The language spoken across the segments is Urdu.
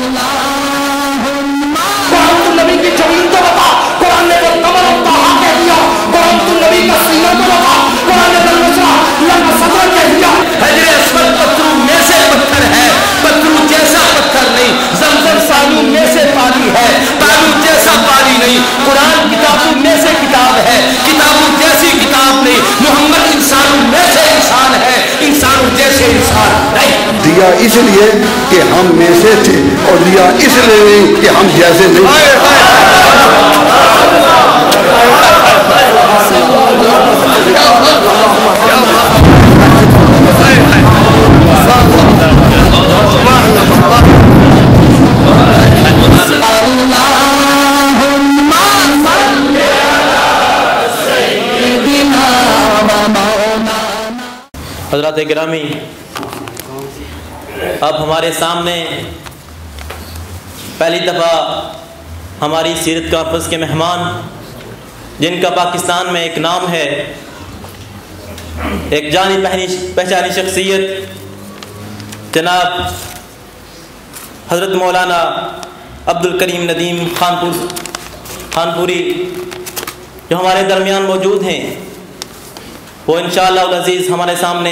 قرآن تو نبی کی زمین تو بتا، قرآن نے کمر و طہا کہہ دیا، قرآن تو نبی کا سینہ تو بتا، قرآن نے لما صدر کہہ دیا۔ حجر اسود پتھروں میں سے پتھر ہے، پتھروں جیسا پتھر نہیں، زمزم سالوں میں سے پانی ہے، تالو جیسا پانی نہیں، قرآن کتابوں میں سے کتاب ہے، کتابوں جیسی کتاب نہیں، محمد انسانوں میں سے انسان ہے، انسانوں جیسے انسان نہیں۔ دیا اس لیے کہ ہم میں سے تھے، اور دیا اس لیے نہیں کہ ہم جیسے نہیں۔ حضرات گرامی، اب ہمارے سامنے پہلی دفعہ ہماری سیرت کانفرنس کے مہمان، جن کا پاکستان میں ایک نام ہے، ایک جانی پہچانی شخصیت جناب حضرت مولانا عبدالکریم ندیم خانپوری جو ہمارے درمیان موجود ہیں، وہ انشاءاللہ العزیز ہمارے سامنے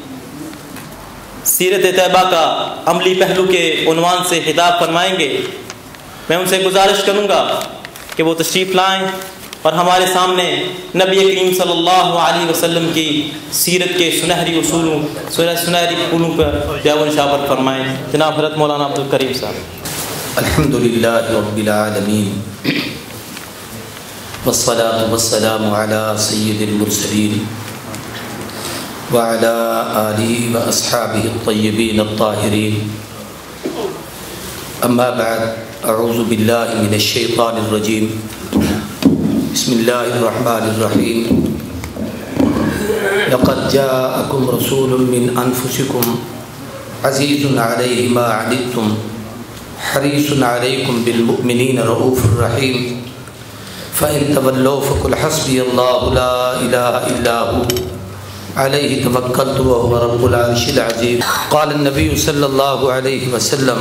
سیرت طیبہ کا عملی پہلو کے عنوان سے خطاب فرمائیں گے۔ میں ان سے گزارش کروں گا کہ وہ تشریف لائیں اور ہمارے سامنے نبی کریم صلی اللہ علیہ وسلم کی سیرت کے سنہری اصولوں پر بیان و نشاور فرمائیں۔ جناب حضرت مولانا عبدالکریم صاحب۔ الحمدللہ رب العالمین، والصلاة والسلام على سید المرسلین وعلى آلہ واصحابہ الطیبین الطاہرین، اما بعد، اعوذ باللہ من الشیطان الرجیم، بسم اللہ الرحمن الرحیم، لقد جاءکم رسول من انفسکم عزیز علیہ ما عنتم حریص علیکم بالمؤمنین رؤوف الرحیم، فإن تولوا فقل حسبي الله لا إله إلا هو عليه توكلت وهو رب العرش العظيم۔ قال النبي صلى الله عليه وسلم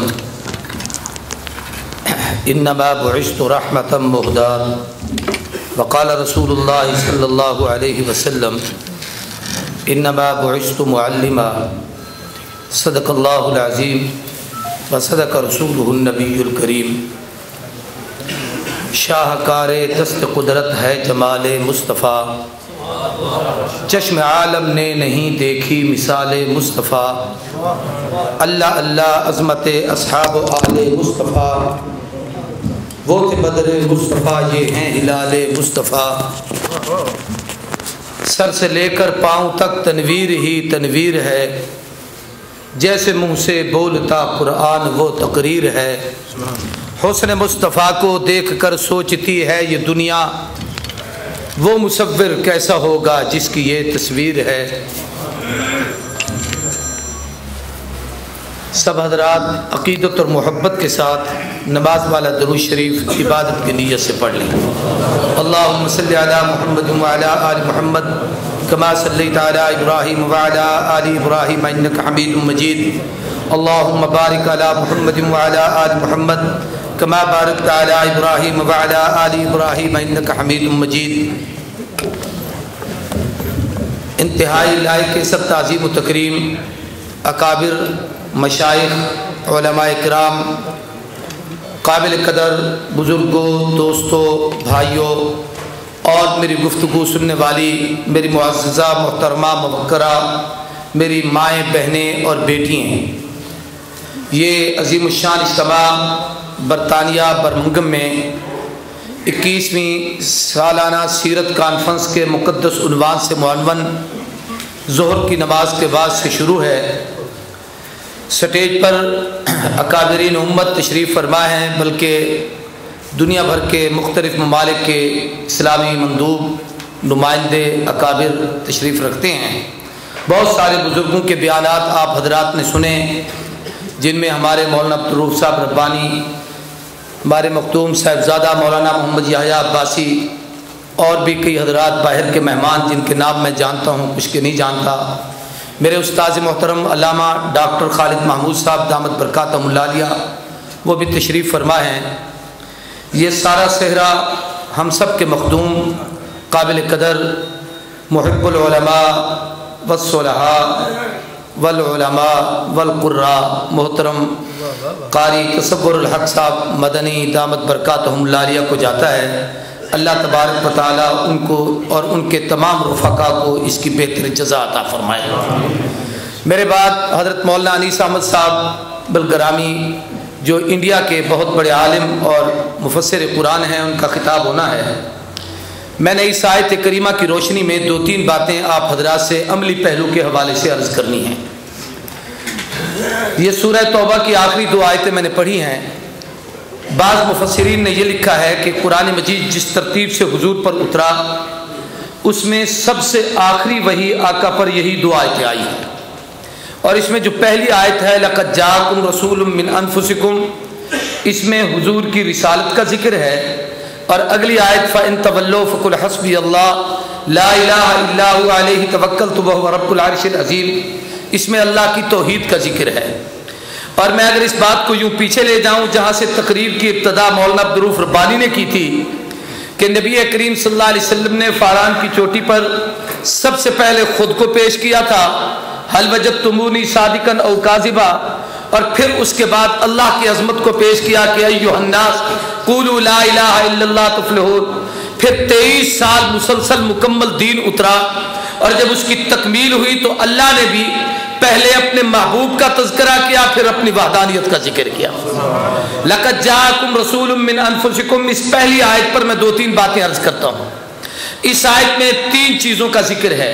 إنما بعثت رحمة مهداة، وقال رسول الله صلى الله عليه وسلم إنما بعثت معلما، صدق الله العظيم وصدق رسوله النبي الكريم۔ شاہکار دست قدرت ہے جمال مصطفیٰ، چشم عالم نے نہیں دیکھی مثال مصطفیٰ، اللہ اللہ عظمت اصحاب و آل مصطفیٰ، وہ تھے بدر مصطفیٰ یہ ہیں ہلال مصطفیٰ، سر سے لے کر پاؤں تک تنویر ہی تنویر ہے، جیسے منہ سے بولتا قرآن وہ تقریر ہے، حسن مصطفیٰ کو دیکھ کر سوچتی ہے یہ دنیا، وہ مصور کیسا ہوگا جس کی یہ تصویر ہے۔ سب حضرات عقیدت اور محبت کے ساتھ نماز والا درود شریف عبادت کی نیت سے پڑھ لیں۔ اللہم صلی علی محمد وعلی آل محمد کما صلیت علی ابراہیم وعلی آل ابراہیم انک حمید مجید، اللہم بارک علی محمد وعلی آل محمد کما بارکت علی ابراہیم وعلی آل ابراہیم انک حمید مجید۔ انتہائی لائق سب تعظیم و تکریم اکابر، مشائخ، علماء کرام، قابل قدر بزرگوں، دوستوں، بھائیوں، اور میری گفتگو سننے والی میری معززہ محترمہ موقرہ میری مائیں، بہنیں اور بیٹیاں، یہ عظیم الشان اجتماع برطانیہ برمنگھم میں 21ویں سالانہ سیرت کانفرنس کے مقدس عنوان سے معنون ظہر کی نماز کے بعد سے شروع ہے۔ سٹیج پر اکابرین امت تشریف فرما ہیں، بلکہ دنیا بھر کے مختلف ممالک کے اسلامی مندوب، نمائندے، اکابر تشریف رکھتے ہیں۔ بہت سارے بزرگوں کے بیانات آپ حضرات نے سنے، جن میں ہمارے مولانا عبدالرؤوف صاحب ربانی، ہمارے مختوم صاحبزادہ مولانا محمد یحییٰ عباسی، اور بھی کئی حضرات باہر کے مہمان جن کے نام میں جانتا ہوں، کچھ کے نہیں جانتا۔ میرے استاذ محترم علامہ ڈاکٹر خالد محمود صاحب دامت برکاتہم العالیہ، وہ بھی تشریف فرما ہیں۔ یہ سارا صحرا ہم سب کے مخدوم، قابل قدر، محب العلماء والصلحاء والعلماء والقراء محترم قاری تصور الحق صاحب مدنی دامت برکاتہم العالیہ کو جاتا ہے۔ اللہ تبارک و تعالیٰ ان کو اور ان کے تمام رفقا کو اس کی بہتر جزا عطا فرمائے۔ میرے بعد حضرت مولانا انیس احمد صاحب بلگرامی جو انڈیا کے بہت بڑے عالم اور مفسر قرآن ہیں، ان کا خطاب ہونا ہے۔ میں نے اس آیت کریمہ کی روشنی میں 2-3 باتیں آپ حضرات سے عملی پہلو کے حوالے سے عرض کرنی ہیں۔ یہ سورہ توبہ کی آخری 2 آیتیں میں نے پڑھی ہیں۔ بعض مفسرین نے یہ لکھا ہے کہ قرآن مجید جس ترتیب سے حضور پر اترا، اس میں سب سے آخری وحی آقا پر یہی 2 آیتیں آئی ہیں، اور اس میں جو پہلی آیت ہے لقد جاءکم رسول من انفسکم، اس میں حضور کی رسالت کا ذکر ہے، اور اگلی آیت فَإِن تَوَلَّوْا فَقُلْ حَسْبِيَ اللَّهُ لَا إِلَٰهَ إِلَّا هُوَ عَلَيْهِ تَوَكَّلْتُ وَهُوَ رَبُّ الْعَرْشِ الْعَظِيمِ، اس میں اللہ کی توحید کا ذکر ہے۔ اور میں اگر اس بات کو یوں پیچھے لے جاؤں جہاں سے تقریر کی ابتدا مولانا عبدالرؤوف ربانی نے کی تھی کہ نبی کریم صلی اللہ علیہ وسلم نے فاران کی چوٹی پر سب سے پہلے خود کو پیش کیا تھا، حل وجدتمونی صادقا او کاذبا، اور پھر اس کے بعد اللہ کی عظمت کو پیش کیا کہ ایھا الناس قولوا لا الہ الا اللہ تفلحون۔ پھر 23 سال مسلسل مکمل دین اترا، اور جب اس کی تکمیل ہوئی تو اللہ نے بھی پہلے اپنے محبوب کا تذکرہ کیا، پھر اپنی وحدانیت کا ذکر کیا۔ لقد جاءکم رسول من انفسکم، اس پہلی آیت پر میں 2-3 باتیں عرض کرتا ہوں۔ اس آیت میں 3 چیزوں کا ذکر ہے۔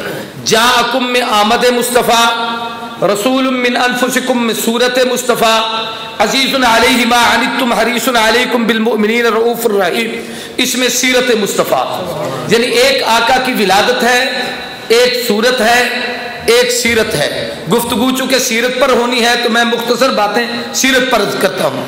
جاءکم میں آمد مصطفیٰ، رسول من انفسکم میں صورت مصطفیٰ، عزیز علیہ ما عنتم حریص علیکم بالمؤمنین رؤوف الرحیم، اس میں سیرت مصطفیٰ، یعنی ایک آقا کی ولادت ہے، ایک صورت ہے، ایک سیرت ہے۔ گفتگو چونکہ سیرت پر ہونی ہے تو میں مختصر باتیں سیرت پر عرض کرتا ہوں۔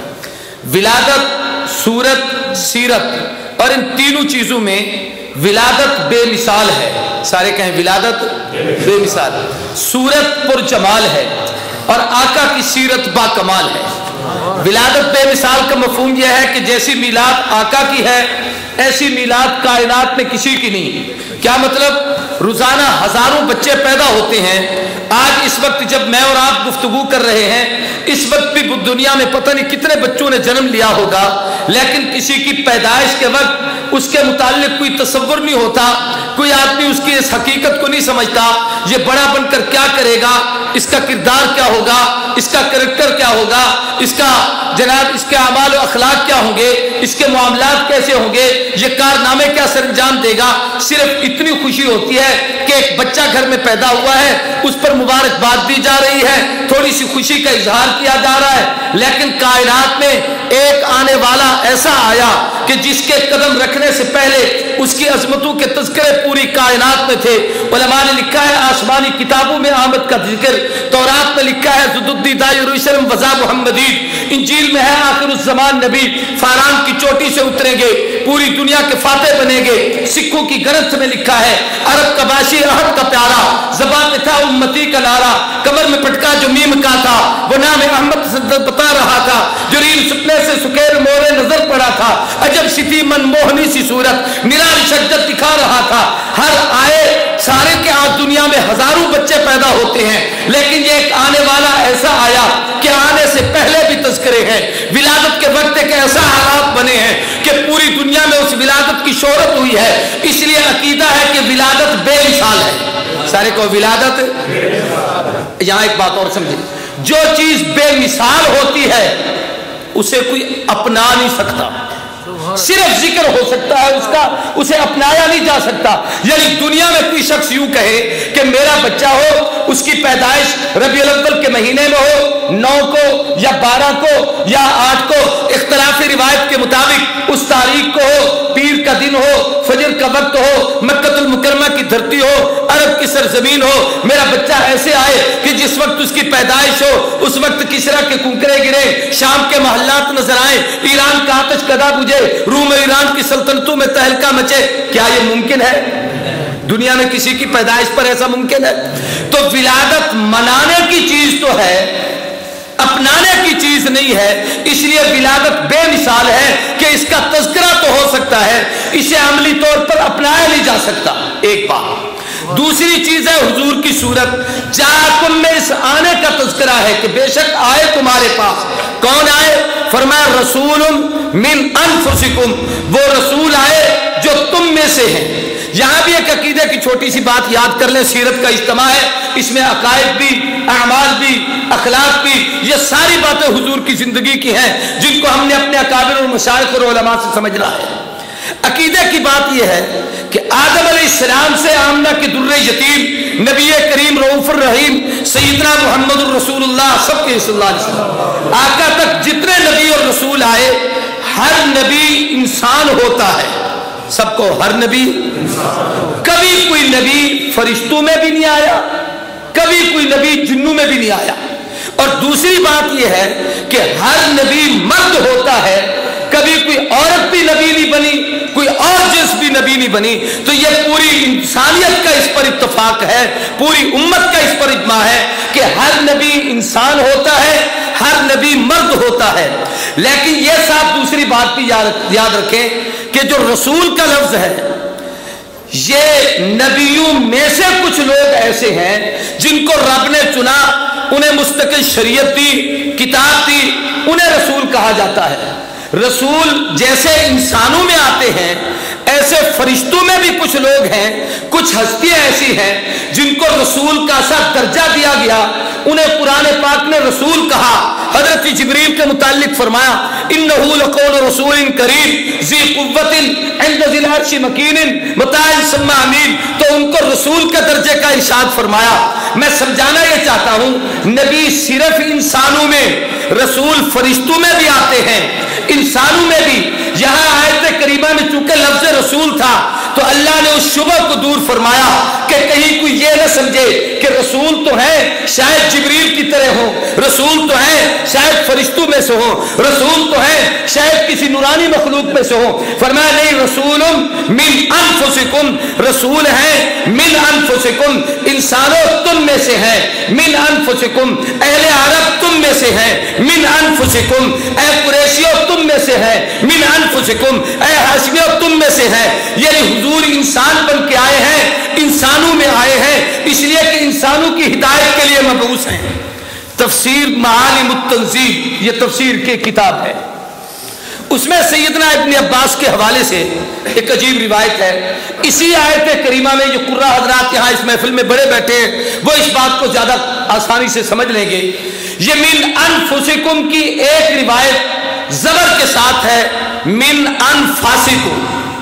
ولادت، صورت، سیرت، اور ان تینوں چیزوں میں ولادت بے مثال ہے، سارے کہیں ولادت بے مثال، صورت پر جمال ہے، اور آقا کی سیرت با کمال ہے۔ ولادت بے مثال کا مفہوم یہ ہے کہ جیسی میلاد آقا کی ہے ایسی میلاد کائنات میں کسی کی نہیں۔ کیا مطلب؟ روزانہ ہزاروں بچے پیدا ہوتے ہیں۔ آج اس وقت جب میں اور آپ گفتگو کر رہے ہیں، اس وقت بھی دنیا میں پتہ نہیں کتنے بچوں نے جنم لیا ہوگا، لیکن کسی کی پیدائش کے وقت اس کے متعلق کوئی تصور نہیں ہوتا، کوئی آدمی اس کی اس حقیقت کو نہیں سمجھتا، یہ بڑا بن کر کیا کرے گا، اس کا کردار کیا ہوگا، اس کا کریکٹر کیا ہوگا، اس کا جناب اس کے اعمال و اخلاق کیا ہوں گے، اس کے معاملات کیسے ہوں گے، یہ کارنامے کیا سر انجام دے گا۔ صرف اتنی خوشی ہوتی ہے کہ ایک بچہ گھر میں پیدا ہوا ہے، اس پر مبارکباد دی جا رہی ہے، تھوڑی سی خوشی کا اظہار کیا جا رہا ہے، لیکن کائنات میں ایک آنے والا ایسا آیا کہ جس کے قدم رکھنے سے پہلے اس کی عظمتوں کے تذکرے پوری کائنات میں تھے۔ علماء نے لکھا ہے آسمانی کتابوں میں آمد کا ذکر، تورات میں لکھا ہے زدودی دا یروشلم وزا محمدین، انجیل میں ہے آخر الزمان نبی فاران کی چوٹی سے اتریں گے، پوری دنیا کے فاتح بنیں گے۔ سکھوں کی گرنتھ میں لکھا ہے عرب کا باشی احد کا پیارا، زبان میں تھا امتی کا نعرہ، کمر میں پٹکا جو میم کا تھا، وہ نام احمد سے بتا رہا تھا، جو ریل سپنے سے سکیر مورے نظر پڑا تھا، عجب سی من موہنی سی صورت نرال شدت دکھا رہا تھا۔ ہر آئے سارے کے آج دنیا میں ہزاروں بچے پیدا ہوتے ہیں، لیکن یہ ایک آنے والا ایسا آیا کہ آنے سے پہلے بھی تذکرے ہیں۔ ولادت کے وقت ایک ایسا حالات بنے ہیں کہ پوری دنیا میں اس ولادت کی شہرت ہوئی ہے، اس لیے عقیدہ ہے کہ ولادت بے مثال ہے۔ سارے کو ولادت، یہاں ایک بات اور سمجھیں، جو چیز بے مثال ہوتی ہے اسے کوئی اپنا نہیں سکتا، صرف ذکر ہو سکتا ہے اس کا، اسے اپنایا نہیں جا سکتا۔ یعنی دنیا میں کوئی شخص یوں کہے کہ میرا بچہ ہو، اس کی پیدائش ربیع الاول کے مہینے میں ہو، 9 کو یا 12 کو یا 8 کو، اختلاف روایت کے مطابق اس تاریخ کو ہو، پیر کا دن ہو، فجر کا وقت ہو، مکہ المکرمہ کی دھرتی ہو، عرب کی سرزمین ہو، میرا بچہ ایسے آئے کہ جس وقت اس کی پیدائش ہو اس وقت کسرا کے کنکرے گرے، شام کے محلات نظر آئیں، ایران کا آتش کدا بجھے، روم اور ایران کی سلطنتوں میں تہلکہ مچے۔ کیا یہ ممکن ہے؟ دنیا میں کسی کی پیدائش پر ایسا ممکن ہے؟ تو ولادت منانے کی چیز تو ہے، اپنانے کی چیز चीज नहीं है, इसलिए विलादत बेमिसाल है कि इसका तज़किरा तो हो सकता है, इसे अमली तौर पर अपनाया नहीं जा सकता। एक बात। दूसरी चीज है हुजूर की सूरत, जाकुम में इस आने का तज़किरा है कि बेशक आए तुम्हारे पास। कौन आए? फरमाया रसूलुम मिन अनफुसिकुम, वो रसूल आए जो तुम में से हैं। यहां भी एक अकीदे की छोटी सी बात याद कर लें, सीरत का इज्तिमा है, इसमें अकायद भी, अमाल भी, अखलाक भी, ये सारी बातें हुजूर की जिंदगी की हैं जिनको हमने अपने अकाबिर और मशाइख और उलमा से समझना है। अकीदे की बात यह है कि आदम अलैहिस्सलाम से आमना के दुर्रे यतीम नबी करीम रऊफुर रहीम सैयदना मुहम्मदुर रसूलुल्लाह सबके सल्लल्लाहु अलैहि वसल्लम आका तक जितने नबी और रसूल आए, हर नबी इंसान होता है। सबको हर नबी, कभी कोई नबी फरिश्तों में भी नहीं आया, कभी कोई नबी जिन्नों में भी नहीं आया। और दूसरी बात यह है कि हर नबी मर्द होता है, कभी कोई औरत भी नबी नहीं बनी, कोई और जिन्स भी नबी नहीं बनी। तो ये पूरी इंसानियत का इस पर इत्तफाक है, पूरी उम्मत का इस पर इज्मा है कि हर नबी इंसान होता है, हर नबी मर्द होता है। लेकिन यह साफ दूसरी बात भी याद रखें कि जो रसूल का लफ्ज है, ये नबियों में से कुछ लोग ऐसे हैं जिनको रब ने चुना, उन्हें मुस्तकिल शरीयत दी, किताब दी, उन्हें रसूल कहा जाता है। रसूल जैसे इंसानों में आते हैं, ऐसे फरिश्तों में भी कुछ लोग हैं, कुछ हस्तियां ऐसी हैं जिनको रसूल का सा दर्जा दिया गया, उन्हें कुरान पाक ने रसूल कहा। हजरत जिब्रील के मुतालिक फरमाया इन्नहु लक़ौल रसूलिन करीम ज़ी कुव्वतिन इंद ज़िल अर्शि मकीनिन मुताइन सम्मा अमीन, तो उनको रसूल के दर्जे का इरशाद फरमाया। मैं समझाना ये चाहता हूँ, नबी सिर्फ इंसानों में, रसूल फरिश्तों में भी आते हैं, इंसानों में भी। यहाँ आयत करीमा में चूंकि लफ्ज़ रसूल था तो अल्लाह ने उस शुबह को दूर फरमाया कि कहीं कोई ये न समझे कि रसूल तो है शायद जिब्रील की तरह हो, रसूल तो है शायद फरिश्तों में से हो, रसूल तो है शायद किसी नूरानी मखलूक में से हो। फरमाया नहीं, रसूलुम मिन अनफुसिकुम, रसूल है मिन अनफुसिकुम, इंसानों तुम में से है, मिन अनफुसिकुम, अहले अरब तुम में से है, मिन अनफुसिकुम, ऐ कुरैशियों तुम में से है, मिन अनफुसिकुम, ऐ हाशिमियों तुम में से है। यानी हुजूर इंसान बन के आए हैं, इंसानों में आए हैं, इसलिए कि इंसानों की हिदायत के लिए मबऊस हैं। तफसीर मालिम तंजील, ये तफसीर की किताब है, उसमें सैयदना इब्न अब्बास के हवाले से एक अजीब रिवायत है। इसी आयत करीमा में जो कुर्रा हजरात यहाँ इस महफिल में बड़े बैठे हैं, वो इस बात को ज्यादा आसानी से समझ लेंगे। ये मिन अनफुसिकुम की एक रिवायत जबर के साथ है मिन अनफासिकुम।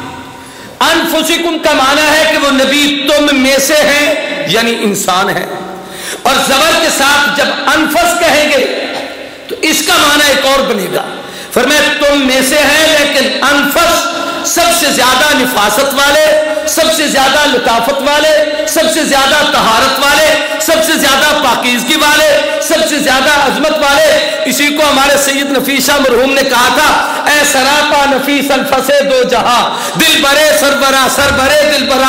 अनफुसिकुम का माना है कि वो नबी तुम में से है, यानी इंसान है, और जबर के साथ जब अनफस कहेंगे तो इसका माना एक और बनेगा। फरमाया तुम में से है, लेकिन अनफस सबसे ज्यादा निफासत वाले, सबसे ज्यादा लताफत वाले, सबसे ज्यादा तहारत वाले, सबसे ज्यादा पाकीज़गी वाले, सबसे ज्यादा अजमत वाले। इसी को हमारे सैयद नफीसा मरहूम ने कहा था, ऐ सरापा नफीस अनफसे दो जहां, दिल बरे सरबरा, सर बरे दिल बरा।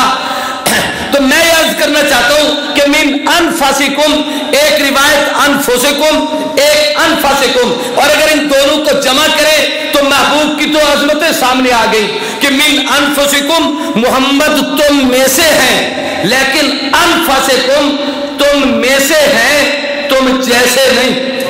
तो मैं अर्ज करना चाहता हूं कि मिन अनफासिकुम, एक रिवायत अनफुसिकुम, एक अनफासिकुम, और अगर इन दोनों को जमा करें तो महबूब की तो अजमतें सामने आ गई कि मिन अनफुसिकुम, मोहम्मद तुम में से हैं, लेकिन अनफासिकुम, तुम में से हैं, तुम जैसे नहीं।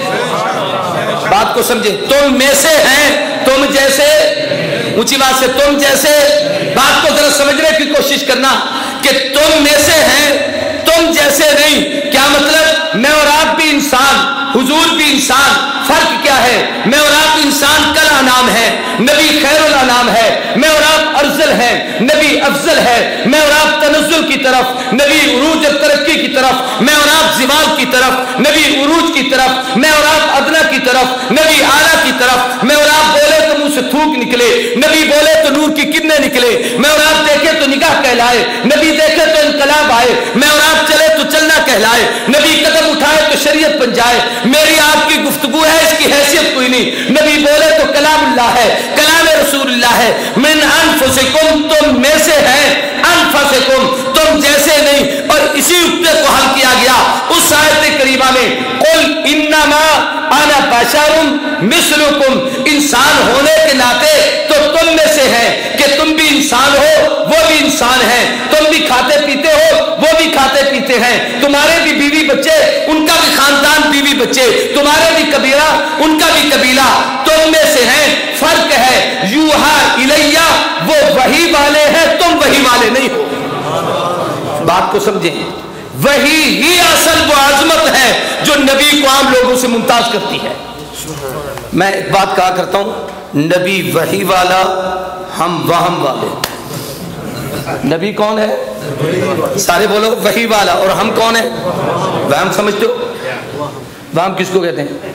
बात को समझे, तुम में से हैं, तुम जैसे, ऊंची बात से तुम जैसे। बात को जरा समझने की कोशिश करना कि तुम में से हैं, तुम जैसे नहीं। क्या मतलब? मैं और आप भी इंसान, हुजूर भी इंसान, फर्क क्या है? मैं और आप इंसान कल अनाम है, नबी खैरुल अनाम है, मैं और आप अफजल है, नबी अफजल है, मैं और आप तनज़्ज़ुल की तरफ, नबी उरूज तरक्की की तरफ, मैं और आप ज़िवाल की तरफ, नबी उरूज की तरफ, मैं और आप अदना की तरफ, नबी आला की तरफ, मैं और आप बोले तो मुंह से थूक निकले, नबी बोले तो नूर की किरणें निकले, मैं और आप देखे तो निगाह कहलाए, नबी देखे तो इनकलाब आए, मैं और आप चले तो चलना कहलाए, नबी कदम उठाए तो शरीयत बन जाए। मेरी आपकी गुफ्तगू है, इसकी हैसियत कोई नहीं। नबी बोले तो कलामुल्लाह है, कलाम रसूलुल्लाह है। मिन अनफुसिकुम, तुम में से है, अनफुसिकुम, तुम जैसे नहीं। और इसी नुक्ते को हल किया गया उस आयत करीमा में, कुल इन्नमा अना बशरुम मिस्लुकुम, इंसान होने के नाते तो तुम में से हैं कि तुम भी इंसान हो, वो भी इंसान है, तुम भी खाते पीते हो, वो भी खाते पीते हैं, तुम्हारे भी बीवी बच्चे, उनका भी खानदान बीवी बच्चे, तुम्हारे भी कबीला, उनका भी कबीला, तुम में से हैं। फर्क है यूहा इलैया, वो वही वाले हैं, तुम वही वाले नहीं हो। बात को समझें, वही ही असल वो आजमत है जो नबी को आम लोगों से मुमताज करती है। मैं एक बात कहा करता हूं, नबी वही वाला, हम वहम वाले। नबी कौन है? सारे बोलो वही वाला, और हम कौन है? वहम समझते हो? वहम किसको कहते हैं?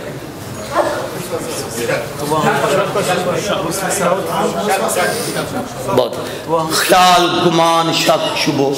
बहुत ख्याल, गुमान, शक, शुबो।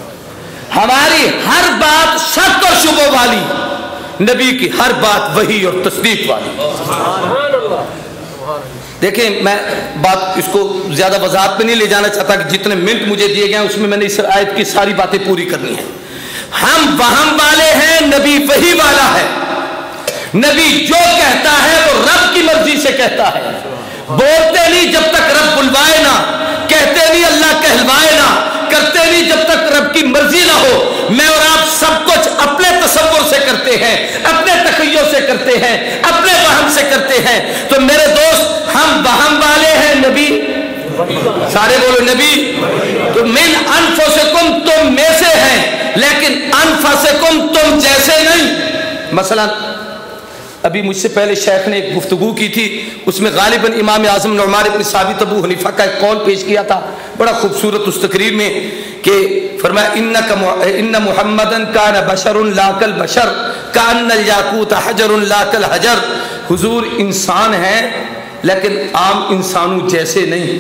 हमारी हर बात शक और शुबो वाली, नबी की हर बात वही और तस्दीक वाली। देखें, मैं बात इसको ज्यादा वजाहत में नहीं ले जाना चाहता कि जितने मिनट मुझे दिए गए उसमें मैंने इस आयत की सारी बातें पूरी करनी है। हम वहम वाले हैं, नबी वही वाला है। नबी जो कहता है वो रब की मर्जी से कहता है। बोलते नहीं जब तक रब बुलवाए ना, कहते नहीं अल्लाह कहलवाए ना, करते नहीं जब तक रब की मर्जी ना हो। मैं और आप सब कुछ अपने तसव्वुर से करते हैं, अपने तखय्युल से करते हैं, अपने वहम से करते हैं। तो मेरे दोस्त, हम वहम वाले हैं, नबी सारे बोलो नबी। तो मिन अनफुसिकुम, तुम में से हैं, लेकिन अनफुसिकुम तुम जैसे नहीं। मसलन अभी मुझसे पहले शेख ने एक गुफ्तगू की थी, उसमें गालिबन इमाम आज़म नुअमान इब्न साबित अबू हनीफा का एक कौल पेश किया था, बड़ा खूबसूरत उस तकरीर में, कि फरमाया इन्ना मुहम्मदन कान बशरुन लाकल बशर कान्नल याकूत हजरुन लाकल हजर। हुजूर इंसान है लेकिन आम इंसानों जैसे नहीं।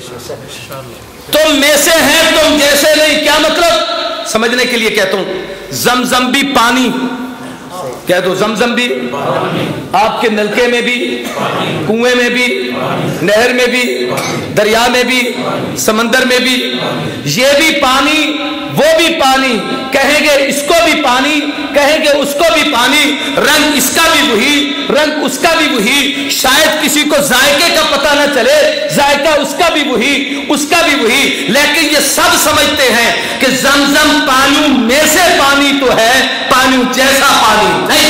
तुम में से हैं, तुम जैसे नहीं। क्या मतलब? समझने के लिए कहता हूं, जमजम भी पानी, कह दो जमजम भी, आपके नलके में भी, कुएं में भी, नहर में भी, दरिया में भी, समंदर में भी, ये भी पानी, वो भी पानी, कहेंगे इसको भी पानी, कहेंगे उसको भी पानी, रंग इसका भी वही, रंग उसका भी वही। शायद किसी को जायके का पता न चले, जायका उसका भी वही, उसका भी वही, लेकिन ये सब समझते हैं कि जमजम पानी में से पानी तो है, पानी जैसा पानी नहीं।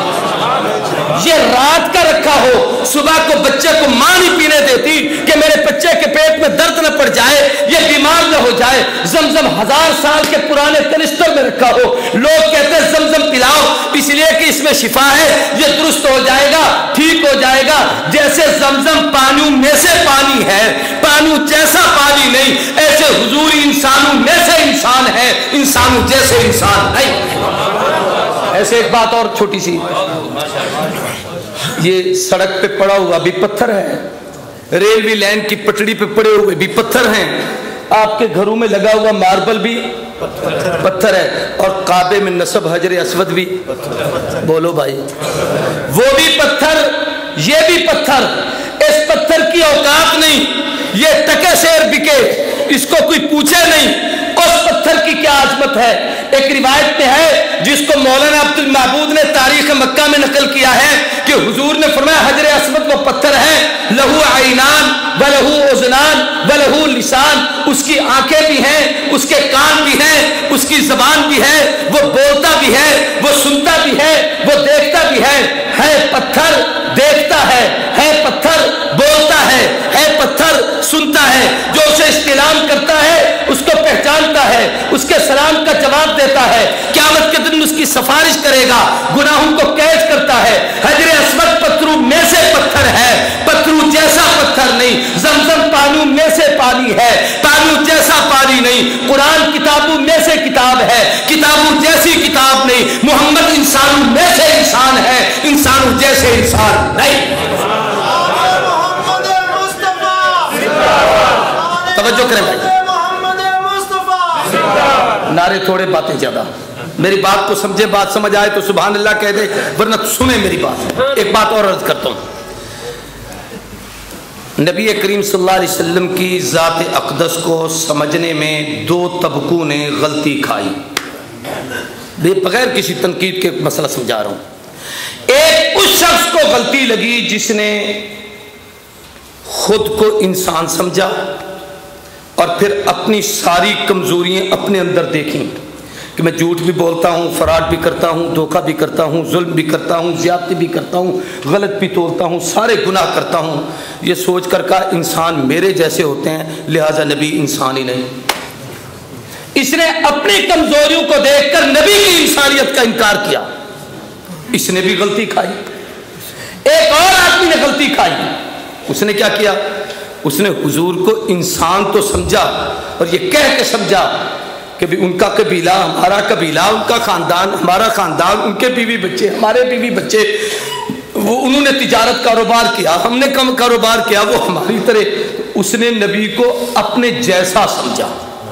ये रात का रखा हो, सुबह को बच्चे को मां नहीं पीने देती कि मेरे बच्चे के पेट में दर्द न पड़ जाए, ये बीमार न हो जाए। जमजम 1000 साल के पुराने कनिस्टर में रखा हो, लोग कहते हैं जमजम पिलाओ, इसलिए कि इसमें शिफा है, ये दुरुस्त हो जाएगा, ठीक हो जाएगा। जैसे जमजम पानी में से पानी है, पानी जैसा पानी नहीं, ऐसे हुजूर इंसानों में से इंसान है, इंसानों जैसे इंसान नहीं। ऐसे एक बात और छोटी सी, ये सड़क पे पड़ा हुआ भी पत्थर है, रेलवे लाइन की पटड़ी पे पड़े हुए भी पत्थर हैं, आपके घरों में लगा हुआ मार्बल भी पत्थर है, और काबे में नस्ब हजर अस्वद भी, बोलो भाई, वो भी पत्थर, ये भी पत्थर। इस पत्थर की औकात नहीं, ये टके शेर बिके, इसको कोई पूछे नहीं, उस पत्थर की क्या आजमत है। एक रिवायत में है जिसको मौलाना अब्दुल महबूद ने तारीख मक्का में नकल किया है कि हुजूर ने फरमाया हजर अस्वद वो पत्थर है, लहू आइनान व लहू उज़नान व लहू लिसान, उसकी आंखें भी हैं, उसके कान भी हैं, उसकी जबान भी है, वो बोलता भी है, वो सुनता भी है, वो देखता भी है पत्थर, देखता है पत्थर, बोलता है पत्थर, सुनता है, जो उसे इस्तिलाम करता है उसको पहचानता है, उसके सलाम का जवाब देता है, क़यामत के दिन उसकी सिफारिश करेगा, गुनाहों को कैद करता है। हजर अस्वद पत्थरों में से पत्थर है, पत्थरों जैसा पत्थर नहीं। जमजम पानी में से पानी है, पानी जैसा पानी नहीं। कुरान किताबों में से किताब है, किताबों जैसी किताब नहीं। मोहम्मद इंसानों में से इंसान है, इंसानों जैसे इंसान नहीं। तवज्जो करें भाई, नारे थोड़े बातें ज्यादा। मेरी बात को समझे, बात समझ आए तो सुभान अल्लाह कह दे, वरना सुने मेरी बात। एक बात और अर्ज करता हूं, नबी करीम सल्लल्लाहु अलैहि वसल्लम की ज़ात अक़दस को समझने में 2 तबकों ने गलती खाई। बगैर किसी तनकीद के मसला समझा रहा हूं। ایک اس شخص کو غلطی لگی جس نے خود کو انسان سمجھا اور پھر اپنی ساری کمزوریاں اپنے اندر دیکھیں کہ میں جھوٹ بھی بولتا ہوں، فراڈ بھی کرتا ہوں، دھوکہ بھی کرتا ہوں، ظلم بھی کرتا ہوں، زیادتی بھی کرتا ہوں، غلط بھی تولتا ہوں، سارے گناہ کرتا ہوں. یہ سوچ کر کہا انسان میرے جیسے ہوتے ہیں، لہٰذا نبی انسان ہی نہیں. اس نے اپنی کمزوریوں کو دیکھ کر نبی کی انسانیت کا انکار کیا. اس نے بھی غلطی کھائی. ایک اور آدمی نے غلطی کھائی. اس نے کیا کیا؟ اس نے حضور کو انسان تو سمجھا اور یہ کہہ کے سمجھا کہ بھی ان کا قبیلہ ہمارا قبیلہ، ان کا خاندان ہمارا خاندان، ان کے بیوی بچے ہمارے بیوی بچے، وہ انہوں نے تجارت کاروبار کیا، ہم نے کم کاروبار کیا، وہ ہماری طرح. اس نے نبی کو اپنے جیسا سمجھا.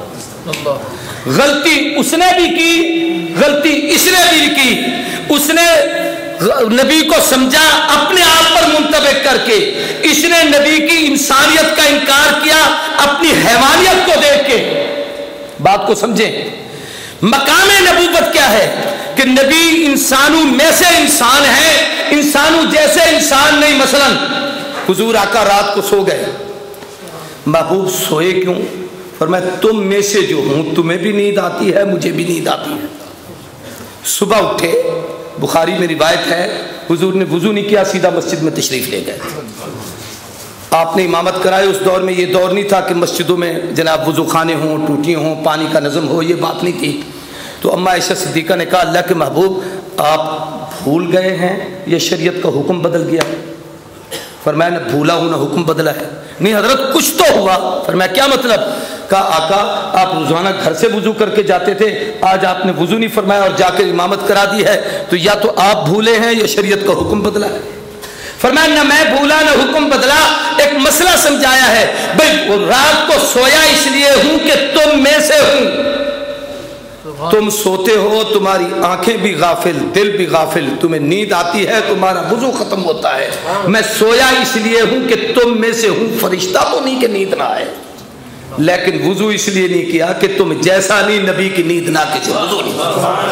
غلطی اس نے بھی کی، غلطی اس نے بھی کی. اس نے نبی کو سمجھا اپنے آپ پر منطبق کر کے، اس نے نبی کی انسانیت کا انکار کیا اپنی حیوانیت کو دیکھ کے. بات کو سمجھیں، مقام نبوت کیا ہے کہ نبی انسانوں میں سے انسان ہے، انسانوں جیسے انسان نہیں. مثلا حضور آقا رات کو سو گئے. محبوب سوئے کیوں؟ فرمایا تم میں سے جو ہوں تمہیں بھی نیند آتی ہے، مجھے بھی نیند آتی ہے. صبح اٹھے، بخاری میں روایت ہے حضور نے وضو نہیں کیا، سیدھا مسجد میں تشریف لے گئے. آپ نے امامت کرائی. اس دور میں یہ دور نہیں تھا کہ مسجدوں میں جناب وضو خانے ہوں، ٹوٹیاں ہوں، پانی کا نظم ہو، یہ بات نہیں تھی. تو اماں عائشہ صدیقہ نے کہا اللہ کے محبوب آپ بھول گئے ہیں، یہ شریعت کا حکم بدل گیا. فرمایا نہ بھولا ہوں نہ حکم بدلا ہے. نہیں حضرت کچھ تو ہوا. فرمایا کیا مطلب؟ کہا آقا آپ روزانہ گھر سے وضو کر کے جاتے تھے، آج آپ نے وضو نہیں فرمایا اور جا کے امامت کرا دی ہے، تو یا تو آپ بھولے ہیں یا شریعت کا حکم بدلا ہے. فرمایا نہ میں بھولا نہ حکم بدلا. ایک مسئلہ سمجھایا ہے بھئی رات کو سویا اس لیے ہوں کہ تم میں سے ہوں. تم سوتے ہو، تمہاری آنکھیں بھی غافل، دل بھی غافل، تمہیں نیند آتی ہے، تمہارا وضو ختم ہوتا ہے. میں سویا اس لیے ہوں کہ تم میں سے ہوں. فرشتہ تو نہیں کہ نیند نہ آئے، لیکن وضو اس لیے نہیں کیا کہ تم جیسا نہیں، نبی کی نیند نہ کسی وضو نہیں.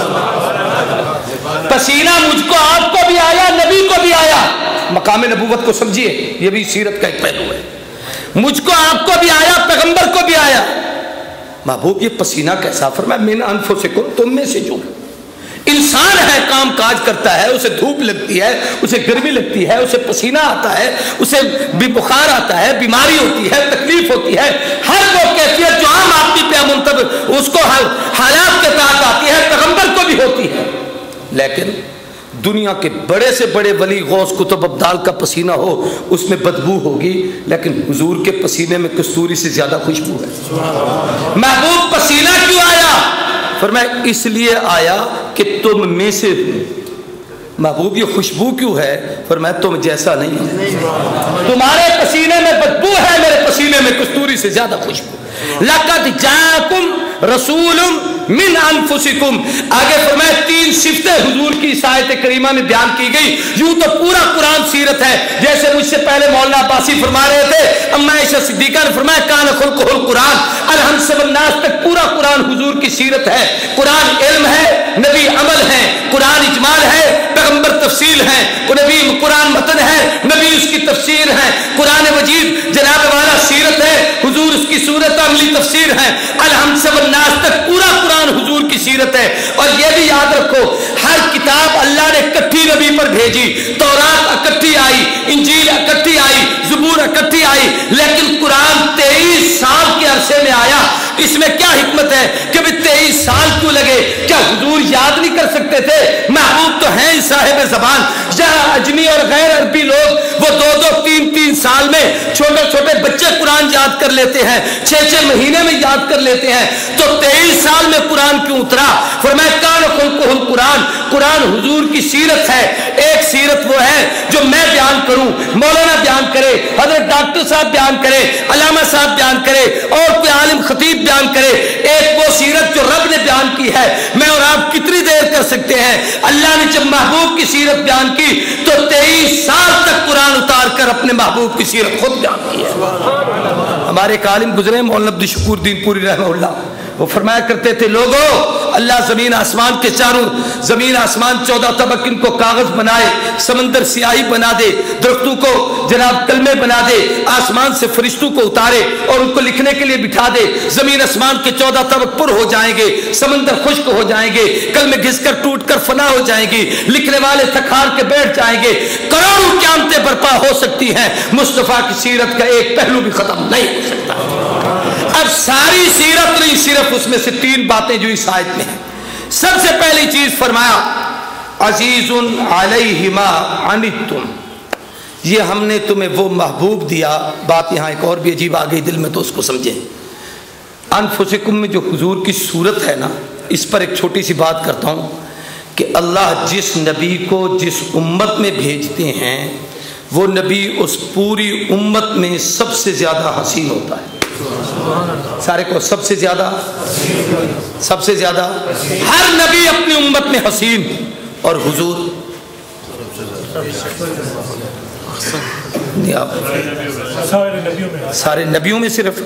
پسینہ مجھ کو آپ کو بھی آیا، نبی کو بھی آیا. مقام نبوت کو سمجھیے، یہ بھی سیرت کا ایک پہلو ہے. مجھ کو آپ کو بھی آیا، پیغمبر کو بھی آیا. محبوب یہ پسینہ کیسا؟ فرمایا من انفسکم، تم میں سے جو انسان ہے کام کاج کرتا ہے، اسے دھوپ لگتی ہے، اسے گرمی لگتی ہے، اسے پسینہ آتا ہے، اسے بھی بخار آتا ہے، بیماری ہوتی ہے، تکلیف ہوتی ہے، ہر وہ کیفیت جو عام آدمی پہ منطبق اس کو حالات کے تحت آتی ہے، پیغمبر کو بھی ہوتی ہے. لیکن دنیا کے بڑے سے بڑے ولی غوث کتب ابدال کا پسینہ ہو اس میں بدبو ہوگی، لیکن حضور کے پسینے میں کستوری سے زیادہ خوشبو ہے. محبوب پسینہ کیوں آیا؟ فرمایا اس لیے آیا کہ تم میں سے ہوں. محبوب یہ خوشبو کیوں ہے؟ فرمایا تم جیسا نہیں، تمہارے پسینے میں بدبو ہے، میرے پسینے میں کستوری سے زیادہ خوشبو. لقد جاءکم رسول من انفسکم. آگے فرمایا تین صفتیں حضور کی اس آیت کریمہ میں بیان کی گئی. یوں تو پورا قرآن سیرت ہے، جیسے مجھ سے پہلے مولانا عباسی فرما رہے تھے، اماں عائشہ صدیقہ نے فرمایا کان خلقہ القرآن، الحمد والناس تک پورا قرآن حضور کی سیرت ہے. قرآن علم ہے، نبی عمل ہے، قرآن اجمال ہے، پیغمبر تفصیل ہے، نبی قرآن متن ہے، نبی اس کی تفسیر ہے. قرآن مجید جناب والا سیرت ہے، حضور اس کی صورت عملی تفسیر ہے. الحمد والناس تک پورا قرآن حضور کی سیرت ہے. اور یہ بھی یاد رکھو ہر کتاب اللہ نے اکٹھی نبی پر بھیجی. تورات اکٹھی آئی، انجیل اکٹھی آئی، زبور اکٹھی آئی، لیکن قرآن 23 سال کے عرصے میں آیا. اس میں کیا حکمت ہے کہ 23 سال کیوں لگے؟ کیا حضور یاد نہیں کر سکتے تھے؟ محبوب تو ہیں صاحب زبان. جہاں اجمی اور غیر عربی لوگ وہ 2-2 3-3 سال میں چھوٹے چھوٹے بچے قرآن یاد کر لیتے ہیں، 6-6 مہینے میں یاد کر لیتے ہیں، تو 23 سال میں قرآن کیوں اترا؟ فرمایا کان خلقہ القرآن. قرآن حضور کی سیرت ہے. ایک سیرت وہ ہے جو میں بیان کروں، مولانا بیان کرے، حضرت ڈاکٹر صاحب بیان کرے، علامہ صاحب بیان کرے، اور کوئی عالم خطیب بیان کرے. ایک وہ سیرت جو رب نے بیان کی ہے. میں اور آپ کتنی دیر کر سکتے ہیں؟ اللہ نے جب محبوب کی سیرت بیان کی تو 23 سال تک قرآن اتار کر اپنے محبوب کی سیرت خود بیان کی ہے. ہمارے ایک عالم گزرے مولانا عبد الشکور دین پوری رحمہ اللہ، وہ فرمایا کرتے تھے لوگوں اللہ زمین آسمان کے چاروں زمین آسمان 14 طبق ان کو کاغذ بنائے, سمندر سیاہی بنا دے, درختوں کو جناب کلمے بنا دے, آسمان سے فرشتوں کو اتارے اور ان کو لکھنے کے لیے بٹھا دے, زمین آسمان کے 14 طبق پر ہو جائیں گے, سمندر خشک ہو جائیں گے, کلمے گھس کر ٹوٹ کر فنا ہو جائیں گی, لکھنے والے تھک ہار کے بیٹھ جائیں گے, کروڑوں قیامتیں برپا ہو سکتی ہیں, مصطفیٰ کی سیرت کا ایک پہلو بھی ختم نہیں ہو سکتا. اب ساری سیرت نہیں, صرف اس میں سے 3 باتیں جو اس آیت میں ہیں. سب سے پہلی چیز فرمایا عزیز علیہ ما عنتم, یہ ہم نے تمہیں وہ محبوب دیا. بات یہاں ایک اور بھی عجیب آ گئی دل میں تو اس کو سمجھیں. انفسکم میں جو حضور کی صورت ہے نا, اس پر ایک چھوٹی سی بات کرتا ہوں کہ اللہ جس نبی کو جس امت میں بھیجتے ہیں وہ نبی اس پوری امت میں سب سے زیادہ حسین ہوتا ہے. سارے کو سب سے زیادہ ہر نبی اپنی امت میں حسین, اور حضور سارے نبیوں میں صرف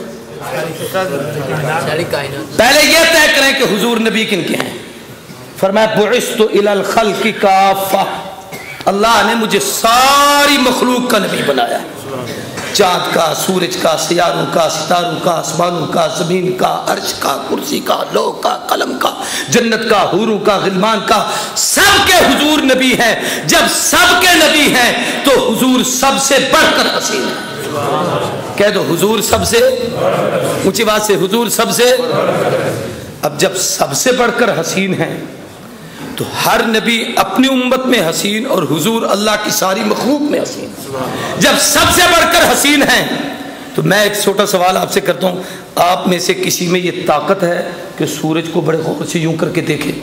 پہلے یہ طے کریں کہ حضور نبی کن کے ہیں. فرمایا بعثت الی الخلق کافہ, اللہ نے مجھے ساری مخلوق کا نبی بنایا, چاند کا, سورج کا, سیاروں کا, ستاروں کا, آسمانوں کا, زمین کا, عرش کا, کرسی کا, لوح کا, قلم کا, جنت کا, حوروں کا, غلمان کا, سب کے حضور نبی ہیں. جب سب کے نبی ہیں تو حضور سب سے بڑھ کر حسین ہے. کہہ دو حضور سب سے اونچی بات سے, حضور سب سے. اب جب سب سے بڑھ کر حسین ہیں تو ہر نبی اپنی امت میں حسین اور حضور اللہ کی ساری مخلوق میں حسین. جب سب سے بڑھ کر حسین ہیں تو میں ایک چھوٹا سوال آپ سے کرتا ہوں, آپ میں سے کسی میں یہ طاقت ہے کہ سورج کو بڑے غور سے یوں کر کے دیکھے؟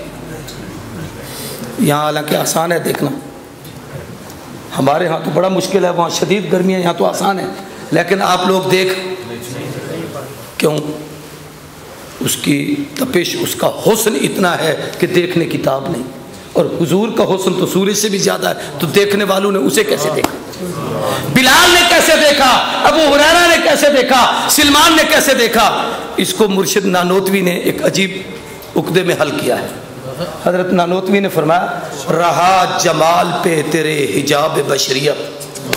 یہاں حالانکہ آسان ہے دیکھنا, ہمارے ہاں تو بڑا مشکل ہے, وہاں شدید گرمی ہے, یہاں تو آسان ہے, لیکن آپ لوگ دیکھ کیوں؟ اس کی تپش, اس کا حسن اتنا ہے کہ دیکھنے کی تاب نہیں. اور حضور کا حسن تو سورج سے بھی زیادہ ہے, تو دیکھنے والوں نے اسے کیسے دیکھا؟ بلال نے کیسے دیکھا, ابو ہریرہ نے کیسے دیکھا, سلمان نے کیسے دیکھا؟ اس کو مرشد نانوتوی نے ایک عجیب عقدے میں حل کیا ہے. حضرت نانوتوی نے فرمایا رہا جمال پہ تیرے حجاب بشریت,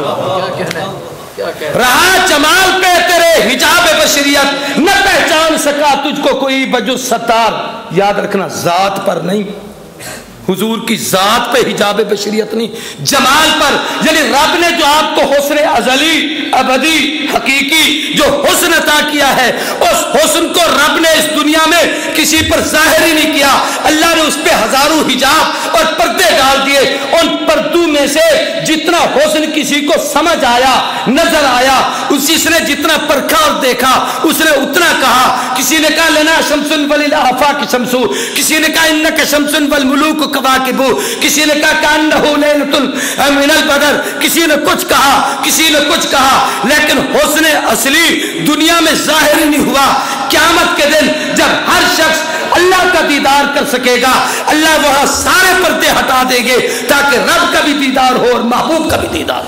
رہا جمال پہ تیرے حجاب بشریت, نہ پہچان سکا تجھ کو کوئی بجو ستار. یاد رکھنا ذات پر نہیں, حضور کی ذات پہ حجاب بشریت نہیں, جمال پر. یعنی رب نے جو آپ کو حسن ازلی ابدی حقیقی جو حسن عطا کیا ہے, اس حسن کو رب نے اس دنیا میں کسی پر ظاہر ہی نہیں کیا. اللہ نے اس پہ ہزاروں حجاب اور پردے ڈال دیے. ان پردوں میں سے جتنا حسن کسی کو سمجھ آیا, نظر آیا, اس نے جتنا پرکھا اور دیکھا اس نے اتنا کہا. کسی نے کہا لنا شمسن وللآفاق شمسو, کسی نے کہا انک شمسن والملوک کواکبو, کسی نے کہا کانہو لیلۃ من البدر, کسی نے کچھ کہا, کسی نے کچھ کہا, لیکن حسن اصلی دنیا میں ظاہر ہی نہیں ہوا. قیامت کے دن جب ہر شخص اللہ کا دیدار کر سکے گا, اللہ وہاں سارے پردے ہٹا دیں گے تاکہ رب کا بھی دیدار ہو اور محبوب کا بھی دیدار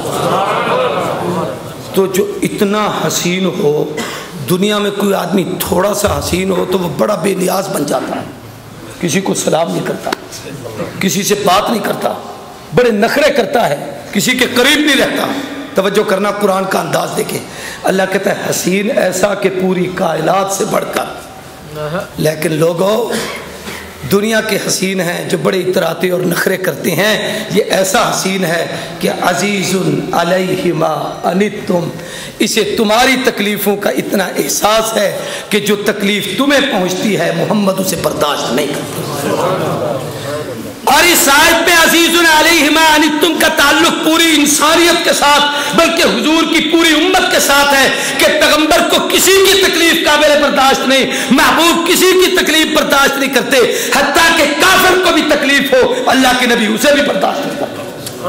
ہو. تو جو اتنا حسین ہو, دنیا میں کوئی آدمی تھوڑا سا حسین ہو تو وہ بڑا بے نیاز بن جاتا ہے, کسی کو سلام نہیں کرتا, کسی سے بات نہیں کرتا, بڑے نخرے کرتا ہے, کسی کے قریب نہیں رہتا. توجہ کرنا, قرآن کا انداز دیکھیں. اللہ کہتا ہے حسین ایسا کہ پوری کائنات سے بڑھ کر. لیکن لوگوں دنیا کے حسین ہیں جو بڑے اتراتے اور نخرے کرتے ہیں, یہ ایسا حسین ہے کہ عزیز علیہ ما عنتم, اسے تمہاری تکلیفوں کا اتنا احساس ہے کہ جو تکلیف تمہیں پہنچتی ہے محمد اسے برداشت نہیں کرتا. اور اس آیت میں عزیز علیہ ما عنتم کا تعلق پوری انسانیت کے ساتھ بلکہ حضور کی پوری امت کے ساتھ ہے کہ پیغمبر کو کسی کی تکلیف قابل برداشت نہیں, محبوب کسی کی تکلیف برداشت نہیں کرتے, حتیٰ کہ کافر کو بھی تکلیف ہو اللہ کے نبی اسے بھی برداشت نہیں کرتے.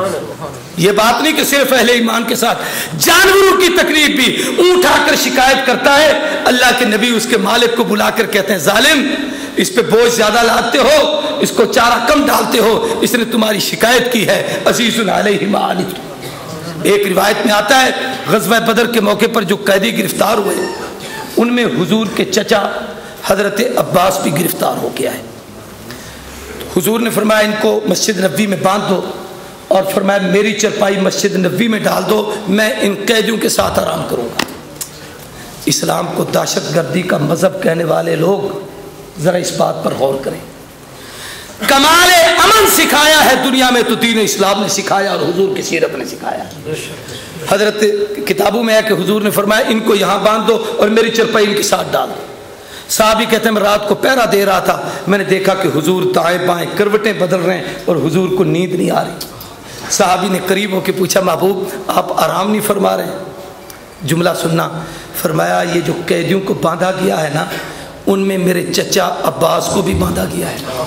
یہ بات نہیں کہ صرف اہل ایمان کے ساتھ, جانوروں کی تکلیف بھی. اونٹ آ کر شکایت کرتا ہے, اللہ کے نبی اس کے مالک کو بلا کر کہتے ہیں ظالم اس پہ بوجھ زیادہ لاتے ہو, اس کو چارہ کم ڈالتے ہو, اس نے تمہاری شکایت کی ہے. عزیز علیہ ما عنتم. ایک روایت میں آتا ہے غزوہ بدر کے موقع پر جو قیدی گرفتار ہوئے ان میں حضور کے چچا حضرت عباس بھی گرفتار ہو گیا ہے. حضور نے فرمایا ان کو مسجد نبوی میں باندھ دو اور فرمایا میری چرپائی مسجد نبوی میں ڈال دو, میں ان قیدیوں کے ساتھ آرام کروں گا. اسلام کو دہشت گردی کا مذہب کہنے والے لوگ ذرا اس بات پر غور کریں. کمال امن سکھایا ہے دنیا میں تو دین اسلام نے سکھایا اور حضور کی سیرت نے سکھایا. حضرت کتابوں میں ہے کہ حضور نے فرمایا ان کو یہاں باندھ دو اور میری چرپائی ان کے ساتھ ڈال دو. صحابی کہتے ہیں میں رات کو پہرا دے رہا تھا, میں نے دیکھا کہ حضور دائیں بائیں کروٹیں بدل رہے ہیں اور حضور کو نیند نہیں آ رہی. صحابی نے قریب ہو کے پوچھا محبوب آپ آرام نہیں فرما رہے ہیں؟ جملہ سننا. فرمایا یہ جو قیدیوں کو باندھا گیا ہے نا ان میں میرے چچا عباس کو بھی باندھا گیا ہے.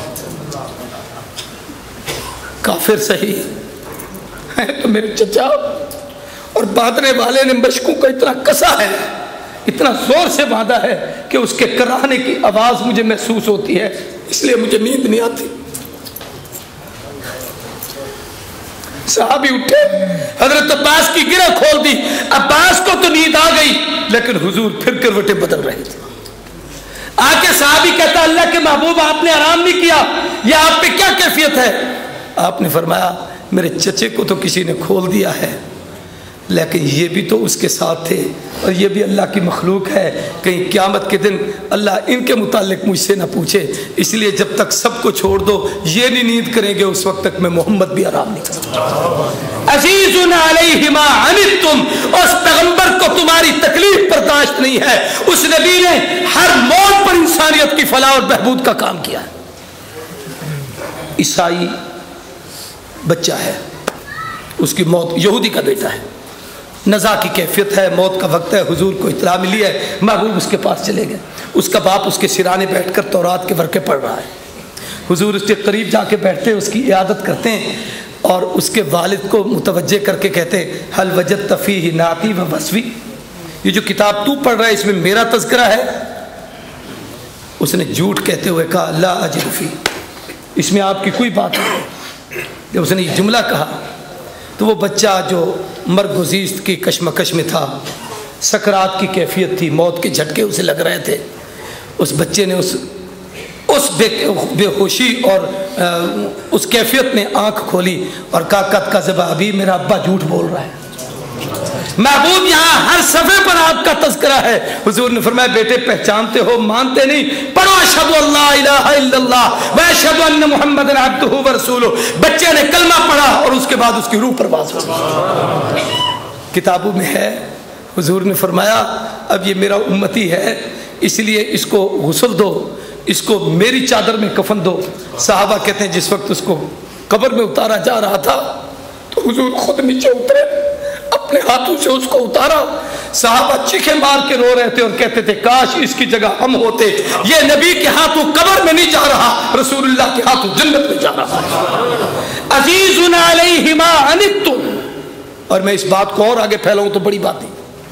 کافر صحیح تو میرے چچا, اور باندھنے والے نے مشکوں کو اتنا کسا ہے, اتنا زور سے باندھا ہے کہ اس کے کرانے کی آواز مجھے محسوس ہوتی ہے, اس لیے مجھے نیند نہیں آتی. صحابی اٹھے, حضرت عباس کی گرہ کھول دی. عباس کو تو نیند آ گئی لیکن حضور پھر کروٹیں بدل رہے تھے. آ کے صحابی کہتا اللہ کے محبوب آپ نے آرام نہیں کیا, یہ آپ پہ کیا کیفیت ہے؟ آپ نے فرمایا میرے چچے کو تو کسی نے کھول دیا ہے لیکن یہ بھی تو اس کے ساتھ تھے اور یہ بھی اللہ کی مخلوق ہے, کہیں قیامت کے دن اللہ ان کے متعلق مجھ سے نہ پوچھے, اس لیے جب تک سب کو چھوڑ دو یہ نہیں نیند کریں گے اس وقت تک میں محمد بھی آرام نہیں کرتا. عزیز علیہ ما عنتم, اس پیغمبر کو تمہاری تکلیف برداشت نہیں ہے. اس نبی نے ہر موت پر انسانیت کی فلاح اور بہبود کا کام کیا ہے. عیسائی بچہ ہے, اس کی موت یہودی کا بیٹا ہے, نزا کی کیفیت ہے, موت کا وقت ہے, حضور کو اطلاع ملی ہے, محبوب اس کے پاس چلے گئے. اس کا باپ اس کے سرانے بیٹھ کر تورات کے ورقے پڑھ رہا ہے. حضور اس کے قریب جا کے بیٹھتے, اس کی عیادت کرتے ہیں اور اس کے والد کو متوجہ کر کے کہتے ہیں حل وجدت فیہ نعتی و وصفی, یہ جو کتاب تو پڑھ رہا ہے اس میں میرا تذکرہ ہے؟ اس نے جھوٹ کہتے ہوئے کہا لا اجد فی, اس میں آپ کی کوئی بات نہیں. جب اس نے یہ جملہ کہا تو وہ بچہ جو مرگ گزیست کی کشمکش میں تھا, سکرات کی کیفیت تھی, موت کے جھٹکے اسے لگ رہے تھے, اس بچے نے اس بے ہوشی اور اس کیفیت میں آنکھ کھولی اور کہا قد کذب ابی, میرا ابا جھوٹ بول رہا ہے. محبوب یہاں ہر صفحے پر آپ کا تذکرہ ہے. حضور نے فرمایا بیٹے پہچانتے ہو مانتے نہیں, پڑھو اشہد اللہ الہ الا اللہ و اشہد ان محمد عبدہ و رسولہ. بچے نے کلمہ پڑھا اور اس کے بعد اس کی روح پرواز ہوئی. کتابوں میں ہے حضور نے فرمایا اب یہ میرا امتی ہے اس لیے اس کو غسل دو, اس کو میری چادر میں کفن دو. صحابہ کہتے ہیں جس وقت اس کو قبر میں اتارا جا رہا تھا تو حضور خود نیچے اترے, اپنے ہاتھوں سے اس کو اتارا. صحابہ چیخیں مار کے رو رہے تھے اور کہتے تھے کاش اس کی جگہ ہم ہوتے. یہ نبی کے ہاتھوں قبر میں نہیں جا رہا, رسول اللہ کے ہاتھوں جنت میں جا رہا. عزیز علیہ ما عنتم, اور میں اس بات کو اور آگے پھیلاؤں تو بڑی بات ہے,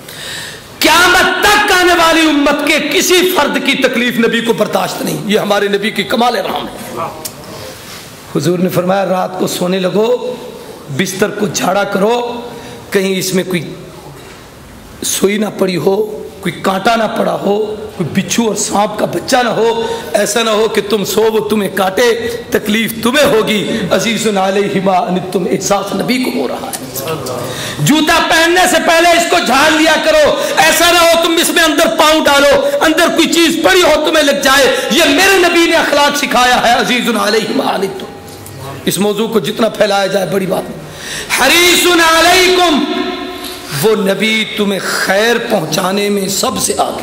قیامت تک آنے والی امت کے کسی فرد کی تکلیف نبی کو برداشت نہیں. یہ ہمارے نبی کی کمال رحم ہے. حضور نے فرمایا رات کو سونے لگو, بستر کو جھاڑا کرو, کہیں اس میں کوئی سوئی نہ پڑی ہو, کوئی کانٹا نہ پڑا ہو, کوئی بچھو اور سانپ کا بچہ نہ ہو. ایسا نہ ہو کہ تم سو وہ تمہیں کاٹے, تکلیف تمہیں ہوگی. عزیز علیہ ما عنتم, احساس نبی کو ہو رہا ہے. جوتا پہننے سے پہلے اس کو جھاڑ لیا کرو, ایسا نہ ہو تم اس میں اندر پاؤں ڈالو, اندر کوئی چیز پڑی ہو تمہیں لگ جائے. یہ میرے نبی نے اخلاق سکھایا ہے. عزیز علیہ ما عنتم, اس موضوع کو جتنا پھیلایا جائے بڑی بات. حریص علیکم, وہ نبی تمہیں خیر پہنچانے میں سب سے آگے.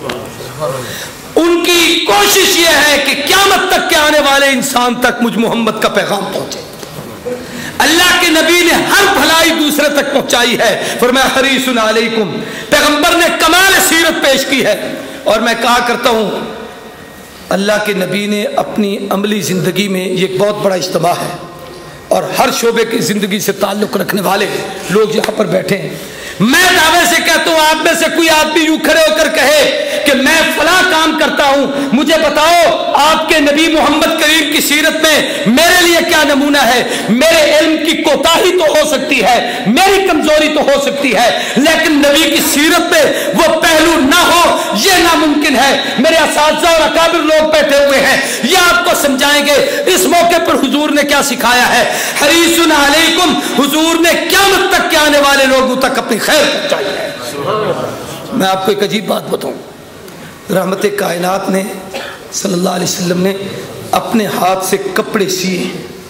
ان کی کوشش یہ ہے کہ قیامت تک کے آنے والے انسان تک مجھ محمد کا پیغام پہنچے. اللہ کے نبی نے ہر بھلائی دوسرے تک پہنچائی ہے. فرمایا حریص علیکم, پیغمبر نے کمال سیرت پیش کی ہے. اور میں کہا کرتا ہوں اللہ کے نبی نے اپنی عملی زندگی میں, یہ ایک بہت بڑا اجتماع ہے اور ہر شعبے کی زندگی سے تعلق رکھنے والے لوگ یہاں پر بیٹھے ہیں. میں دعوے سے کہتا ہوں آپ میں سے کوئی آدمی یوں کھڑے ہو کر کہے کہ میں فلاں کام کرتا ہوں, مجھے بتاؤ آپ کے نبی محمد کریم کی سیرت میں میرے لیے کیا نمونہ ہے. میرے علم کی کوتاہی تو ہو سکتی ہے, میری کمزوری تو ہو سکتی ہے, لیکن نبی کی سیرت میں وہ پہلو نہ ہو, یہ नामुमकिन है। मेरे असातिज़ा और अकाबिर लोग बैठे हुए हैं, ये आपको समझाएंगे इस मौके पर हुजूर ने क्या सिखाया है। हरीसुन अलैकुम, हुजूर ने क़यामत तक के आने वाले लोगों तक अपनी खैर पहुंचाई है। मैं आपको एक अजीब बात बताऊं, रहमत कायनात ने सल्लल्लाहु अलैहि वसल्लम ने अपने हाथ से कपड़े सिए।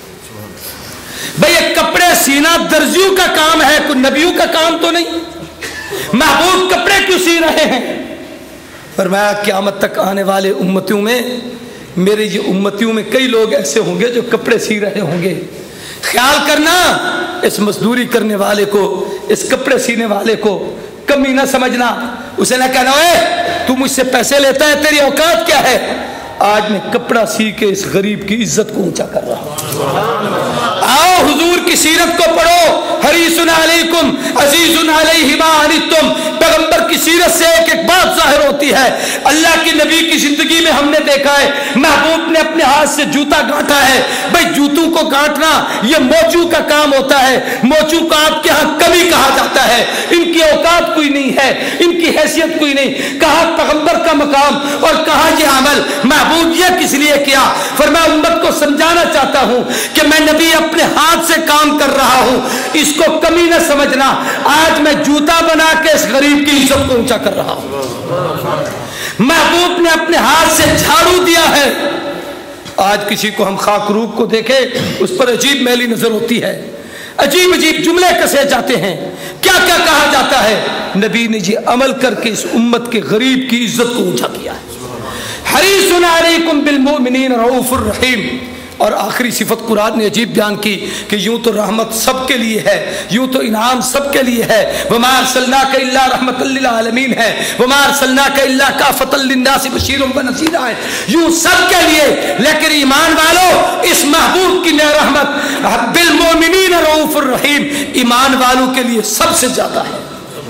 भाई ये कपड़े सीना दर्जियों का काम है, कोई नबियों का काम तो नहीं। महबूब कपड़े क्यों सी रहे हैं? फरमाया क़यामत तक आने वाले उम्मतियों में, मेरे ये उम्मतियों में कई लोग ऐसे होंगे जो कपड़े सी रहे होंगे। ख्याल करना, इस मजदूरी करने वाले को, इस कपड़े सीने वाले को कमी ना समझना। उसे ना कहना ओए तू मुझसे पैसे लेता है, तेरी औकात क्या है। आज मैं कपड़ा सी के इस गरीब की इज्जत को ऊंचा कर रहा हूं। आओ हुजूर की सीरत को पढ़ो। हरीसुन अलैकुम अजीजुन अलैहि मा अनित्तुम, पैगंबर की सीरत से एक एक बात जाहिर होती है। अल्लाह की नबी की जिंदगी में हमने देखा है, महबूब ने अपने हाथ से जूता गांठा है। भाई जूतों को गांठना ये मोचू का काम होता है। मोचू को आपके यहाँ कमी कहा जाता है। इनकी औकात कोई नहीं है, इनकी हैसियत कोई नहीं। कहा पैगंबर का मकाम और कहा ये अमल। महबूब ये किस लिए किया? फरमाया उम्मत को समझाना चाहता हूं कि मैं नबी अपने हाथ से काम कर रहा हूं, इसको कमी न समझना। आज मैं जूता बना के इस गरीब की इज्जत को ऊंचा कर रहा हूं। महबूब ने अपने हाथ से झाड़ू दिया है। आज किसी को हम खाकरूब को देखे, उस पर अजीब मैली नजर होती है, अजीब अजीब जुमले कसे जाते हैं, क्या क्या कहा जाता है। नबी ने ये अमल करके इस उम्मत के गरीब की इज्जत को ऊंचा किया है। हरीसुन अलैकुम बिल मोमिनीन रऊफुर रहीम। और आखिरी सिफत कुरान ने अजीब बयान की कि यूं तो रहमत सबके लिए है, यूं तो इनाम सबके लिए है। वमा अरसलनाका इल्ला रहमतल लिल आलमीन है, वमा अरसलनाका इल्ला काफतल लिन्नासि बशीरन व नज़ीरा है, यूं सबके लिए। लेकिन ईमान वालों, इस महबूब की रहमत बिल मोमिनीन रऊफुर रहीम, ईमान वालों के लिए सबसे ज्यादा है।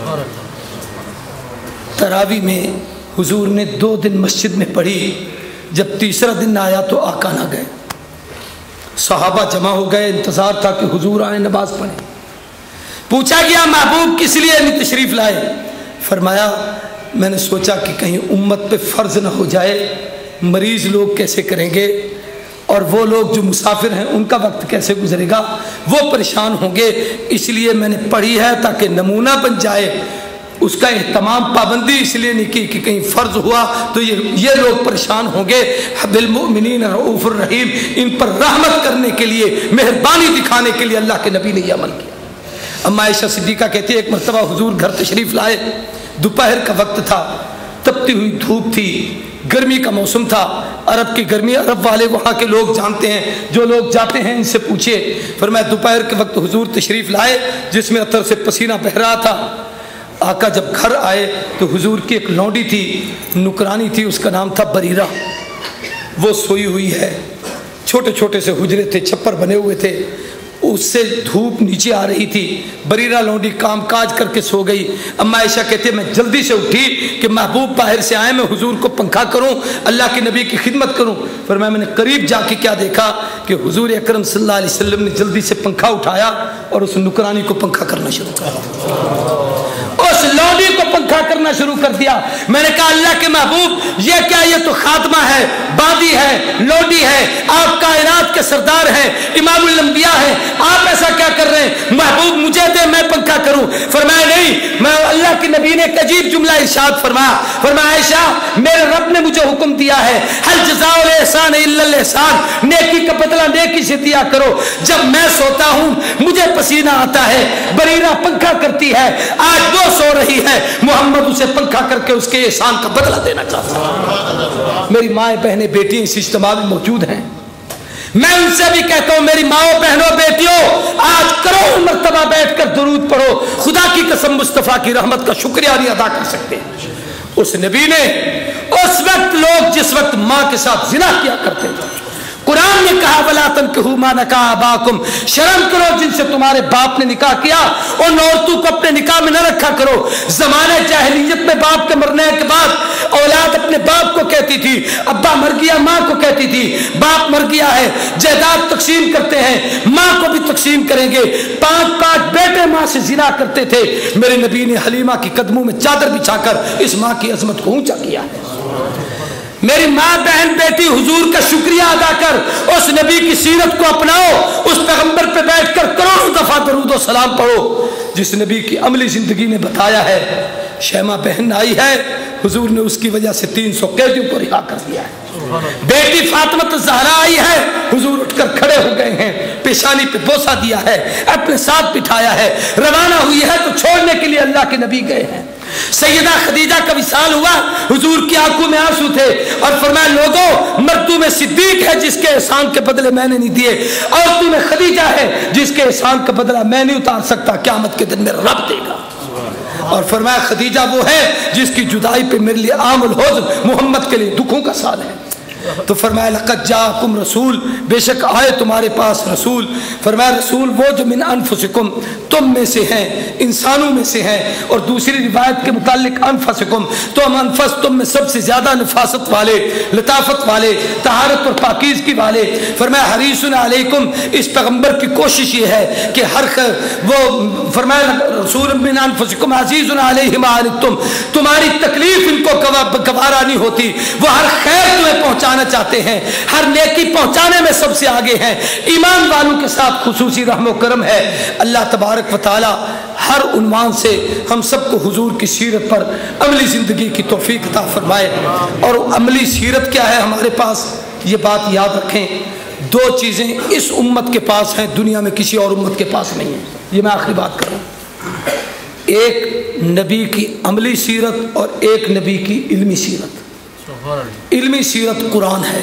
तरावी में हुजूर ने 2 दिन मस्जिद में पढ़ी। जब तीसरा दिन आया तो आका ना गए, सहाबा जमा हो गए, इंतजार था कि हुजूर आए नमाज पढ़े। पूछा गया महबूब किस लिए नहीं तशरीफ लाए? फरमाया मैंने सोचा कि कहीं उम्मत पे फर्ज ना हो जाए, मरीज लोग कैसे करेंगे और वो लोग जो मुसाफिर हैं उनका वक्त कैसे गुजरेगा, वो परेशान होंगे, इसलिए मैंने पढ़ी है ताकि नमूना बन जाए। उसका एहतमाम पाबंदी इसलिए नहीं की कि कहीं फ़र्ज हुआ तो ये लोग परेशान होंगे। बिल मोमिनीन रऊफुर रहीम, इन पर रहमत करने के लिए, मेहरबानी दिखाने के लिए अल्लाह के नबी ने यह अमल किया। अम्मा आयशा सिद्दीक़ा कहती है एक मरतबा हुजूर घर तशरीफ़ लाए, दोपहर का वक्त था, तपती हुई धूप थी, गर्मी का मौसम था। अरब की गर्मी अरब वाले वहाँ के लोग जानते हैं, जो लोग जाते हैं इनसे पूछिए। फिर मैं दोपहर के वक्त हुजूर तशरीफ़ लाए जिसमें अतर से पसीना बह रहा था। आका जब घर आए तो हुजूर की एक लौंडी थी, नुकरानी थी, उसका नाम था बरीरा। वो सोई हुई है, छोटे छोटे से हुजरे थे, छप्पर बने हुए थे, उससे धूप नीचे आ रही थी। बरीरा लौंडी काम काज करके सो गई। अम्मा आयशा कहते मैं जल्दी से उठी कि महबूब बाहर से आए, मैं हुजूर को पंखा करूं, अल्लाह के नबी की खिदमत करूं। फिर मैंने करीब जाके क्या देखा कि हुजूर अकरम सल्लल्लाहु अलैहि वसल्लम ने जल्दी से पंखा उठाया और उस नुकरानी को पंखा करना शुरू कर, उस लौंडी को पंखा करना शुरू कर दिया। मैंने कहा अल्लाह के महबूब ये क्या, ये तो खात्मा है, बादी है, लौंडी है, आप कायनात के सरदार हैं, इमामुल अंबिया हैं, आप ऐसा क्या कर रहे हैं? महबूब मुझे दे, मैं पंखा करूं। फरमाया नहीं, मैं अल्लाह के नबी ने एक अजीब जुमला इरशाद फरमाया। फरमाया आयशा मेरे रब ने मुझे हुक्म दिया है, हल जज़ाउल एहसान इल्लल एहसान, नेकी का बदला नेकी से दिया करो। जब मैं सोता हूं मुझे पसीना आता है, बरीरा पंखा करती है, आज 2 सो रही है, मोहम्मद उसे पंखा करके उसके एहसान का बदला देना चाहता है। मेरी माए बहने बेटियां इस इज्तिमा में मौजूद हैं, मैं उनसे भी कहता हूं मेरी माओ बहनों बेटियों, आज करोड़ मर्तबा बैठकर दुरूद पढ़ो। खुदा की कसम मुस्तफा की रहमत का शुक्रिया नहीं अदा कर सकते। उस नबी ने उस वक्त, लोग जिस वक्त मां के साथ जिना किया करते थे, कुरान ने कहा वला तनकिहू मा नकाह आबाकुम, शर्म करो जिनसे तुम्हारे बाप ने निकाह किया, उन औरतों को अपने निकाह में न रखा करो। जमाने जाहिलियत में बाप के मरने के बाद औलाद अपने बाप को कहती थी, अब्बा मर गया, माँ को कहती थी बाप मर गया है, जायदाद तकसीम करते हैं, माँ को भी तकसीम करेंगे। 5-5 बेटे माँ से जिना करते थे। मेरे नबी ने हलीमा की कदमों में चादर बिछाकर इस माँ की अजमत को ऊंचा किया है। मेरी माँ बहन बेटी हुजूर का शुक्रिया अदा कर, उस नबी की सीरत को अपनाओ, उस पैगंबर पे बैठकर करोड़ों दफा दरूद और सलाम पढ़ो जिस नबी की अमली जिंदगी ने बताया है। शैमा बहन आई है, हुजूर ने उसकी वजह से 300 कैदियों को रिहा कर दिया है। बेटी फातिमा ज़हरा आई है, हुजूर उठकर खड़े हो गए हैं, पेशानी पे बोसा दिया है, अपने साथ बिठाया है, रवाना हुई है तो छोड़ने के लिए अल्लाह के नबी गए हैं। सैयदा खदीजा का विसाल हुआ, हुजूर की आंखों में आंसू थे और फरमाया लोगों मर्दों में सिद्दीक है जिसके एहसान के बदले मैंने नहीं दिए, और तुम्हें खदीजा है जिसके एहसान का बदला मैं नहीं उतार सकता, क़यामत के दिन में रब देगा। और फरमाया खदीजा वो है जिसकी जुदाई पे मेरे लिए आमुल हुज़्न, मोहम्मद के लिए दुखों का साल है। तो फरमाया लक़द जाअकुम रसूल, बेशक आए तुम्हारे पास रसूल। फरमाया रसूल वो जो मिन अनफुसिकुम, तुम में से हैं, इंसानों में से हैं। और दूसरी रिवायत के मुतालिक अनफसिकुम, तो हम अनफस तुम में सबसे ज्यादा नफासत वाले, लताफत वाले, तहारत और पाकीज़गी वाले। फरमाया हरीसुन अलैकुम, इस पैगंबर की कोशिश ये है कि हर वो फरमाया रसूल मिन अनफुसिकुम अज़ीज़ुन अलैहि मा अनित्तुम, तुम्हारी तकलीफ इनको गवारा नहीं होती, वो हर खैर तुम्हें पहुंचाना चाहते हैं, हर नेकी पहुंचाने में सबसे आगे हैं, ईमान वालों के साथ खुसूसी रहमो करम है। अल्लाह तबारक व तआला हर उन्वान से हम सबको हुजूर की सीरत पर अमली ज़िंदगी की तौफीक अता फरमाए। और अमली सीरत क्या है हमारे पास, ये बात याद रखें, 2 चीज़ें इस उम्मत के पास हैं, दुनिया में किसी और उम्मत के पास नहीं है। ये मैं आखिरी बात कर रहा हूँ। एक नबी की अमली सीरत और एक नबी की इल्मी सीरत। इल्मी सीरत कुरान है,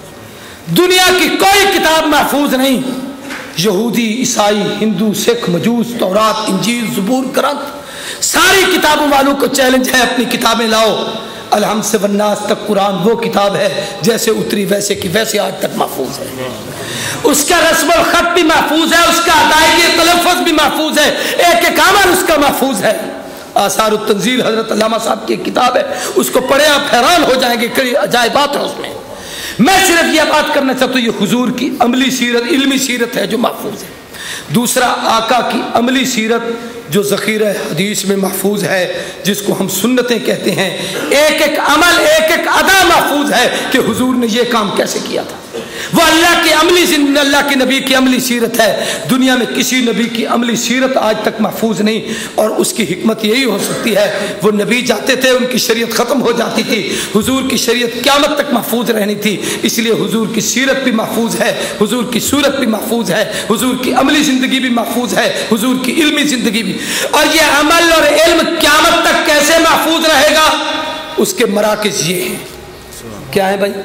दुनिया की कोई किताब महफूज नहीं। यहूदी, ईसाई, हिंदू, सिख, मजूस, तौरात, इंजील, ज़बूर, ग्रंथ, सारी किताबों वालों को चैलेंज है अपनी किताबें लाओ। अलहम्द से वन्नास तक कुरान वो किताब है जैसे उतरी वैसे की वैसे आज तक महफूज है। उसका रस्म खत भी महफूज है, उसका अदायगी तलफ़्फ़ुज़ भी महफूज है, एक एक अमल उसका महफूज है। आसार तंजील हजरत अल्लामा साहब की किताब है, उसको पढ़े आप हैरान हो जाएंगे, कई अजायबात है उसमें। मैं सिर्फ यह बात करना चाहता हूँ, ये हुजूर की अमली सीरत, इल्मी सीरत है जो महफूज है। दूसरा आका की अमली सीरत जो ज़ख़ीरा हदीस में महफूज है, जिसको हम सुन्नतें कहते हैं। एक एक अमल, एक एक अदा महफूज है कि हुजूर ने यह काम कैसे किया था। वो अल्लाह की अल्लाह के नबी की अमली सीरत है। दुनिया में किसी नबी की अमली सीरत आज तक महफूज नहीं, और उसकी हिकमत यही हो सकती है, वो नबी जाते थे उनकी शरीयत ख़त्म हो जाती थी, हुजूर की शरीयत क़यामत तक महफूज रहनी थी। इसलिए हुजूर की सीरत भी महफूज है, हुजूर की सूरत भी महफूज है, हुजूर की अमली ज़िंदगी भी महफूज है, हुजूर की इल्मी ज़िंदगी भी। और ये अमल और इल्म क़यामत तक कैसे महफूज रहेगा, उसके मराकिज़ ये हैं। क्या है भाई?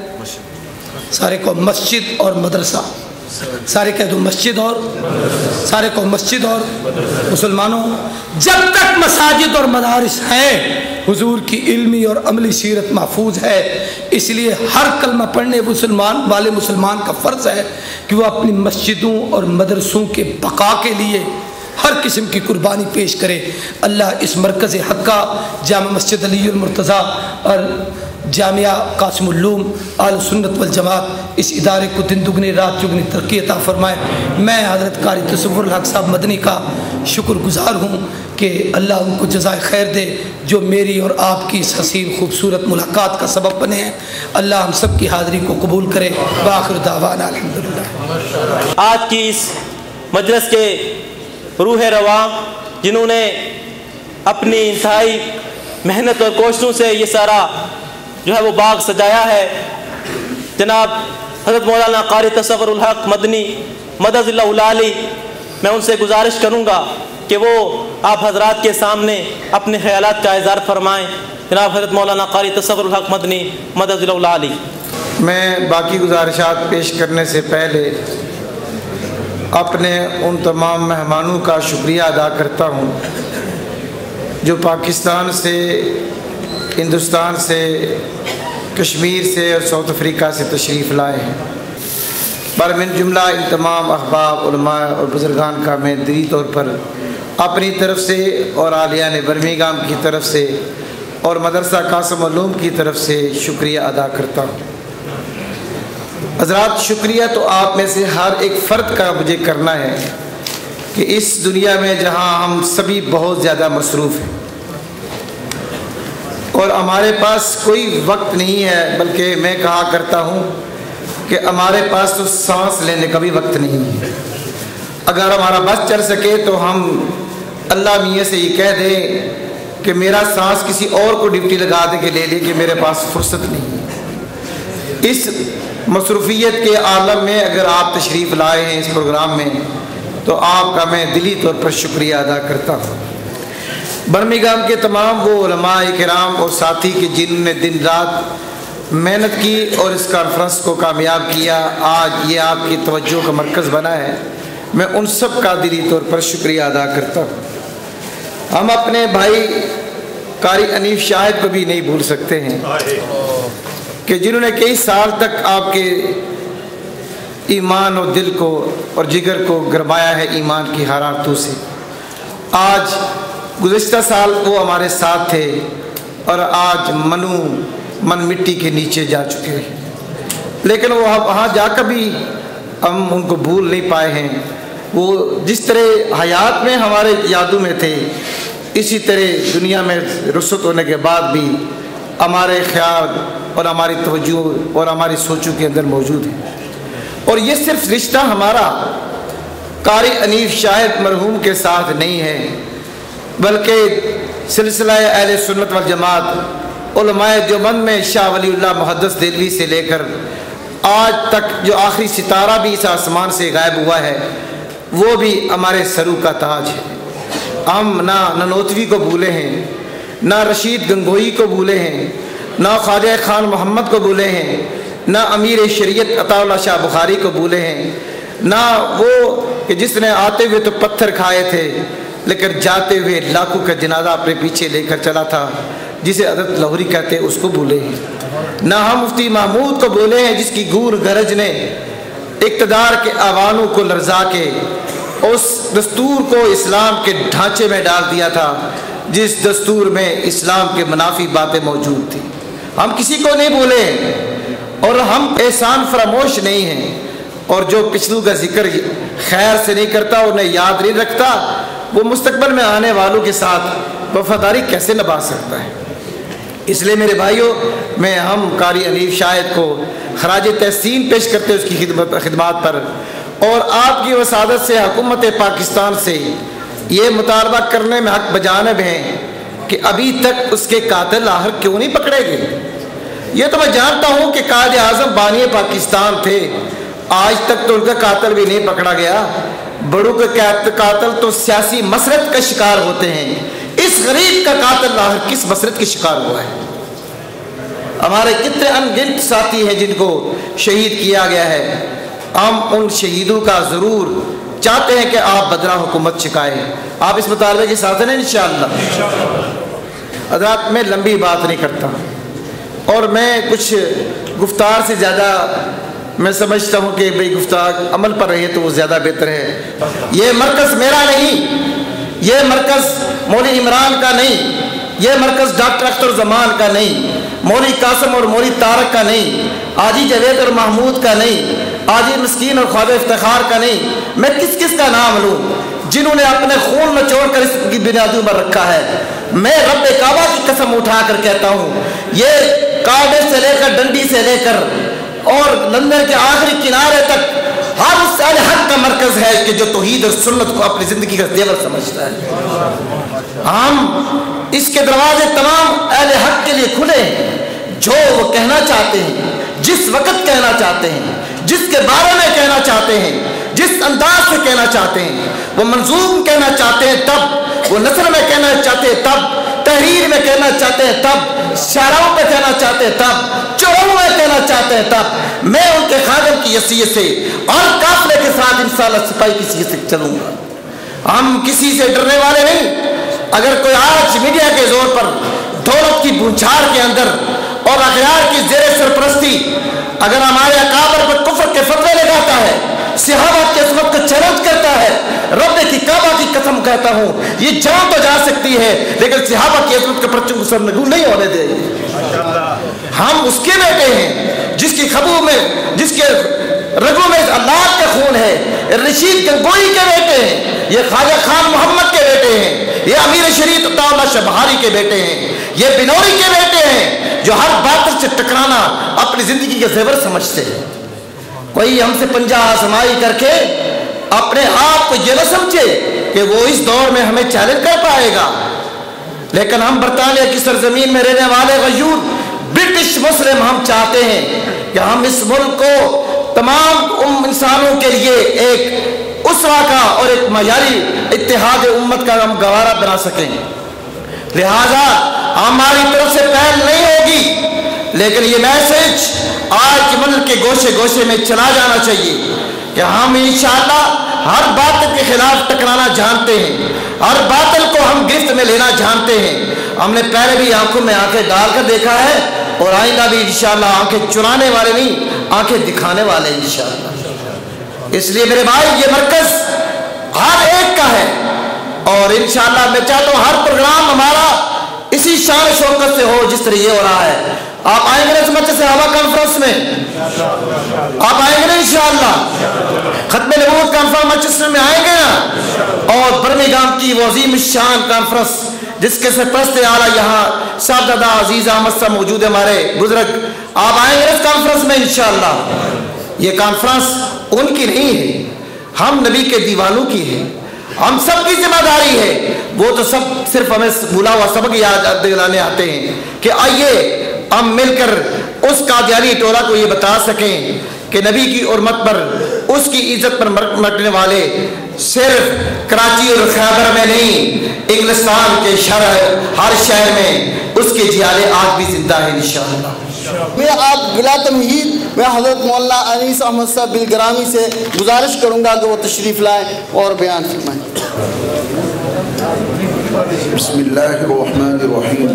सारे को मस्जिद और मदरसा, सारे कह दो मस्जिद और, सारे को मस्जिद और मुसलमानों, जब तक मसाजिद और मदारिस हैं हुजूर की इल्मी और अमली सीरत महफूज है। इसलिए हर कलमा पढ़ने मुसलमान का फ़र्ज़ है कि वह अपनी मस्जिदों और मदरसों के बका के लिए हर किस्म की कुर्बानी पेश करे। अल्लाह इस मरकज़ हक्का, जामा मस्जिद अलीउल मुर्तज़ा और जामिया कासिमुल उलूम आल सुन्नत वल जमात, इस इदारे को दिन दुगनी रात चुगनी तरक्की अता फरमाए। मैं हज़रत कारी तसव्वुरुल हक़ साहब मदनी का शुक्रगुज़ार हूँ कि अल्लाह उनको जज़ाए खैर दे जो मेरी और आपकी इस हसीन खूबसूरत मुलाकात का सबब बने हैं। अल्लाह हम सब की हाज़री को कबूल करे। बाखिर दावाना अल्हम्दुलिल्लाह। आज की इस मजलिस के रूह रवा जिन्होंने अपनी इंतहाई मेहनत और कोशिशों से ये सारा जो है वो बाग सजाया है, जनाब हज़रत मौलाना कारी तसव्वुरुल हक़ मदनी मदज़िल्लाहुल आली, मैं उनसे गुजारिश करूँगा कि वो आप हजरात के सामने अपने ख़यालात का इज़हार फरमाएँ। जनाब हज़रत मौलाना कारी तसव्वुरुल हक़ मदनी मदज़िल्लाहुल आली। मैं बाकी गुजारिशात पेश करने से पहले अपने उन तमाम मेहमानों का शुक्रिया अदा करता हूँ जो पाकिस्तान से, हिंदुस्तान से, कश्मीर से और साउथ अफ्रीका से तशरीफ़ लाए हैं। برمن جملہ ان تمام احباب علماء اور بزرگان کا میں دلی طور پر اپنی طرف سے اور عالیان برمنگھم کی طرف سے اور مدرسہ قاسم علوم کی طرف سے شکریہ ادا کرتا ہوں۔ حضرات، شکریہ تو آپ میں سے ہر ایک فرد کا مجھے کرنا ہے کہ اس دنیا میں جہاں ہم سبھی بہت زیادہ مصروف ہیں اور ہمارے پاس کوئی وقت نہیں ہے، بلکہ میں کہا کرتا ہوں کہ ہمارے پاس تو سانس لینے کا بھی وقت نہیں ہے۔ اگر ہمارا بس چل سکے تو ہم اللہ میاں سے یہ کہہ دیں کہ میرا سانس کسی اور کو ڈیوٹی لگا دے کہ لے لے، کہ میرے پاس فرصت نہیں ہے۔ اس مصروفیت کے عالم میں اگر آپ تشریف لائے ہیں اس پروگرام میں تو آپ کا میں دلی طور پر شکریہ ادا کرتا ہوں۔ برمنگھم کے تمام وہ علماء کرام اور ساتھی کہ جنہوں نے دن رات محنت کی اور اس کانفرنس کو کامیاب کیا، آج یہ آپ کی توجہ کا مرکز بنا ہے، میں ان سب کا دلی طور پر شکریہ ادا کرتا ہوں۔ ہم اپنے بھائی قاری انیف شاہد کو بھی نہیں بھول سکتے ہیں کہ جنہوں نے کئی سال تک آپ کے ایمان اور دل کو اور جگر کو گرمایا ہے ایمان کی حرارتوں سے۔ آج گزشتہ سال وہ ہمارے ساتھ تھے اور آج من مٹی کے نیچے جا چکے ہیں، لیکن وہ وہاں جا کر بھی ہم ان کو بھول نہیں پائے ہیں۔ وہ جس طرح حیات میں ہمارے یادوں میں تھے، اسی طرح دنیا میں رخصت ہونے کے بعد بھی ہمارے خیال اور ہماری توجہ اور ہماری سوچوں کے اندر موجود ہے۔ اور یہ صرف رشتہ ہمارا قاری انیف شاہد مرحوم کے ساتھ نہیں ہے، بلکہ سلسلہ اہل سنت والجماعت علماء دیوبند میں شاہ ولی اللہ محدث دہلوی سے لے کر آج تک جو آخری ستارہ بھی اس آسمان سے غائب ہوا ہے، وہ بھی ہمارے سرو کا تاج ہے۔ ہم نہ ننوتوی کو بھولے ہیں، نہ رشید گنگوئی کو بھولے ہیں، نہ خواجہ خان محمد کو بھولے ہیں، نہ امیر شریعت عطا اللہ شاہ بخاری کو بھولے ہیں، نہ وہ کہ جس نے آتے ہوئے تو پتھر کھائے تھے لیکن جاتے ہوئے لاکھوں کا جنازہ اپنے پیچھے لے کر چلا تھا، جسے حضرت لاہوری کہتے اس کو بھولے ہیں، نہ ہم مفتی محمود کو بھولے ہیں جس کی گور گرج نے اقتدار کے آوانوں کو لرزا کے اس دستور کو اسلام کے ڈھانچے میں ڈال دیا تھا جس دستور میں اسلام کے منافی باتیں موجود تھیں۔ ہم کسی کو نہیں بھولے اور ہم احسان فراموش نہیں ہیں، اور جو پچھلوں کا ذکر خیر سے نہیں کرتا، انہیں یاد نہیں رکھتا، وہ مستقبل میں آنے والوں کے ساتھ وفاداری کیسے نبھا سکتا ہے؟ اس لیے میرے بھائیوں، میں ہم قاری انیف شاہد کو خراج تحسین پیش کرتے ہیں اس کی خدمات پر، اور آپ کی وسادت سے حکومت پاکستان سے یہ مطالبہ کرنے میں حق بجانب ہیں کہ ابھی تک اس کے قاتل آخر کیوں نہیں پکڑے گئے؟ یہ تو میں جانتا ہوں کہ قائد اعظم بانی پاکستان تھے، آج تک تو ان کا قاتل بھی نہیں پکڑا گیا۔ بڑوں کے قاتل تو سیاسی مسرت کا شکار ہوتے ہیں، اس غریب کا قاتل آخر کس مسرت کے شکار ہوا ہے؟ ہمارے کتنے ان گنت ساتھی ہیں جن کو شہید کیا گیا ہے، ہم ان شہیدوں کا ضرور چاہتے ہیں کہ آپ بدرہ حکومت چکائیں۔ آپ اس مطالبے کے ساتھ ہیں انشاءاللہ؟ حضرات، میں لمبی بات نہیں کرتا اور میں کچھ گفتار سے زیادہ میں سمجھتا ہوں کہ بھئی گفتار عمل پر رہے تو وہ زیادہ بہتر ہے۔ یہ مرکز میرا نہیں، یہ مرکز مولوی عمران کا نہیں، یہ مرکز ڈاکٹر اختر زمان کا نہیں، مولوی قاسم اور مولوی طارق کا نہیں، حاجی جاوید اور محمود کا نہیں، حاجی مسکین اور خواجہ افتخار کا نہیں۔ میں کس کس کا نام لوں جنہوں نے اپنے خون نچوڑ کر اس کی بنیادوں پر رکھا ہے؟ میں رب کعبہ کی قسم اٹھا کر کہتا ہوں، یہ کارڈر سے لے کر ڈنڈی سے لے کر اور لندن کے آخری کنارے تک ہر اس اہل حق کا مرکز ہے کہ جو توحید اور سنت کو اپنی زندگی کا زیور سمجھتا ہے۔ ہم اس کے دروازے تمام اہل حق کے لیے کھلے ہیں، جو وہ کہنا چاہتے ہیں، جس وقت کہنا چاہتے ہیں، جس کے بارے میں کہنا چاہتے ہیں، جس انداز سے کہنا چاہتے ہیں، وہ منظوم کہنا چاہتے ہیں تب، وہ نثر میں کہنا چاہتے ہیں تب، تحریر میں کہنا چاہتے ہیں تب، شعراؤں پہ کہنا چاہتے ہیں تب، چوروں میں کہنا چاہتے ہیں تب، میں ان کے خادم کی حیثیت سے اور قافلے کے ساتھ انشاءاللہ سپاہی کی حیثیت سے چلوں گا۔ ہم کسی سے ڈرنے والے نہیں۔ اگر کوئی آج میڈیا کے زور پر دولت کی بونچھار کے اندر اور اغیار کی زیر سرپرستی اگر ہمارے اکابر پر کفر کفر کے فتوے لگاتا ہے، صحابہ کی عصمت کو چیلنج کرتا ہے، رب کی کعبہ کی قسم کہتا ہوں یہ جان تو جا سکتی ہے لیکن صحابہ کی عصمت کے پرچم کو سرنگوں نہیں ہونے دے گی۔ ہم اس کے بیٹے ہیں جس کی خبو میں، جس کے رگوں میں اللہ کا خون ہے، رشید گنگوئی کے بیٹے ہیں، یہ خواجہ خان محمد کے بیٹے ہیں، یہ امیر شریف عطا اللہ شاہ بہاری کے بیٹے ہیں، یہ بنوری کے بیٹے ہیں جو ہر باطل سے ٹکرانا اپنی زندگی کے زیور سمجھتے ہیں۔ کوئی ہم سے پنجہ آزمائی کر کے اپنے آپ کو یہ نہ سمجھے کہ وہ اس دور میں ہمیں چیلنج کر پائے گا، لیکن ہم برطانیہ کی سرزمین میں رہنے والے غیور برٹش مسلم ہم چاہتے ہیں کہ ہم اس ملک کو تمام انسانوں کے لیے ایک اسوہ کا اور ایک معیاری اتحاد امت کا ہم گوارا بنا سکیں۔ لہذا ہماری طرف سے پہل نہیں ہوگی لیکن یہ میسج آج کے ملک کے گوشے گوشے میں چلا جانا چاہیے کہ ہم انشاءاللہ ہر باطل کے خلاف ٹکرانا جانتے ہیں، ہر باطل کو ہم گرفت میں لینا جانتے ہیں۔ ہم نے پہلے بھی آنکھوں میں آنکھیں ڈال کر دیکھا ہے اور آئندہ بھی انشاءاللہ آنکھیں چرانے والے نہیں، آنکھیں دکھانے والے انشاءاللہ۔ اس لیے میرے بھائی یہ مرکز ہر ایک کا ہے اور انشاءاللہ میں چاہتا ہوں ہر پروگرام ہمارا اسی شان شوکت سے ہو جس طرح یہ ہو رہا ہے۔ آپ آئیں گے نا اس مجلس ہوا کانفرنس میں؟ آپ آئیں گے نا انشاءاللہ؟ ختم نبوت کانفرنس مجلس میں آئیں گے نا؟ اور برمنگھم کی وہ عظیم الشان کانفرنس جس کے سرپرست اعلیٰ یہاں صاحبزادہ عزیز احمد صاحب موجود ہے ہمارے بزرگ، آپ آئیں گے اس کانفرنس میں انشاءاللہ؟ یہ کانفرنس ان کی نہیں ہے، ہم نبی کے دیوانوں کی ہے، ہم سب کی ذمہ داری ہے۔ وہ تو سب صرف ہمیں بھولا ہوا سبق یاد دلانے آتے ہیں کہ آئیے ہم مل کر اس قادیانی ٹولہ کو یہ بتا سکیں کہ نبی کی حرمت پر، اس کی عزت پر مرنے والے صرف کراچی اور خیبر میں نہیں، انگلستان کے ہر شہر میں اس کے جیالے آج بھی زندہ ہیں انشاءاللہ۔ میں آپ بلا تمہید میں حضرت مولانا انیس احمد صاحب بالگرامی سے گزارش کروں گا کہ وہ تشریف لائیں اور بیان فرمائیں۔ بسم اللہ الرحمن الرحیم،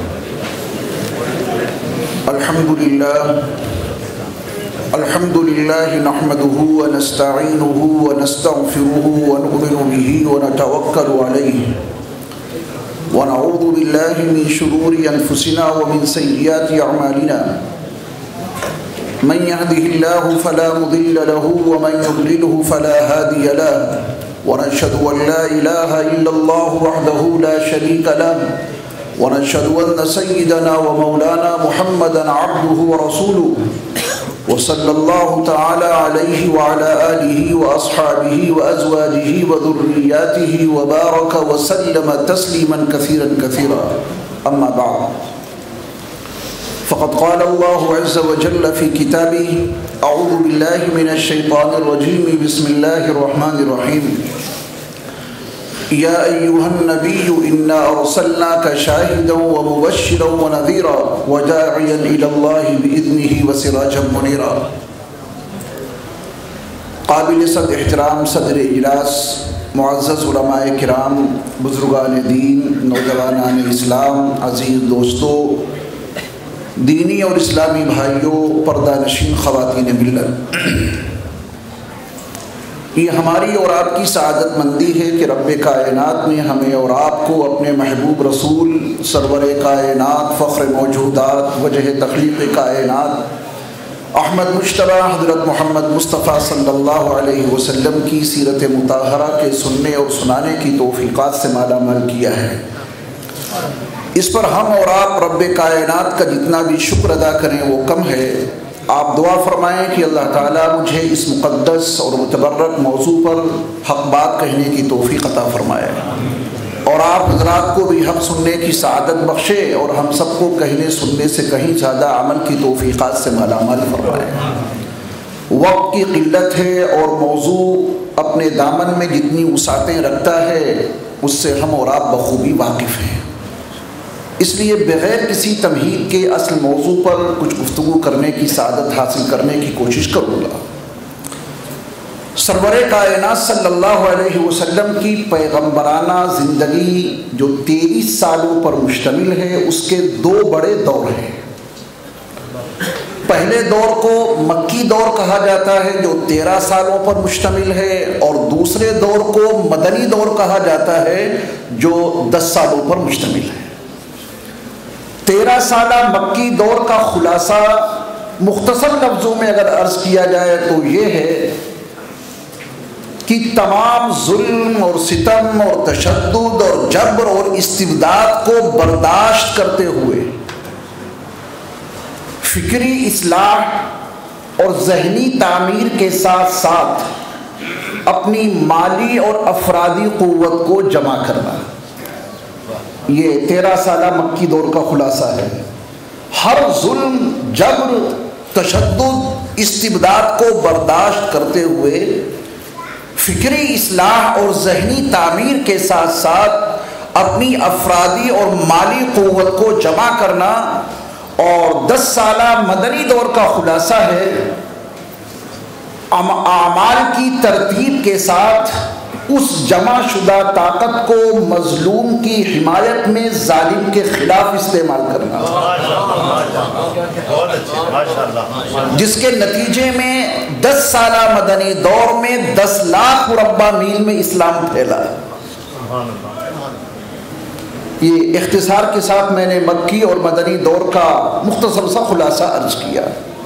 الحمد للہ نحمده ونستعینه ونستغفره ونؤمن به ونتوکل علیہ ونعوذ باللہ من شرور انفسنا ومن سیئات اعمالنا، من يهده الله فلا مضل له ومن يضلله فلا هادي له، ونشهد ان لا اله الا الله وحده لا شريك له، ونشهد ان سيدنا ومولانا محمدا عبده ورسوله، وصلى الله تعالى عليه وعلى آله وأصحابه وأزواجه وذرياته وبارك وسلم تسليما كثيرا كثيرا، أما بعد، فقد قال الله عز وجل في كتابه: أعوذ بالله من الشيطان الرجيم، بسم الله الرحمن الرحيم، يا أيها النبي إنا أرسلناك شاهدا ومبشرا ونذيرا وداعيا إلى الله بإذنه وسراجا منيرا۔ قابل صد احترام صدر اجلاس، معزز علماء کرام، بزرگان دین، نوجوانان اسلام، عزیز دوستو، دینی اور اسلامی بھائیوں، پردہ نشین خواتین ملت، یہ ہماری اور آپ کی سعادت مندی ہے کہ رب کائنات نے ہمیں اور آپ کو اپنے محبوب رسول سرور کائنات، فخر موجودات، وجہ تخلیق کائنات، احمد مجتبی حضرت محمد مصطفیٰ صلی اللہ علیہ وسلم کی سیرت مطہرہ کے سننے اور سنانے کی توفیقات سے مالا مال کیا ہے۔ اس پر ہم اور آپ رب کائنات کا جتنا بھی شکر ادا کریں وہ کم ہے۔ آپ دعا فرمائیں کہ اللہ تعالیٰ مجھے اس مقدس اور متبرک موضوع پر حق بات کہنے کی توفیق عطا فرمائے، اور آپ حضرات کو بھی حق سننے کی سعادت بخشے، اور ہم سب کو کہنے سننے سے کہیں زیادہ عمل کی توفیقات سے مالا مال فرمائے۔ وقت کی قلت ہے اور موضوع اپنے دامن میں جتنی وسعتیں رکھتا ہے اس سے ہم اور آپ بخوبی واقف ہیں، اس لیے بغیر کسی تمہید کے اصل موضوع پر کچھ گفتگو کرنے کی سعادت حاصل کرنے کی کوشش کروں گا۔ سرور کائنات صلی اللہ علیہ وسلم کی پیغمبرانہ زندگی جو 23 سالوں پر مشتمل ہے، اس کے 2 بڑے دور ہیں۔ پہلے دور کو مکی دور کہا جاتا ہے جو 13 سالوں پر مشتمل ہے، اور دوسرے دور کو مدنی دور کہا جاتا ہے جو 10 سالوں پر مشتمل ہے۔ 13 سالہ مکی دور کا خلاصہ مختصر لفظوں میں اگر عرض کیا جائے تو یہ ہے کہ تمام ظلم اور ستم اور تشدد اور جبر اور استبداد کو برداشت کرتے ہوئے فکری اصلاح اور ذہنی تعمیر کے ساتھ ساتھ اپنی مالی اور افرادی قوت کو جمع کرنا، یہ 13 سالہ مکی دور کا خلاصہ ہے۔ ہر ظلم، جبر، تشدد، استبداد کو برداشت کرتے ہوئے فکری اصلاح اور ذہنی تعمیر کے ساتھ ساتھ اپنی افرادی اور مالی قوت کو جمع کرنا، اور 10 سالہ مدنی دور کا خلاصہ ہے اعمال کی ترتیب کے ساتھ اس جمع شدہ طاقت کو مظلوم کی حمایت میں ظالم کے خلاف استعمال کرنا، جس کے نتیجے میں 10 سالہ مدنی دور میں 10 لاکھ مربع میل میں اسلام پھیلا۔ یہ اختصار کے ساتھ میں نے مکی اور مدنی دور کا مختصر سا خلاصہ عرض کیا۔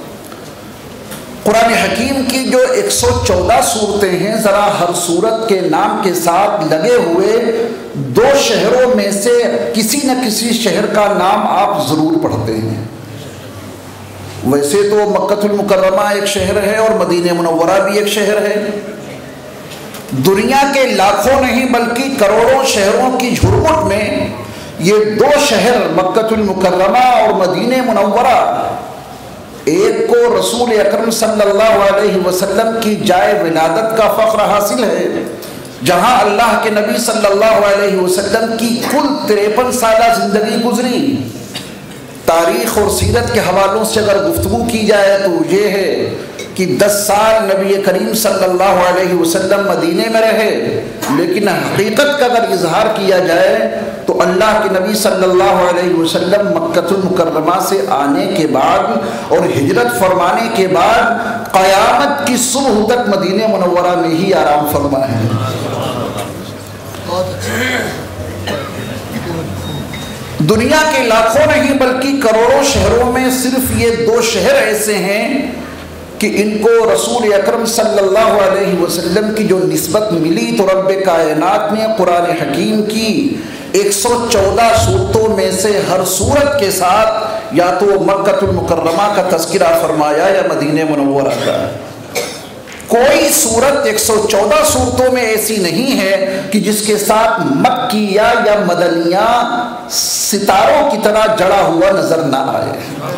قرآن حکیم کی جو 114 صورتیں ہیں، ذرا ہر صورت کے نام کے ساتھ لگے ہوئے 2 شہروں میں سے کسی نہ کسی شہر کا نام آپ ضرور پڑھتے ہیں۔ ویسے تو مکہ المکرمہ ایک شہر ہے اور مدینہ منورہ بھی ایک شہر ہے۔ دنیا کے لاکھوں نہیں بلکہ کروڑوں شہروں کی جھرمٹ میں یہ 2 شہر مکہ المکرمہ اور مدینہ منورہ، ایک کو رسول اکرم صلی اللہ علیہ وسلم کی جائے ولادت کا فخر حاصل ہے، جہاں اللہ کے نبی صلی اللہ علیہ وسلم کی کل 53 سالہ زندگی گزری۔ تاریخ اور سیرت کے حوالوں سے اگر گفتگو کی جائے تو یہ ہے کہ 10 سال نبی کریم صلی اللہ علیہ وسلم مدینے میں رہے، لیکن حقیقت کا اگر اظہار کیا جائے تو اللہ کے نبی صلی اللہ علیہ وسلم مکہ المکرمہ سے آنے کے بعد اور ہجرت فرمانے کے بعد قیامت کی صبح تک مدینہ منورہ میں ہی آرام فرما ہے۔ دنیا کے لاکھوں نہیں بلکہ کروڑوں شہروں میں صرف یہ 2 شہر ایسے ہیں کہ ان کو رسول اکرم صلی اللہ علیہ وسلم کی جو نسبت ملی تو رب کائنات نے قرآن حکیم کی 114 صورتوں میں سے ہر صورت کے ساتھ یا تو مکہ المکرمہ کا تذکرہ فرمایا یا مدینہ منورہ کا۔ کوئی صورت 114 صورتوں میں ایسی نہیں ہے کہ جس کے ساتھ مکیہ یا مدنیہ ستاروں کی طرح جڑا ہوا نظر نہ آئے۔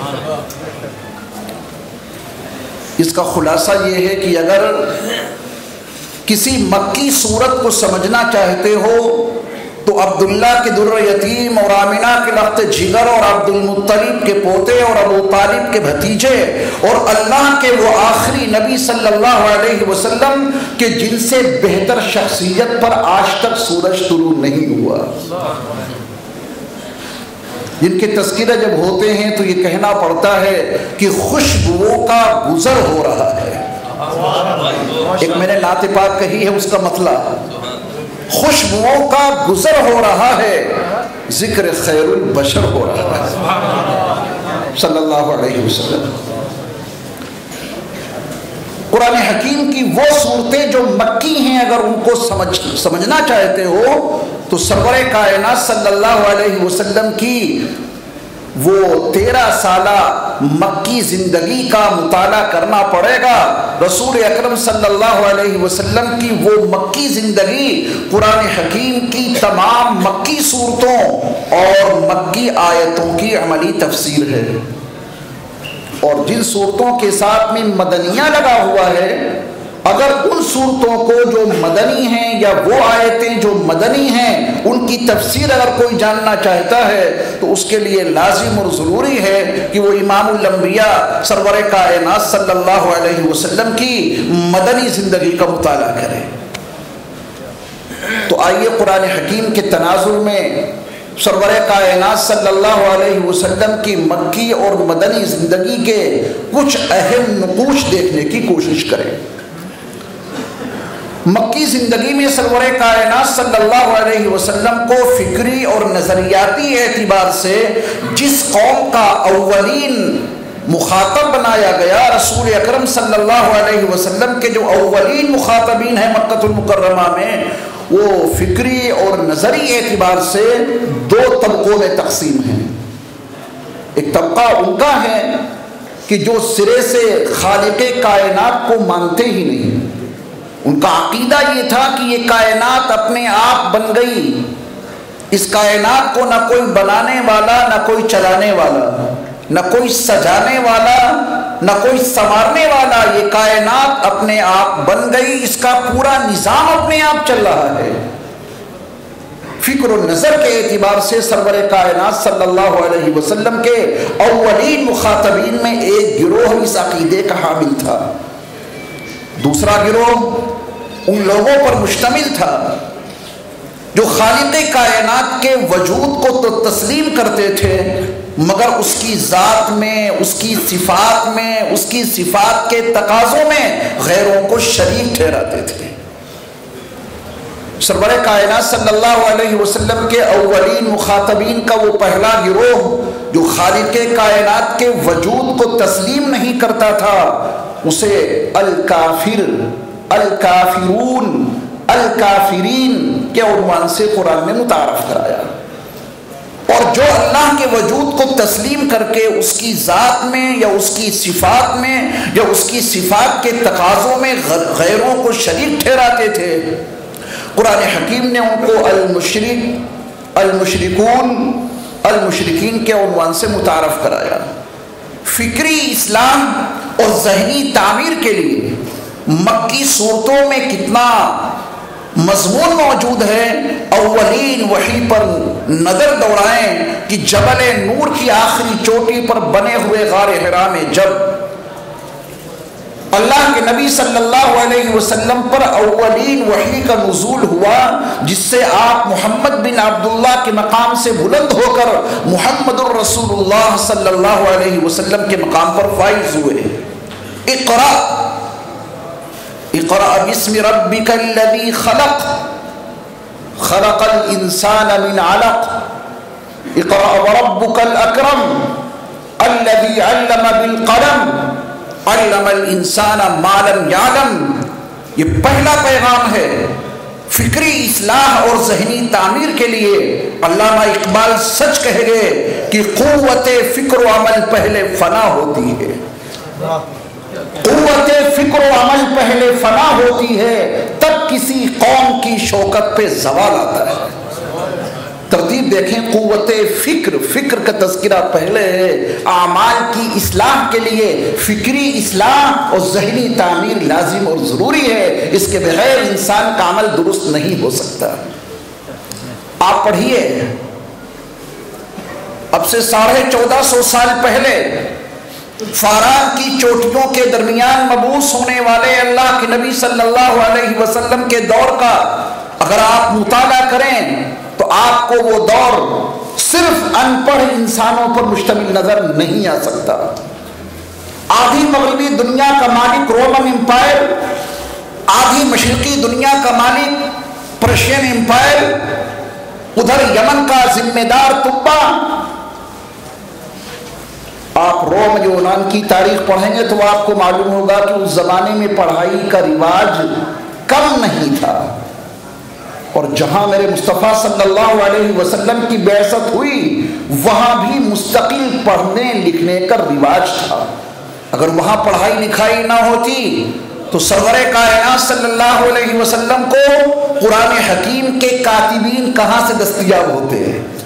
اس کا خلاصہ یہ ہے کہ اگر کسی مکی صورت کو سمجھنا چاہتے ہو تو عبداللہ کے در یتیم اور آمنہ کے لخت جگر اور عبد المطلب کے پوتے اور ابو طالب کے بھتیجے اور اللہ کے وہ آخری نبی صلی اللہ علیہ وسلم کہ جن سے بہتر شخصیت پر آج تک سورج طلوع نہیں ہوا، جن کے تذکرے جب ہوتے ہیں تو یہ کہنا پڑتا ہے کہ خوشبوؤں کا گزر ہو رہا ہے۔ ایک میں نے نعت پاک کہی ہے، اس کا مطلب خوشبوؤں کا گزر ہو رہا ہے، ذکر خیر البشر ہو رہا ہے صلی اللہ علیہ وسلم۔ قرآن حکیم کی وہ صورتیں جو مکی ہیں اگر ان کو سمجھنا چاہتے ہو تو سرور کائنات صلی اللہ علیہ وسلم کی وہ 13 سالہ مکی زندگی کا مطالعہ کرنا پڑے گا۔ رسول اکرم صلی اللہ علیہ وسلم کی وہ مکی زندگی قرآن حکیم کی تمام مکی صورتوں اور مکی آیتوں کی عملی تفسیر ہے، اور جن صورتوں کے ساتھ میں مدنیہ لگا ہوا ہے اگر ان صورتوں کو جو مدنی ہیں یا وہ آیتیں جو مدنی ہیں ان کی تفسیر اگر کوئی جاننا چاہتا ہے تو اس کے لیے لازم اور ضروری ہے کہ وہ امام الانبیاء سرور کائنات صلی اللہ علیہ وسلم کی مدنی زندگی کا مطالعہ کرے۔ تو آئیے قرآن حکیم کے تناظر میں सरवर कायनात सल्लल्लाहु अलैहि वसल्लम की मक्की और मदनी ज़िंदगी के कुछ अहम नुकूश देखने की कोशिश करें। मक्की ज़िंदगी में सरवर कायनात सल्लल्लाहु अलैहि वसल्लम को फ़िक्री और नज़रियाती एतबार से जिस कौम का अव्वलीन मुखातब बनाया गया, रसूल अकरम सल्लल्लाहु अलैहि वसल्लम के जो अव्वलीन मुखातबीन हैं मक्कतुल मुकर्रमा में, वो फ़िक्री और नज़री एतबार से दो तबकों में तकसीम हैं। एक तबका उनका है कि जो सिरे से खालिक़े कायनात को मानते ही नहीं। उनका अकीदा ये था कि ये कायनात अपने आप बन गई, इस कायनात को ना कोई बनाने वाला, ना कोई चलाने वाला, ना कोई सजाने वाला, ना कोई संवारने वाला, ये कायनात अपने आप बन गई, इसका पूरा निज़ाम अपने आप चल रहा है। फ़िक्र और नज़र के एतबार से सरवर कायनात सल्लल्लाहु अलैहि वसल्लम के अव्वलीन मुखातबीन में एक गिरोह इस अकीदे का हामिल था। दूसरा गिरोह उन लोगों पर मुश्तमिल था जो खालिक़े कायनात के वजूद को तो तस्लीम करते थे, मगर उसकी ज़ात में, उसकी सिफ़ात में, उसकी सिफ़ात के तकाज़ों में गैरों को शरीक ठहराते थे। सरवर कायनात सल्लल्लाहु अलैहि वसल्लम के अव्वलीन मुखातबीन का वो पहला गिरोह जो खालिक़े कायनात के वजूद को तस्लीम नहीं करता था, उसे अल-काफिर, अल-काफिरून, अल-काफिरीन के उन्वान से कुरान ने मुतारफ़ कराया। और जो अल्लाह के वजूद को तस्लीम करके उसकी ज़ात में या उसकी सिफ़ात में या उसकी सिफ़ात के तकाज़ों में गैरों को शरीक ठहराते थे, कुरान हकीम ने उनको अल-मुशरिक, अल-मुशरिकून, अल-मुशरिकीन के उन्वान से मुतारफ़ कराया। फ़िक्री इस्लाम और ज़हनी तामीर के लिए मक्की सूरतों में कितना मज़मून मौजूद है। अव्वलीन वही पर नज़र दौड़ाएं कि जबल नूर की आखिरी चोटी पर बने हुए गारे हिरा में जब अल्लाह के नबी सल्लल्लाहु अलैहि वसल्लम पर अव्वलीन वही का नुज़ूल हुआ, जिससे आप मोहम्मद बिन अब्दुल्लाह के मकाम से बुलंद होकर मुहम्मदुर रसूलुल्लाह सल्लल्लाहु अलैहि वसल्लम के मकाम पर फाइज हुए। इक़रा, इक़रा बिस्मि रब्बिकल्लज़ी खलक़, खलक़ल इंसान मिन अलक़, इक़रा व रब्बुकल अकरम, अल्लज़ी अल्लम बिल क़लम, अल्लमल इंसाना मा लम यालम। ये पहला पैगाम है फ़िक्री इस्लाह और ज़हनी तामीर के लिए। अल्लामा इकबाल सच कह गए कि क़ुव्वते फ़िक्र अमल पहले फ़ना होती है, क़ुव्वते फ़िक्र अमल पहले फ़ना होती है, तब किसी कौम की शौकत पे ज़वाल आता है। तरतीब देखें, क़ुव्वते फ़िक्र, फ़िक्र का तज़किरा पहले है। आमाल की इस्लाह के लिए फ़िक्री इस्लाह और ज़हनी तामीर लाजिम और ज़रूरी है। इसके बगैर इंसान का अमल दुरुस्त नहीं हो सकता। आप पढ़िए, अब से 1450 साल पहले फ़ारान की चोटियों के दरमियान मबूस होने वाले अल्लाह के नबी सल्लल्लाहु अलैहि वसल्लम के दौर का अगर आप मुताला करें तो आपको वो दौर सिर्फ अनपढ़ इंसानों पर मुश्तमिल नजर नहीं आ सकता। आधी मगरबी दुनिया का मालिक रोमन एम्पायर, आधी मशरिकी दुनिया का मालिक पर्शियन एम्पायर, उधर यमन का जिम्मेदार तुब्बा। आप रोम यूनान की तारीख पढ़ेंगे तो आपको मालूम होगा कि उस जमाने में पढ़ाई का रिवाज कम नहीं था, और जहां मेरे मुस्तफ़ा सल्लल्लाहु अलैहि वसल्लम की बेअसत हुई वहां भी मुस्तकिल पढ़ने लिखने का रिवाज था। अगर वहां पढ़ाई लिखाई ना होती तो सरवरे कायनात सल्लल्लाहु अलैहि वसल्लम को कुरान हकीम के कातिबीन कहां से दस्तयाब होते।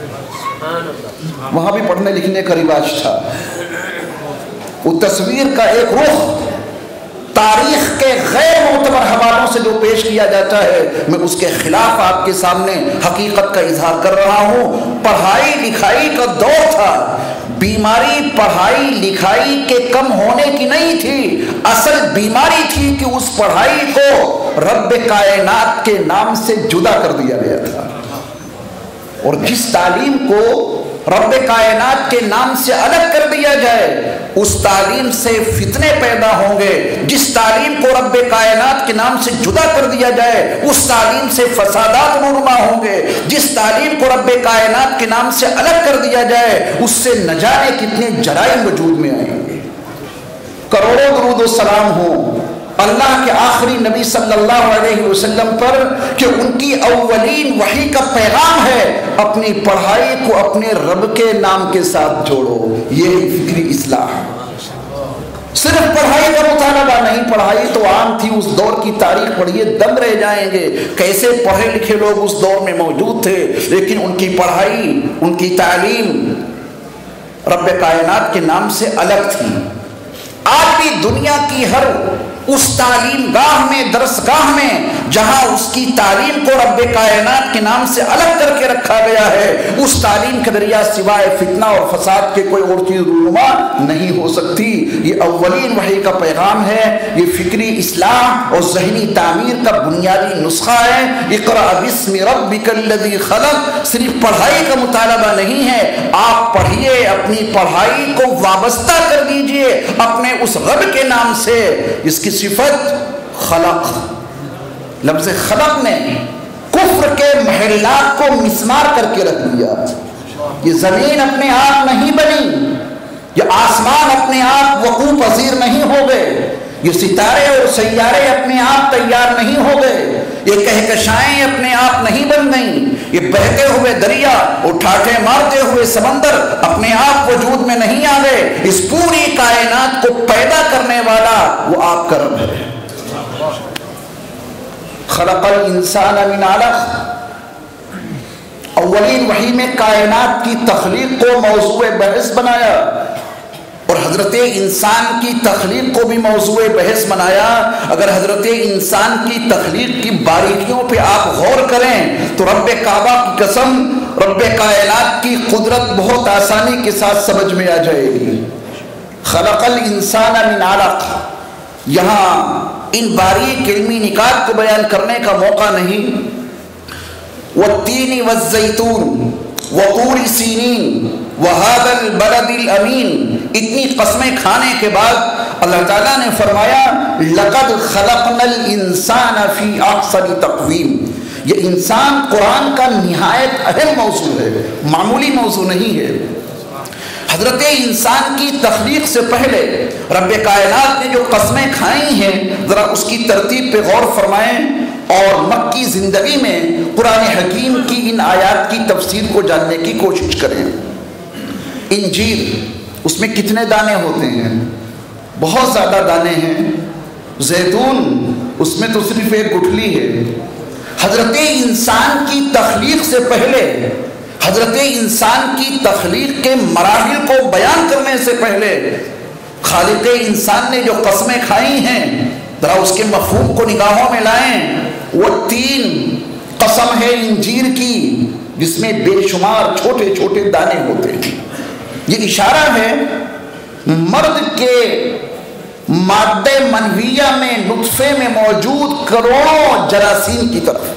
वहां भी पढ़ने लिखने का रिवाज था। वो तस्वीर का एक रुख तारीख के गैर मोतबर हवालों से जो पेश किया जाता है, मैं उसके खिलाफ आपके सामने हकीकत का इजहार कर रहा हूँ। पढ़ाई लिखाई का दौर था। बीमारी पढ़ाई लिखाई के कम होने की नहीं थी, असल बीमारी थी कि उस पढ़ाई को रब्बे कायनात के नाम से जुदा कर दिया गया था। اور جس تعلیم کو رب کائنات کے نام سے الگ کر دیا جائے اس تعلیم سے فتنے پیدا ہوں گے. جس تعلیم کو رب کائنات کے نام سے جدا کر دیا جائے اس تعلیم سے فسادات رونما ہوں گے. جس تعلیم کو رب کائنات کے نام سے الگ کر دیا جائے اس سے نہ جانے کتنے جرائم وجود میں آئیں گے. کروڑوں درود و سلام ہوں اللہ کے آخری نبی صلی اللہ علیہ وسلم پر کہ ان کی اولین وحی کا پیغام ہے اپنی پڑھائی کو اپنے رب کے نام کے ساتھ جوڑو. یہ فکری اصلاح. صرف پڑھائی کا مطالبہ نہیں. پڑھائی تو عام تھی اس دور کی تاریخ پڑھیے دم رہ جائیں گے کیسے پڑھے لکھے لوگ اس دور میں موجود تھے. لیکن ان کی پڑھائی ان کی تعلیم رب کائنات کے نام سے الگ تھی. آج بھی دنیا کی ہر اس تعلیم گاہ میں درس گاہ میں جہاں اس کی تعلیم کو رب کائنات کے نام سے الگ کر کے رکھا گیا ہے اس تعلیم کے ذریعہ سوائے فتنہ اور فساد کے کوئی اور چیز رونما نہیں ہو سکتی. یہ اولین وحی کا پیغام ہے. یہ فکری اصلاح اور ذہنی تعمیر کا بنیادی نسخہ ہے. اقرأ باسم ربک الذی خلق. صرف پڑھائی کا مطالبہ نہیں ہے. آپ پڑھیے اپنی پڑھائی کو وابستہ کر دیجئے اپنے اس رب کے نام سے. اس کی صفت خلق. لفظ خلق نے کفر کے محلات کو مسمار کر کے رکھ دیا. یہ زمین اپنے آپ نہیں بنی. یہ آسمان اپنے آپ وقوع پذیر نہیں ہو گئے. یہ ستارے اور سیارے اپنے آپ تیار نہیں ہو گئے. یہ کہکشائیں اپنے آپ نہیں بن گئیں. یہ بہتے ہوئے دریا اور ٹھاٹھے مارتے ہوئے سمندر اپنے آپ وجود میں نہیں آ گئے. اس پوری کائنات کو پیدا کرنے والا وہ آپ کا رب ہے. خلق الانسان من علق. اولین وحی میں کائنات کی تخلیق کو موضوع بحث بنایا اور حضرت انسان کی تخلیق کو بھی موضوع بحث بنایا. اگر حضرت انسان کی تخلیق کی باریکیوں پہ آپ غور کریں تو رب کعبہ کی قسم رب کائنات کی قدرت بہت آسانی کے ساتھ سمجھ میں آ جائے گی. خلق الانسان من علق. یہاں ان باریک علمی نکات کو بیان کرنے کا موقع نہیں. والتین والزیتون وطور سینین وہذا البلد الامین. اتنی قسمیں کھانے کے بعد اللہ تعالیٰ نے فرمایا لقد خلقنا الانسان فی احسن تقویم. یہ انسان قرآن کا نہایت اہم موضوع ہے, معمولی موضوع نہیں ہے. حضرت انسان کی تخلیق سے پہلے رب کائنات نے جو قسمیں کھائی ہیں ذرا اس کی ترتیب پہ غور فرمائیں اور مکی زندگی میں قرآن حکیم کی ان آیات کی تفسیر کو جاننے کی کوشش کریں. انجیر اس میں کتنے دانے ہوتے ہیں؟ بہت زیادہ دانے ہیں. زیتون اس میں تو صرف ایک گٹھلی ہے. حضرت انسان کی تخلیق سے پہلے حضرت انسان کی تخلیق کے مراحل کو بیان کرنے سے پہلے خالق انسان نے جو قسمیں کھائی ہیں ذرا اس کے مفہوم کو نگاہوں میں لائیں. وہ 3 قسم ہے انجیر کی جس میں بے شمار چھوٹے چھوٹے دانے ہوتے ہیں. یہ اشارہ ہے مرد کے مادہ منویہ میں نطفے میں موجود کروڑوں جراثیم کی طرف.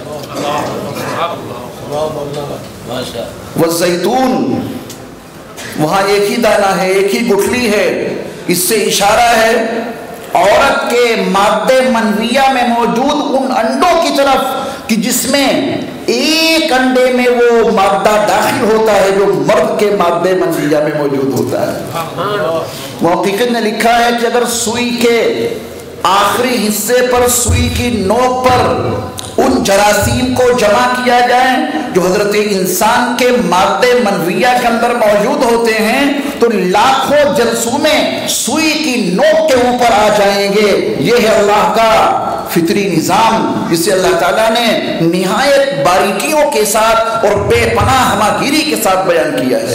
والزیتون وہاں ایک ہی دانہ ہے, ایک ہی گٹھلی ہے. اس سے اشارہ ہے عورت کے مادہ منویہ میں موجود ان انڈوں کی طرف کہ جس میں ایک انڈے میں وہ مادہ داخل ہوتا ہے جو مرد کے مادہ منویہ میں موجود ہوتا ہے. محققین نے لکھا ہے کہ اگر سوئی کے آخری حصے پر سوئی کی نوک پر ان جراثیم کو جمع کیا جائے جو حضرت انسان کے مادہ منویہ کے اندر موجود ہوتے ہیں تو لاکھوں جرثومیں سوئی کی نوک کے اوپر آ جائیں گے. یہ ہے اللہ کا فطری نظام جسے اللہ تعالیٰ نے نہایت باریکیوں کے ساتھ اور بے پناہ ہماگیری کے ساتھ بیان کیا ہے.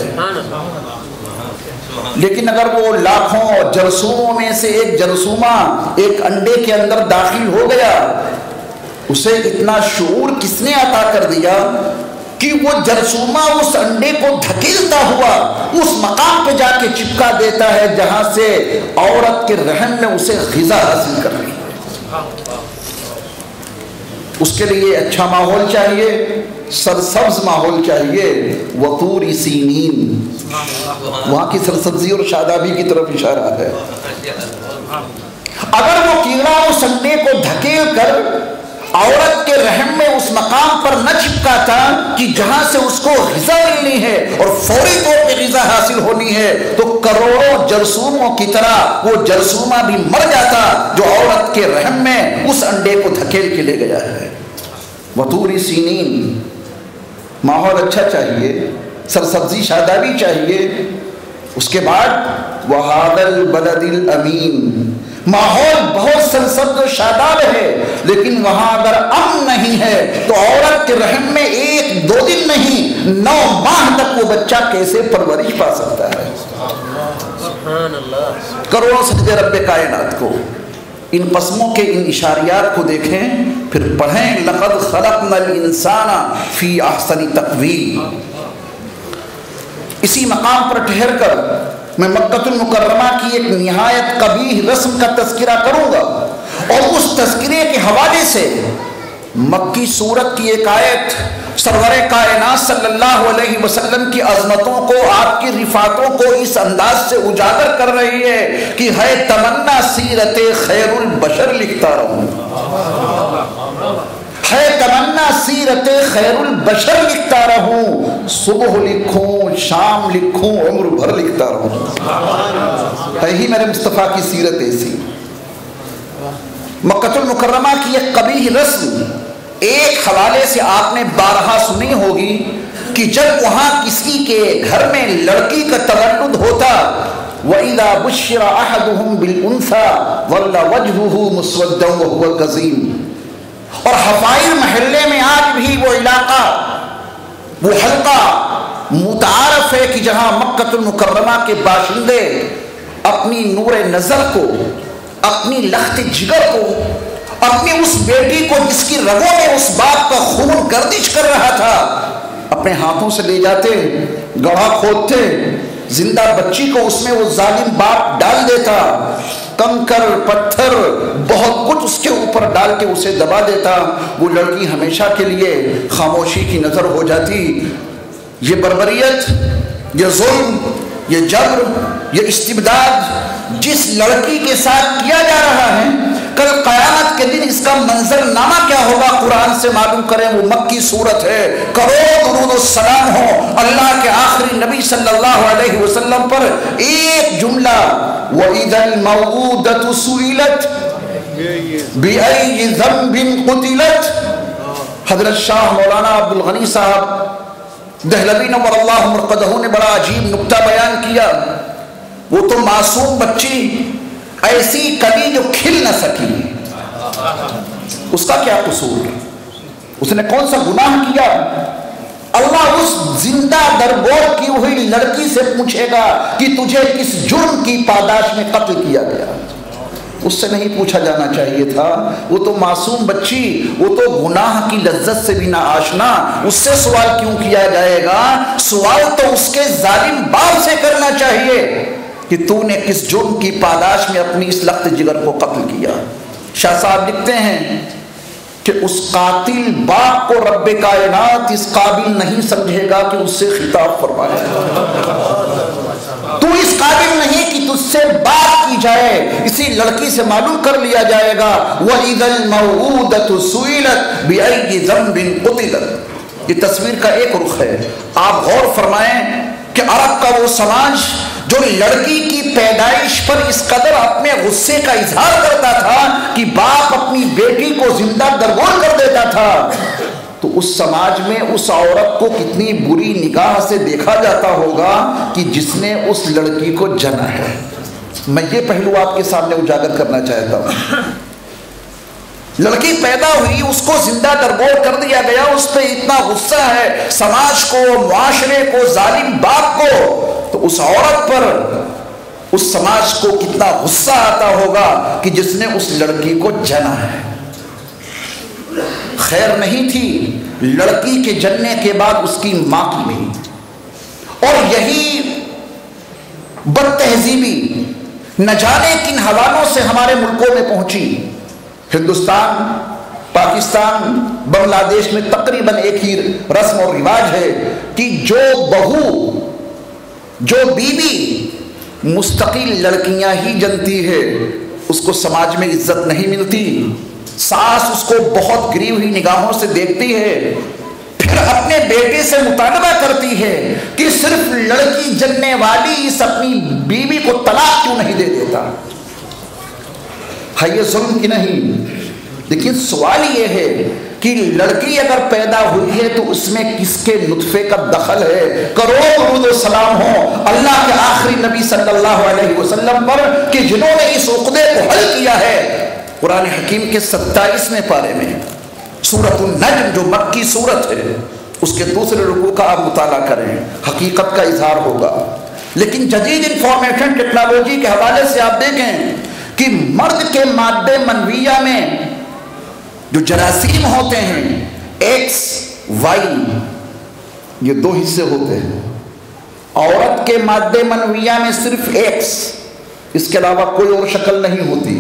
لیکن اگر وہ لاکھوں جرثوموں میں سے ایک جرثومہ ایک انڈے کے اندر داخل ہو گیا اسے اتنا شعور کس نے عطا کر دیا کہ وہ جرثومہ اس انڈے کو دھکیلتا ہوا اس مقام پہ جا کے چپکا دیتا ہے جہاں سے عورت کے رحم میں اسے غذا حاصل کر رہی ہے. اس کے لیے اچھا ماحول چاہیے, سرسبز ماحول چاہیے، وطور سینین، وہاں کی سرسبزی اور شادابی کی طرف اشارہ ہے۔ اگر وہ کیڑا اس انڈے کو دھکیل کر عورت کے رحم میں اس مقام پر نہ چپکاتا کہ جہاں سے اس کو غذا ملنی ہے اور فوری طور پہ غذا حاصل ہونی ہے، تو کروڑوں جرثوموں کی طرح وہ جرثومہ بھی مر جاتا جو عورت کے رحم میں اس انڈے کو دھکیل کے لے گیا ہے۔ وطور سینین، ماحول اچھا چاہیے، سرسبزی شادابی چاہیے۔ اس کے بعد وَهَذَا الْبَلَدِ الْأَمِينَ، ماحول بہت سرسبز و شاداب ہے، لیکن وہاں اگر امن نہیں ہے تو عورت کے رحم میں 1-2 دن نہیں 9 ماہ تک وہ بچہ کیسے پرورش پا سکتا ہے؟ کروڑوں سجدے رب کائنات کو، ان قسموں کے ان اشاریات کو دیکھیں، پھر پڑھیں لقد خلقنا الانسان فی احسن تقویم۔ اسی مقام پر ٹھہر کر میں مکہ المکرمہ کی ایک نہایت قبیح رسم کا تذکرہ کروں گا، اور اس تذکرے کے حوالے سے مکی سورت کی ایک آیت سرور کائنات صلی اللہ علیہ وسلم کی عظمتوں کو، آپ کی رفاتوں کو اس انداز سے اجاگر کر رہی ہے کہ ہے تمنا سیرت خیر البشر لکھتا رہوں، ہے تمنا سیرت خیر البشر لکھتا رہوں، صبح لکھوں شام لکھوں عمر بھر لکھتا رہوں۔ ہے ہی میرے مصطفیٰ کی سیرت ایسی۔ مکہ المکرمہ کی ایک قبیح رسم ایک حوالے سے آپ نے بارہا سنی ہوگی کہ جب وہاں کسی کے گھر میں لڑکی کا تولد ہوتا، وَإِذَا بُشِّرَ أَحَدُهُمْ بِالْأُنْثَى وَلَّ وَجْهُهُ مُسْوَدًّا وَهُوَ كَظِيمٌ، اور حفائر محلے میں آج بھی وہ علاقہ، وہ حلقہ متعارف ہے کہ جہاں مکہ المکرمہ کے باشندے اپنی نور نظر کو، اپنی لخت جگر کو، اپنی اس بیٹی کو جس کی رگوں میں اس باپ کا خون گردش کر رہا تھا، اپنے ہاتھوں سے لے جاتے، گڑھا کھودتے، زندہ بچی کو اس میں وہ ظالم باپ ڈال دیتا، کنکر پتھر بہت کچھ اس کے اوپر ڈال کے اسے دبا دیتا، وہ لڑکی ہمیشہ کے لیے خاموشی کی نظر ہو جاتی۔ یہ بربریت، یہ ظلم، یہ جبر، یہ استبداد جس لڑکی کے ساتھ کیا جا رہا ہے، کل قیامت کے دن اس کا منظر نامہ کیا ہوگا قرآن سے معلوم کریں۔ وہ مکی صورت ہے، کروڑ درود و سلام ہو اللہ کے آخری نبی صلی اللہ علیہ وسلم پر۔ ایک جملہ وَإِذَا الْمَوْءُودَةُ سُئِلَتْ بِأَيِّ ذَنْبٍ قُتِلَتْ، حضرت شاہ مولانا عبد الغنی صاحب دہلوی نور اللہ مرقدہ نے بڑا عجیب نکتہ بیان کیا۔ وہ تو معصوم بچی، ایسی کلی جو کھل نہ سکی، اس کا کیا قصور؟ اس نے کون سا گناہ کیا؟ اللہ اس زندہ درگور کی ہوئی لڑکی سے پوچھے گا کہ تجھے کس جرم کی پاداش میں قتل کیا گیا؟ اس سے نہیں پوچھا جانا چاہیے تھا، وہ تو معصوم بچی، وہ تو گناہ کی لذت سے بھی نہ آشنا، اس سے سوال کیوں کیا جائے گا؟ سوال تو اس کے ظالم باپ سے کرنا چاہیے کہ تو نے کس جرم کی پاداش میں اپنی اس لخت جگر کو قتل کیا۔ شاہ صاحب لکھتے ہیں کہ اس قاتل باپ کو رب کائنات اس قابل نہیں سمجھے گا کہ اس سے خطاب فرمائے، تو اس قابل نہیں کہ تجھ سے بات کی جائے، اسی لڑکی سے معلوم کر لیا جائے گا وَإِذَا الْمَوْءُودَةُ سُئِلَتْ بِأَيِّ ذَنْبٍ قُتِلَتْ۔ یہ تصویر کا ایک رخ ہے۔ آپ غور فرمائیں کہ عرب کا وہ سماج جو لڑکی کی پیدائش پر اس قدر اپنے غصے کا اظہار کرتا تھا کہ باپ اپنی بیٹی کو زندہ درگور کر دیتا تھا، تو اس سماج میں اس عورت کو کتنی بری نگاہ سے دیکھا جاتا ہوگا کہ جس نے اس لڑکی کو جنا ہے۔ میں یہ پہلو آپ کے سامنے اجاگر کرنا چاہتا ہوں۔ لڑکی پیدا ہوئی، اس کو زندہ درگور کر دیا گیا، اس پہ اتنا غصہ ہے سماج کو، معاشرے کو، ظالم باپ کو، تو اس عورت پر اس سماج کو کتنا غصہ آتا ہوگا کہ جس نے اس لڑکی کو جنا ہے۔ خیر نہیں تھی لڑکی کے جننے کے بعد اس کی ماں کی بھی، اور یہی بد تہذیبی نہ جانے کن حوالوں سے ہمارے ملکوں میں پہنچی۔ ہندوستان پاکستان بنگلہ دیش میں تقریباً ایک ہی رسم اور رواج ہے کہ جو بہو جو بیوی مستقل لڑکیاں ہی جنتی ہے اس کو سماج میں عزت نہیں ملتی. ساس اس کو بہت گری ہوئی نگاہوں سے دیکھتی ہے، پھر اپنے بیٹے سے مطالبہ کرتی ہے کہ صرف لڑکی جننے والی اس اپنی بیوی کو طلاق کیوں نہیں دے دیتا. ہے یہ ظلم کی نہیں؟ لیکن سوال یہ ہے کہ لڑکی اگر پیدا ہوئی ہے تو اس میں کس کے نطفے کا دخل ہے؟ کروڑ درود و سلام ہو اللہ کے آخری نبی صلی اللہ علیہ وسلم پر کہ جنہوں نے اس عقدے کو حل کیا ہے. قرآن حکیم کے 27ویں پارے میں سورۃ النجم جو مکی سورت ہے اس کے دوسرے رکوع کا آپ مطالعہ کریں، حقیقت کا اظہار ہوگا. لیکن جدید انفارمیشن ٹیکنالوجی کے حوالے سے آپ دیکھیں کہ مرد کے مادے منویہ میں جو جراثیم ہوتے ہیں ایکس وائی، یہ دو حصے ہوتے ہیں. عورت کے مادے منویہ میں صرف ایکس، اس کے علاوہ کوئی اور شکل نہیں ہوتی.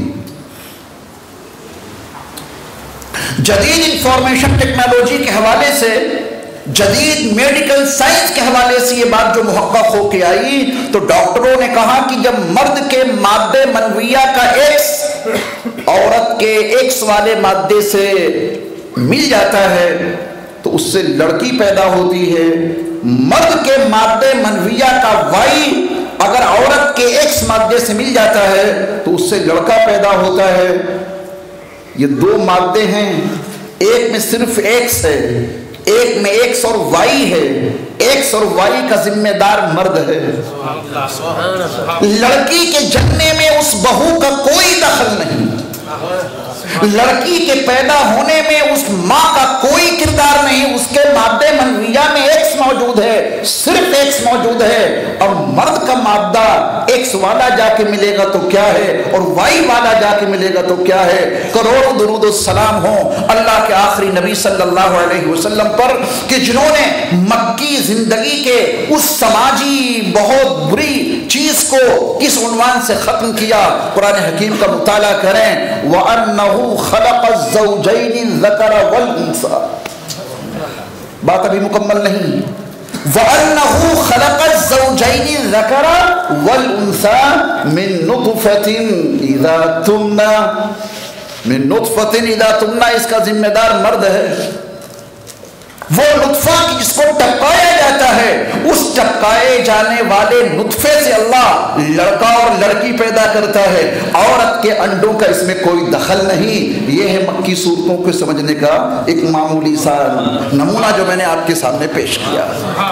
جدید انفارمیشن ٹیکنالوجی کے حوالے سے، جدید میڈیکل سائنس کے حوالے سے یہ بات جو محقق ہو کے آئی تو ڈاکٹروں نے کہا کہ جب مرد کے مادے منویہ کا ایکس عورت کے ایکس والے مادے سے مل جاتا ہے تو اس سے لڑکی پیدا ہوتی ہے. مرد کے مادے منویہ کا وائی اگر عورت کے ایکس مادے سے مل جاتا ہے تو اس سے لڑکا پیدا ہوتا ہے. یہ دو مادے ہیں، ایک میں صرف ایکس ہے، ایک میں ایکس اور وائی ہے. ایکس اور وائی کا ذمہ دار مرد ہے. لڑکی کے جننے میں اس بہو کا کوئی دخل نہیں، لڑکی کے پیدا ہونے میں اس ماں کا کوئی کردار نہیں. اس کے مادے منویہ میں ایکس موجود ہے، صرف ایکس موجود ہے. اور مرد کا مادہ ایکس والا جا کے ملے گا تو کیا ہے اور وائی والا جا کے ملے گا تو کیا ہے. کروڑ درود و سلام ہو اللہ کے آخری نبی صلی اللہ علیہ وسلم پر کہ جنہوں نے مکی زندگی کے اس سماجی بہت بری چیز کو کس عنوان سے ختم کیا. قرآن حکیم کا مطالعہ کریں. وَأَنَّهُ خَلَقَ الزَّوْجَيْنِ الذَّكَرَ وَالْأُنثَىٰ، بات ابھی مکمل نہیں. وَأَنَّهُ خَلَقَ الزَّوْجَيْنِ الذَّكَرَ وَالْأُنثَىٰ مِن نُطْفَةٍ إِذَا تُمْنَىٰ، من نطفة إذا تمنا، اس کا ذمہ دار مرد ہے. وہ نطفہ جس کو ٹپکایا جاتا ہے، اس ٹپکائے جانے والے نطفے سے اللہ لڑکا اور لڑکی پیدا کرتا ہے. عورت کے انڈوں کا اس میں کوئی دخل نہیں. یہ ہے مکی صورتوں کو سمجھنے کا ایک معمولی سا نمونہ جو میں نے آپ کے سامنے پیش کیا.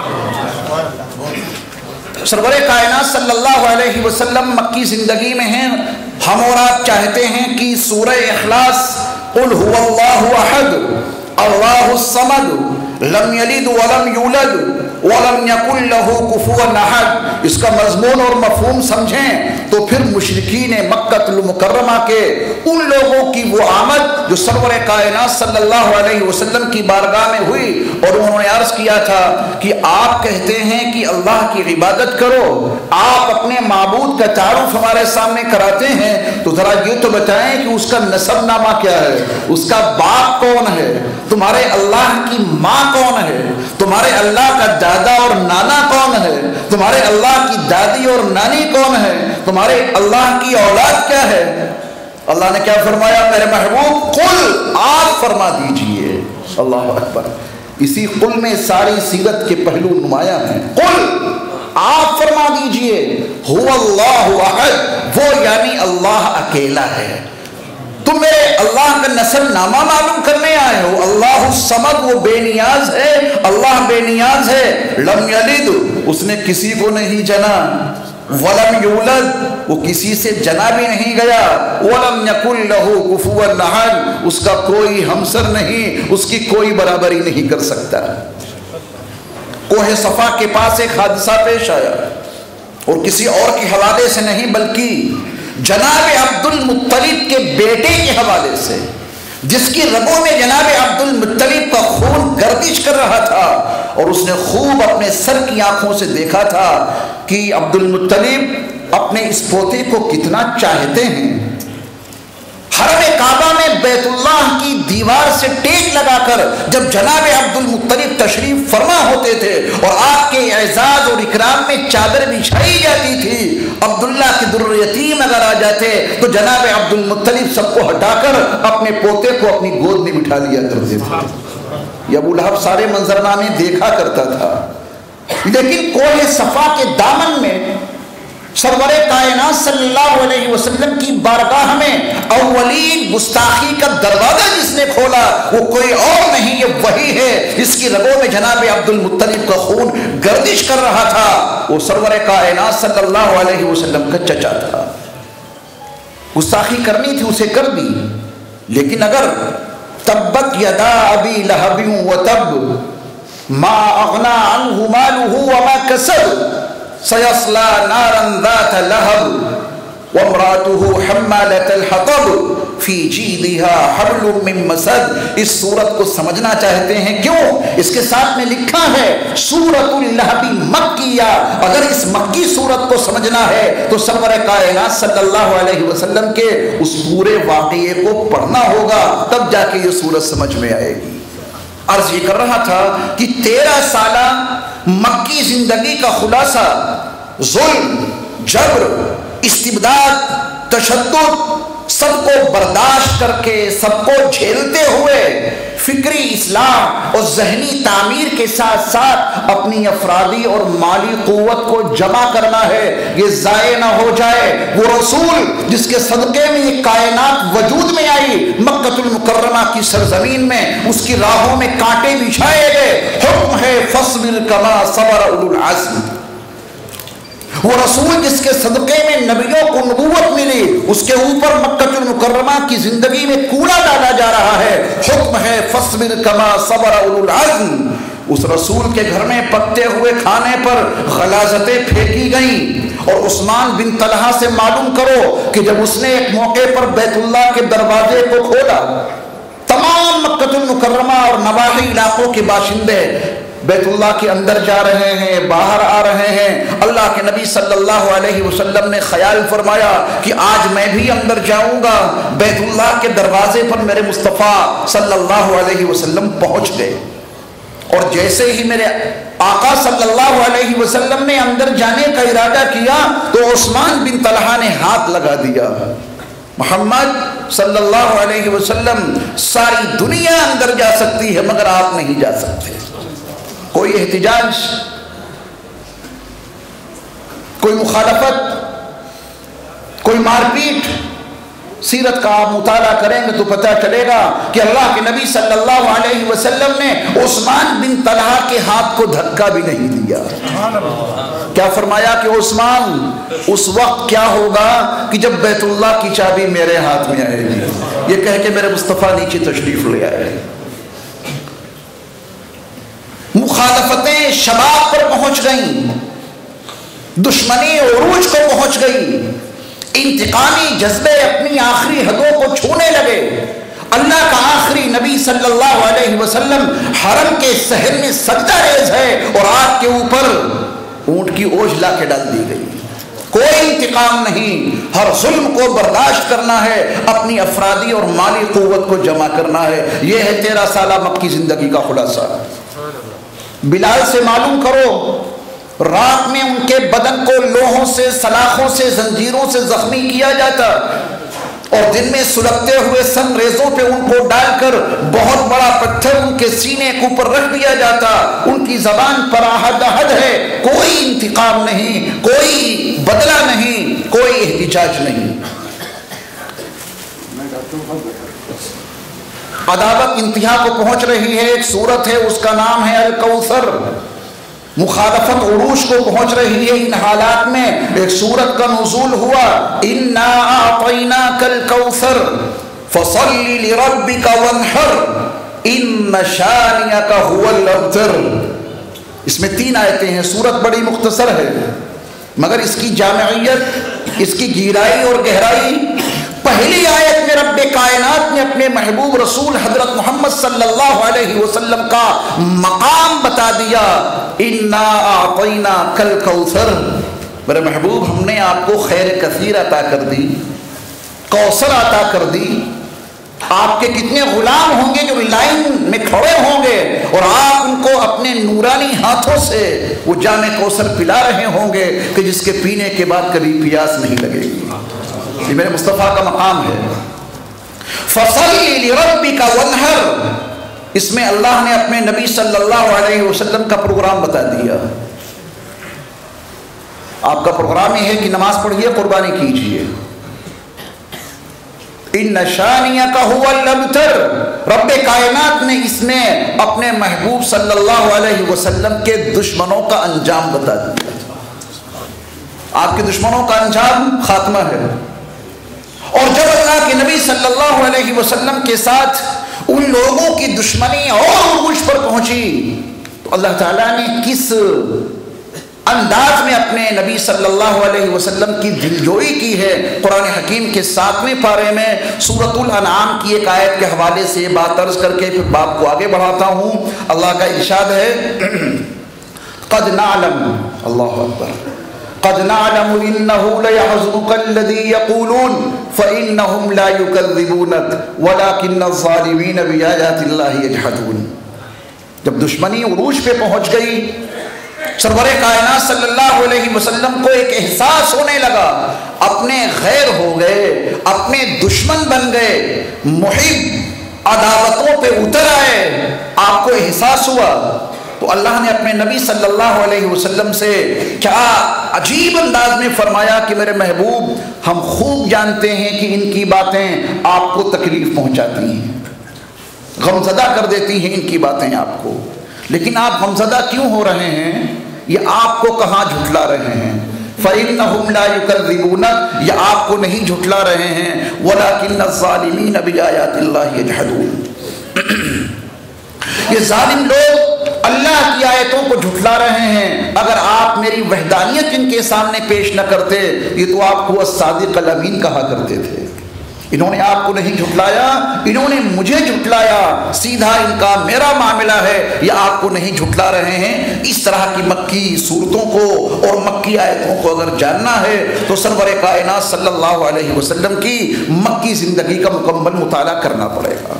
سرور کائنات صلی اللہ علیہ وسلم مکی زندگی میں ہیں. ہم اور آپ چاہتے ہیں کہ سورہ اخلاص قل هو اللہ احد اللہ الصمد لم یلد ولم یولد ولم یکن لہ کفوا احد، اس کا مضمون اور مفہوم سمجھیں تو پھر مشرکین مکۃ المکرمہ کے ان لوگوں کی وہ آمد جو سرور کائنات صلی اللہ علیہ وسلم کی بارگاہ میں ہوئی اور انہوں نے عرض کیا تھا کہ آپ کہتے ہیں کہ اللہ کی عبادت کرو، آپ اپنے معبود کا تعارف ہمارے سامنے کراتے ہیں تو ذرا یہ تو بتائیں کہ اس کا نسب نامہ کیا ہے، اس کا باپ کون ہے، تمہارے اللہ کی ماں کون ہے، تمہارے اللہ کا دادا اور نانا کون ہے، تمہارے اللہ کی دادی اور نانی کون ہے، تمہارے اللہ کی اولاد کیا ہے. اللہ نے کیا فرمایا میرے محبوب؟ قل، آپ فرما دیجئے. اللہ اکبر. اسی قل میں ساری سیرت کے پہلو نمایاں ہیں. قل، آپ فرما دیجئے هو اللہ احد، وہ یعنی اللہ اکیلا ہے. تم میرے اللہ کا نسب نامہ معلوم کرنے آئے ہو. اللہ الصمد، وہ بے نیاز ہے، اللہ بے نیاز ہے. لم یلد، اس نے کسی کو نہیں جنا. ولم یولد، وہ کسی سے جنا بھی نہیں گیا. ولم یکن لہ کفوا احد، اس کا کوئی ہمسر نہیں، اس کی کوئی برابری نہیں کر سکتا. کوہ صفا کے پاس ایک حادثہ پیش آیا اور کسی اور کے حوالے سے نہیں بلکہ جناب عبد المطلب کے بیٹے کے حوالے سے، جس کی رگوں میں جناب عبد المطلب کا خون گردش کر رہا تھا اور اس نے خوب اپنے سر کی آنکھوں سے دیکھا تھا کہ عبد المطلب اپنے اس پوتے کو کتنا چاہتے ہیں. حرم کعبہ میں بیت اللہ کی دیوار سے ٹیک لگا کر جب جناب عبد المطلب تشریف فرما ہوتے تھے اور آپ کے اعزاز اور اکرام میں چادر بچھائی جاتی تھی، عبداللہ کے در یتیم اگر آ جاتے تو جناب عبد المطلب سب کو ہٹا کر اپنے پوتے کو اپنی گود میں بٹھا لیا کرتے تھے۔ یہ ابو لہب سارے منظرنامے دیکھا کرتا تھا، لیکن کوہ صفا کے دامن میں سرور کائنات صلی اللہ علیہ وسلم کی بارگاہ میں اولین گستاخی کا دروازہ جس نے کھولا وہ کوئی اور نہیں، یہ وہی ہے اس کی رگوں میں جناب عبد المطلب کا خون گردش کر رہا تھا۔ وہ سرور کائنات صلی اللہ علیہ وسلم کا چچا تھا، گستاخی کرنی تھی اسے کر دی، لیکن اگر تبت یدا ابی لہب وتب ما اغنى عنه ماله وما کسب سیصلی نارا ذات لہب وامرأته حمالة الحطب فی جیدها حبل من مسد۔ اس سورت کو سمجھنا چاہتے ہیں کیوں؟ اس کے ساتھ میں لکھا ہے سورۃ اللہب مکیہ۔ اگر اس مکی سورت کو سمجھنا ہے تو سرور کائنات صلی اللہ علیہ وسلم کے اس پورے واقعے کو پڑھنا ہوگا، تب جا کے یہ سورت سمجھ میں آئے گی۔ عرض یہ کر رہا تھا کہ 13 سالہ مکی زندگی کا خلاصہ ظلم، جبر، استبداد، تشدد سب کو برداشت کر کے، سب کو جھیلتے ہوئے فکری اصلاح اور ذہنی تعمیر کے ساتھ ساتھ اپنی افرادی اور مالی قوت کو جمع کرنا ہے، یہ ضائع نہ ہو جائے۔ وہ رسول جس کے صدقے میں یہ کائنات وجود میں آئی، مکہ المکرمہ کی سرزمین میں اس کی راہوں میں کانٹے بچھائے گئے، حکم ہے فاصبر کما صبر اولو العزم۔ وہ رسول جس کے صدقے میں نبیوں کو نبوت ملی، اس کے اوپر مکہ المکرمہ کی زندگی میں کوڑا ڈالا جا رہا ہے، حکم ہے فاصبر کما صبر اولو العزم۔ اس رسول کے گھر میں پکتے ہوئے کھانے پر غلاظتیں پھینکی گئیں، اور عثمان بن طلحہ سے معلوم کرو کہ جب اس نے ایک موقع پر بیت اللہ کے دروازے کو کھولا، تمام مکہ المکرمہ اور نواحی علاقوں کے باشندے بیت اللہ کے اندر جا رہے ہیں، باہر آ رہے ہیں۔ اللہ کے نبی صلی اللہ علیہ وسلم نے خیال فرمایا کہ آج میں بھی اندر جاؤں گا۔ بیت اللہ کے دروازے پر میرے مصطفیٰ صلی اللہ علیہ وسلم پہنچ گئے، اور جیسے ہی میرے آقا صلی اللہ علیہ وسلم نے اندر جانے کا ارادہ کیا تو عثمان بن طلحہ نے ہاتھ لگا دیا۔ محمد صلی اللہ علیہ وسلم، ساری دنیا اندر جا سکتی ہے مگر آپ نہیں جا سکتے۔ کوئی احتجاج، کوئی مخالفت، کوئی مار پیٹ، سیرت کا آپ مطالعہ کریں گے تو پتہ چلے گا کہ اللہ کے نبی صلی اللہ علیہ وسلم نے عثمان بن طلحہ کے ہاتھ کو دھکا بھی نہیں دیا۔ کیا فرمایا کہ عثمان اس وقت کیا ہوگا کہ جب بیت اللہ کی چابی میرے ہاتھ میں آئے گی، یہ کہہ کے میرے مصطفیٰ نیچے تشریف لے آئے۔ مخالفتیں شباب پر پہنچ گئیں، دشمنی عروج کو پہنچ گئی، انتقامی جذبے اپنی آخری حدوں کو چھونے لگے۔ اللہ کا آخری نبی صلی اللہ علیہ وسلم حرم کے صحن میں سجدہ ریز ہے، اور آپ کے اوپر اونٹ کی اوجھ لا کے ڈال دی گئی۔ کوئی انتقام نہیں، ہر ظلم کو برداشت کرنا ہے، اپنی افرادی اور مالی قوت کو جمع کرنا ہے۔ یہ ہے 13 سالہ مکی زندگی کا خلاصہ۔ بلال سے معلوم کرو، رات میں ان کے بدن کو لوہوں سے، سلاخوں سے، زنجیروں سے زخمی کیا جاتا، اور دن میں سلگتے ہوئے سن ریزوں پہ ان کو ڈال کر بہت بڑا پتھر ان کے سینے کے اوپر رکھ دیا جاتا۔ ان کی زبان پر عہد ہے، کوئی انتقام نہیں، کوئی بدلہ نہیں، کوئی احتجاج نہیں۔ عداوت انتہا کو پہنچ رہی ہے، ایک صورت ہے اس کا نام ہے الکوثر۔ مخالفت عروج کو پہنچ رہی ہے، ان حالات میں ایک صورت کا نزول ہوا، انا اعطیناک الکوثر فصل لربک وانحر ان شانئک هو الابتر۔ اس میں 3 آیتیں ہیں، صورت بڑی مختصر ہے مگر اس کی جامعیت، اس کی گہرائی اور گہرائی، پہلی آیت میں رب کائنات نے اپنے محبوب رسول حضرت محمد صلی اللہ علیہ وسلم کا مقام بتا دیا، انا اعطیناک الکوثر، میرے محبوب ہم نے آپ کو خیر کثیر عطا کر دی۔ کوثر عطا کر دی، آپ کے کتنے غلام ہوں گے جو لائن میں کھڑے ہوں گے اور آپ ان کو اپنے نورانی ہاتھوں سے وہ جام کوثر پلا رہے ہوں گے کہ جس کے پینے کے بعد کبھی پیاس نہیں لگے گی۔ یہ میرے مصطفیٰ کا مقام ہے۔ فَصَلِّ لِرَبِّكَ وَانْحَرْ، اس میں اللہ نے اپنے نبی صلی اللہ علیہ وسلم کا پروگرام بتا دیا۔ آپ کا پروگرام یہ ہے کہ نماز پڑھیے، قربانی کیجیے۔ ان شانیک هو الابتر، رب کائنات نے اس میں اپنے محبوب صلی اللہ علیہ وسلم کے دشمنوں کا انجام بتا دیا۔ آپ کے دشمنوں کا انجام خاتمہ ہے۔ اور جب اللہ کے نبی صلی اللہ علیہ وسلم کے ساتھ ان لوگوں کی دشمنی اور عروج پر پہنچی تو اللہ تعالیٰ نے کس انداز میں اپنے نبی صلی اللہ علیہ وسلم کی دلجوئی کی ہے۔ قرآن حکیم کے 7ویں پارے میں سورۃ الانعام کی ایک آیت کے حوالے سے یہ بات عرض کر کے پھر باب کو آگے بڑھاتا ہوں۔ اللہ کا ارشاد ہے قد نعلم، اللہ اکبر، قد نعلم انه ليحزنك الذي يقولون فانهم لا يكذبونك ولكن الظالمين بآيات الله يجحدون۔ جب دشمنی عروج پہ پہنچ گئی، سرور کائنات صلی اللہ علیہ وسلم کو ایک احساس ہونے لگا، اپنے غیر ہو گئے، اپنے دشمن بن گئے، محب عداوتوں پہ اتر آئے، آپ کو احساس ہوا تو اللہ نے اپنے نبی صلی اللہ علیہ وسلم سے کیا عجیب انداز میں فرمایا کہ میرے محبوب، ہم خوب جانتے ہیں کہ ان کی باتیں آپ کو تکلیف پہنچاتی ہیں، غمزدہ کر دیتی ہیں ان کی باتیں آپ کو، لیکن آپ غمزدہ کیوں ہو رہے ہیں؟ یہ آپ کو کہاں جھٹلا رہے ہیں؟ فَإِنَّهُمْ لَا يُكَذِّبُونَكَ، یہ آپ کو نہیں جھٹلا رہے ہیں، وَلَكِنَّ الظَّالِمِينَ بِآيَاتِ اللَّهِ يَجْحَدُونَ، یہ ظالم لوگ اللہ کی آیتوں کو جھٹلا رہے ہیں۔ اگر آپ میری وحدانیت ان کے سامنے پیش نہ کرتے، یہ تو آپ کو الصادق الامین کہا کرتے تھے۔ انہوں نے آپ کو نہیں جھٹلایا، انہوں نے مجھے جھٹلایا، سیدھا ان کا میرا معاملہ ہے، یہ آپ کو نہیں جھٹلا رہے ہیں۔ اس طرح کی مکی صورتوں کو اور مکی آیتوں کو اگر جاننا ہے تو سرور کائنات صلی اللہ علیہ وسلم کی مکی زندگی کا مکمل مطالعہ کرنا پڑے گا۔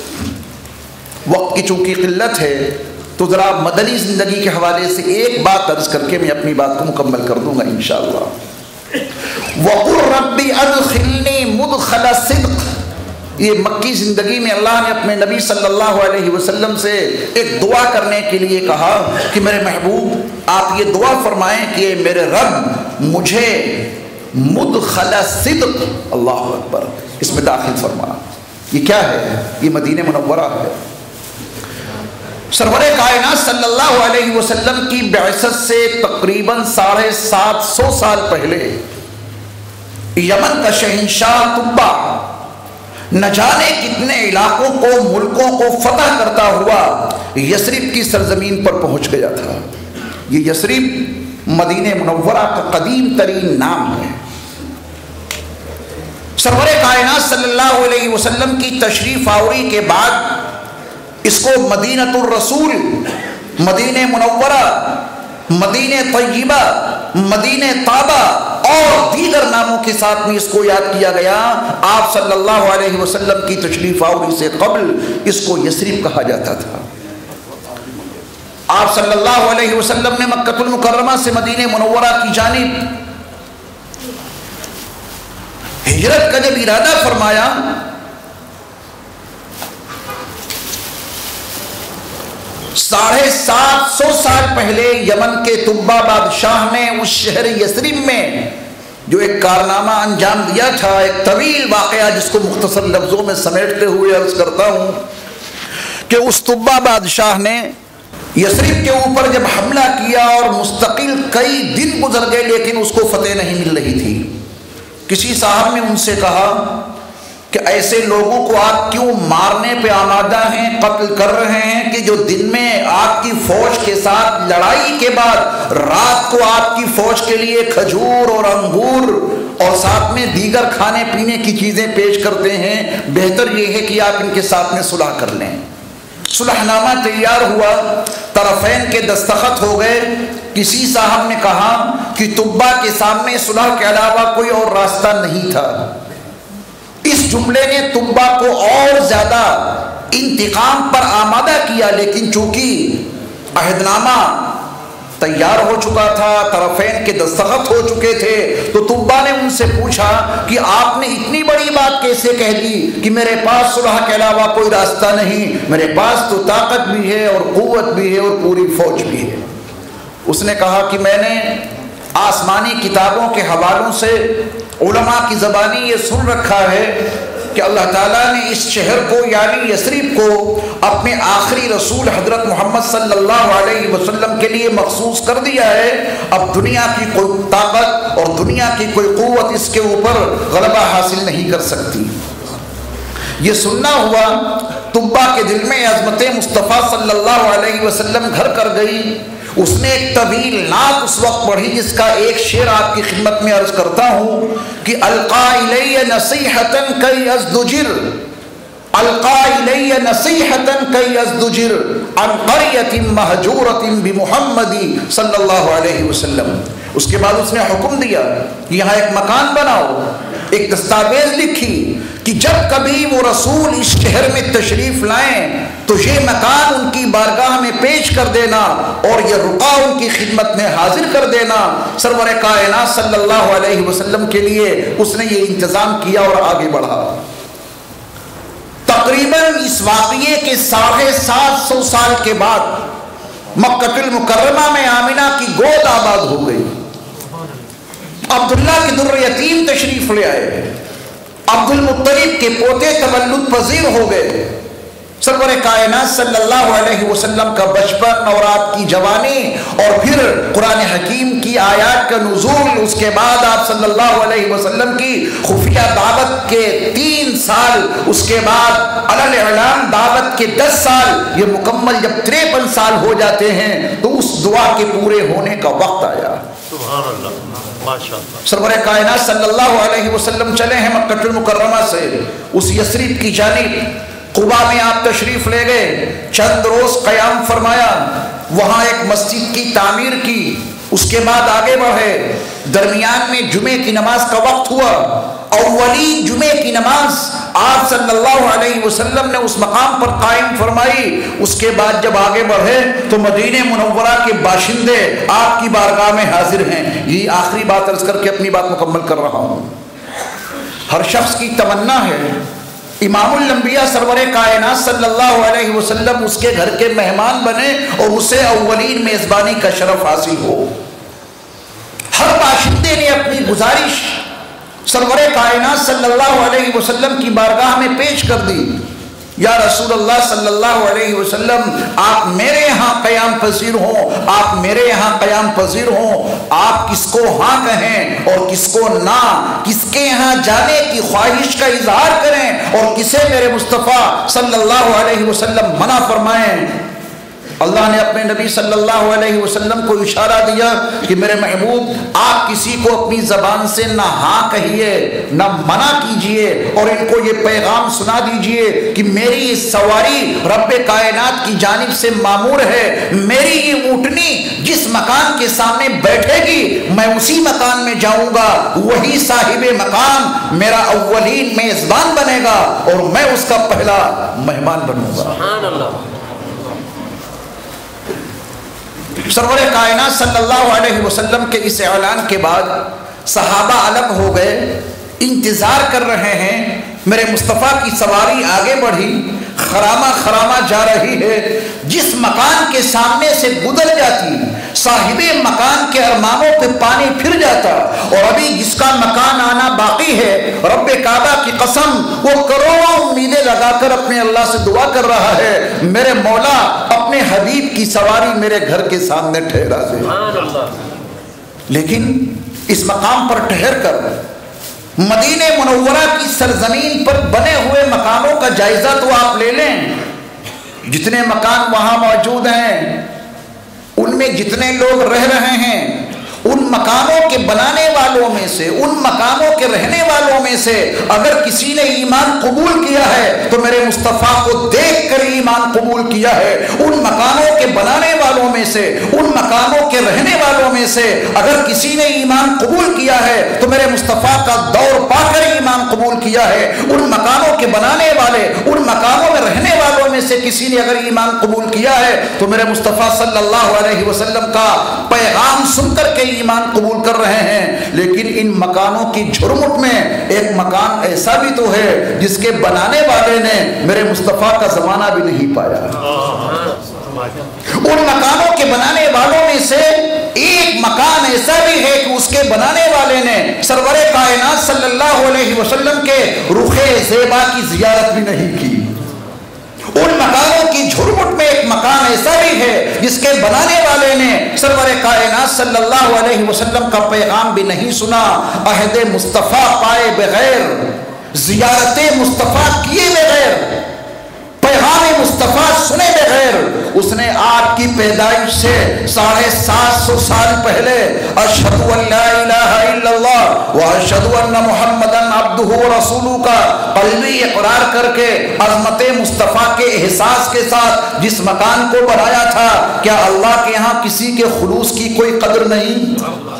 وقت کی چونکہ قلت ہے تو ذرا مدنی زندگی کے حوالے سے ایک بات عرض کر کے میں اپنی بات کو مکمل کر دوں گا انشاءاللہ۔ وَقُلْ رَبِّ أَدْخِلْنِي مُدْخَلَ صِدْقٍ، یہ مکی زندگی میں اللہ نے اپنے نبی صلی اللہ علیہ وسلم سے ایک دعا کرنے کے لیے کہا کہ میرے محبوب آپ یہ دعا فرمائیں کہ میرے رب مجھے مدخل صدق، اللہ اکبر، اس میں داخل فرما۔ یہ کیا ہے؟ یہ مدینہ منورہ ہے۔ سرور کائنات صلی اللہ علیہ وسلم کی بعثت سے تقریباً 750 سال پہلے یمن کا شہنشاہ طبع نہ جانے کتنے علاقوں کو، ملکوں کو فتح کرتا ہوا یثرب کی سرزمین پر پہنچ گیا تھا۔ یہ یثرب مدینہ منورہ کا قدیم ترین نام ہے۔ سرور کائنات صلی اللہ علیہ وسلم کی تشریف آوری کے بعد اس کو مدینۃ الرسول، مدینہ منورہ، مدینہ طیبہ، مدینہ طابہ اور دیگر ناموں کے ساتھ بھی اس کو یاد کیا گیا۔ آپ صلی اللہ علیہ وسلم کی تشریف آوری سے قبل اس کو یثرب کہا جاتا تھا۔ آپ صلی اللہ علیہ وسلم نے مکہ المکرمہ سے مدینہ منورہ کی جانب ہجرت کا جب ارادہ فرمایا 750 سال پہلے یمن کے طبع بادشاہ نے اس شہر یثرب میں جو ایک کارنامہ انجام دیا تھا، ایک طویل واقعہ جس کو مختصر لفظوں میں سمیٹتے ہوئے عرض کرتا ہوں کہ اس طبع بادشاہ نے یثرب کے اوپر جب حملہ کیا اور مستقل کئی دن گزر گئے لیکن اس کو فتح نہیں مل رہی تھی، کسی صاحب نے ان سے کہا کہ ایسے لوگوں کو آپ کیوں مارنے پہ آمادہ ہیں، قتل کر رہے ہیں کہ جو دن میں آپ کی فوج کے ساتھ لڑائی کے بعد رات کو آپ کی فوج کے لیے کھجور اور انگور اور ساتھ میں دیگر کھانے پینے کی چیزیں پیش کرتے ہیں، بہتر یہ ہے کہ آپ ان کے ساتھ میں صلح کر لیں۔ صلح نامہ تیار ہوا، طرفین کے دستخط ہو گئے۔ کسی صاحب نے کہا کہ طبع کے سامنے صلح کے علاوہ کوئی اور راستہ نہیں تھا، اس جملے نے تبا کو اور زیادہ انتقام پر آمادہ کیا، لیکن چونکہ عہد نامہ تیار ہو چکا تھا، طرفین کے دستخط ہو چکے تھے، تو تبا نے ان سے پوچھا کہ آپ نے اتنی بڑی بات کیسے کہہ دی کہ میرے پاس صلح کے علاوہ کوئی راستہ نہیں، میرے پاس تو طاقت بھی ہے اور قوت بھی ہے اور پوری فوج بھی ہے۔ اس نے کہا کہ میں نے آسمانی کتابوں کے حوالوں سے علماء کی زبانی یہ سن رکھا ہے کہ اللہ تعالیٰ نے اس شہر کو یعنی یثرب کو اپنے آخری رسول حضرت محمد صلی اللہ علیہ وسلم کے لیے مخصوص کر دیا ہے، اب دنیا کی کوئی طاقت اور دنیا کی کوئی قوت اس کے اوپر غلبہ حاصل نہیں کر سکتی۔ یہ سننا ہوا، تبا کے دل میں عظمت مصطفیٰ صلی اللہ علیہ وسلم گھر کر گئی۔ اس نے ایک طویل نعت اس وقت پڑھی جس کا ایک شعر آپ کی خدمت میں عرض کرتا ہوں کہ القا الی نصیحتا کی ازدجر، القا الی نصیحتا کی ازدجر عن قریۃ مہجورۃ بمحمد صلی اللہ علیہ وسلم۔ اس کے بعد اس نے حکم دیا یہاں ایک مکان بناؤ، ایک دستاویز لکھی کہ جب کبھی وہ رسول اس شہر میں تشریف لائیں تو یہ مکان ان کی بارگاہ میں پیش کر دینا اور یہ رقعہ ان کی خدمت میں حاضر کر دینا۔ سرور کائنات صلی اللہ علیہ وسلم کے لیے اس نے یہ انتظام کیا اور آگے بڑھا۔ تقریباً اس واقعے کے 750 سال کے بعد مکہ المکرمہ میں آمنہ کی گود آباد ہو گئی۔ عبداللہ کے در یتیم تشریف لے آئے، عبد المطلب کے پوتے تولد پذیر ہو گئے۔ سرور کائنات صلی اللہ علیہ وسلم کا بچپن اور آپ کی جوانی اور پھر قرآن حکیم کی آیات کا نزول، اس کے بعد آپ صلی اللہ علیہ وسلم کی خفیہ دعوت کے 3 سال، اس کے بعد علل اعلان دعوت کے 10 سال، یہ مکمل جب 53 سال ہو جاتے ہیں تو اس دعا کے پورے ہونے کا وقت آیا۔ سبحان اللہ، ماشاءاللہ۔ سرور کائنات صلی اللہ علیہ وسلم چلے ہیں مکہ المکرمہ سے اس یثرب کی جانب۔ قبا میں آپ تشریف لے گئے، چند روز قیام فرمایا، وہاں ایک مسجد کی تعمیر کی، اس کے بعد آگے بڑھے، درمیان میں جمعے کی نماز کا وقت ہوا، اولین جمعے کی نماز آپ صلی اللہ علیہ وسلم نے اس مقام پر قائم فرمائی۔ اس کے بعد جب آگے بڑھے تو مدینہ منورہ کے باشندے آپ کی بارگاہ میں حاضر ہیں۔ یہ آخری بات عرض کر کے اپنی بات مکمل کر رہا ہوں۔ ہر شخص کی تمنا ہے امام الانبیاء سرور کائنات صلی اللہ علیہ وسلم اس کے گھر کے مہمان بنے اور اسے اولین میزبانی کا شرف حاصل ہو۔ ہر باشندے نے اپنی گزارش سرور کائنات صلی اللہ علیہ وسلم کی بارگاہ میں پیش کر دی۔ یا رسول اللہ صلی اللہ علیہ وسلم، آپ میرے یہاں قیام پذیر ہوں، آپ میرے یہاں قیام پذیر ہوں، آپ کس کو ہاں کہیں اور کس کو نہ، کس کے یہاں جانے کی خواہش کا اظہار کریں اور کسے میرے مصطفیٰ صلی اللہ علیہ وسلم منع فرمائیں۔ اللہ نے اپنے نبی صلی اللہ علیہ وسلم کو اشارہ دیا کہ میرے محبوب آپ کسی کو اپنی زبان سے نہ ہاں کہیے نہ منع کیجئے، اور ان کو یہ پیغام سنا دیجئے کہ میری یہ سواری رب کائنات کی جانب سے مامور ہے، میری یہ اونٹنی جس مکان کے سامنے بیٹھے گی میں اسی مکان میں جاؤں گا، وہی صاحب مکان میرا اولین میزبان بنے گا اور میں اس کا پہلا مہمان بنوں گا۔ سبحان اللہ۔ سرور کائنات صلی اللہ علیہ وسلم کے اس اعلان کے بعد صحابہ الگ ہو گئے، انتظار کر رہے ہیں۔ میرے مصطفیٰ کی سواری آگے بڑھی، خرامہ خرامہ جا رہی ہے، جس مکان کے سامنے سے گزر جاتی صاحب مکان کے ارمانوں پہ پانی پھر جاتا، اور ابھی جس کا مکان آنا باقی ہے رب کعبہ کی قسم وہ کروڑوں امیدیں لگا کر اپنے اللہ سے دعا کر رہا ہے، میرے مولا اپنے حبیب کی سواری میرے گھر کے سامنے ٹھہرا دے۔ لیکن اس مقام پر ٹھہر کر مدینہ منورہ کی سرزمین پر بنے ہوئے مکانوں کا جائزہ تو آپ لے لیں۔ جتنے مکان وہاں موجود ہیں ان میں جتنے لوگ رہ رہے ہیں، ان مکانوں کے بنانے والوں میں سے، ان مکانوں کے رہنے والوں میں سے اگر کسی نے ایمان قبول کیا ہے تو میرے مصطفیٰ کو دیکھ کر ایمان قبول کیا ہے۔ ان مکانوں کے بنانے والوں میں سے، ان مکانوں کے رہنے والوں میں سے اگر کسی نے ایمان قبول کیا ہے تو میرے مصطفیٰ کا دور پا کر ایمان قبول قبول کیا ہے، ان مکانوں کے بنانے والے، ان مکانوں میں رہنے والوں میں سے کسی نے اگر ایمان قبول کیا ہے تو میرے مصطفیٰ صلی اللہ علیہ وسلم کا پیغام سن کر کے ایمان قبول کر رہے ہیں۔ لیکن ان مکانوں کی جھرمٹ میں ایک مکان ایسا بھی تو ہے جس کے بنانے والے نے میرے مصطفیٰ کا زمانہ بھی نہیں پایا۔ ان مکانوں کے بنانے والوں میں سے ایک مکان ایسا بھی ہے کہ اس کے بنانے والے نے سرور کائنات صلی اللہ علیہ وسلم کے رخ زیبا کی زیارت بھی نہیں کی۔ ان مکانوں کی جھرمٹ میں ایک مکان ایسا بھی ہے جس کے بنانے والے نے سرور کائنات صلی اللہ علیہ وسلم کا پیغام بھی نہیں سنا، عہد مصطفیٰ پائے بغیر، زیارت مصطفیٰ کیے بغیر، پیغام مصطفیٰ سنے بغیر اس نے آپ کی پیدائش سے 750 سال پہلے اشہد ان لا الہ الا اللہ واشہد ان محمدا عبدہ ورسولہ کا قلبی اقرار کر کے عظمت مصطفیٰ کے احساس کے ساتھ جس مکان کو بنایا تھا، کیا اللہ کے ہاں کسی کے خلوص کی کوئی قدر نہیں؟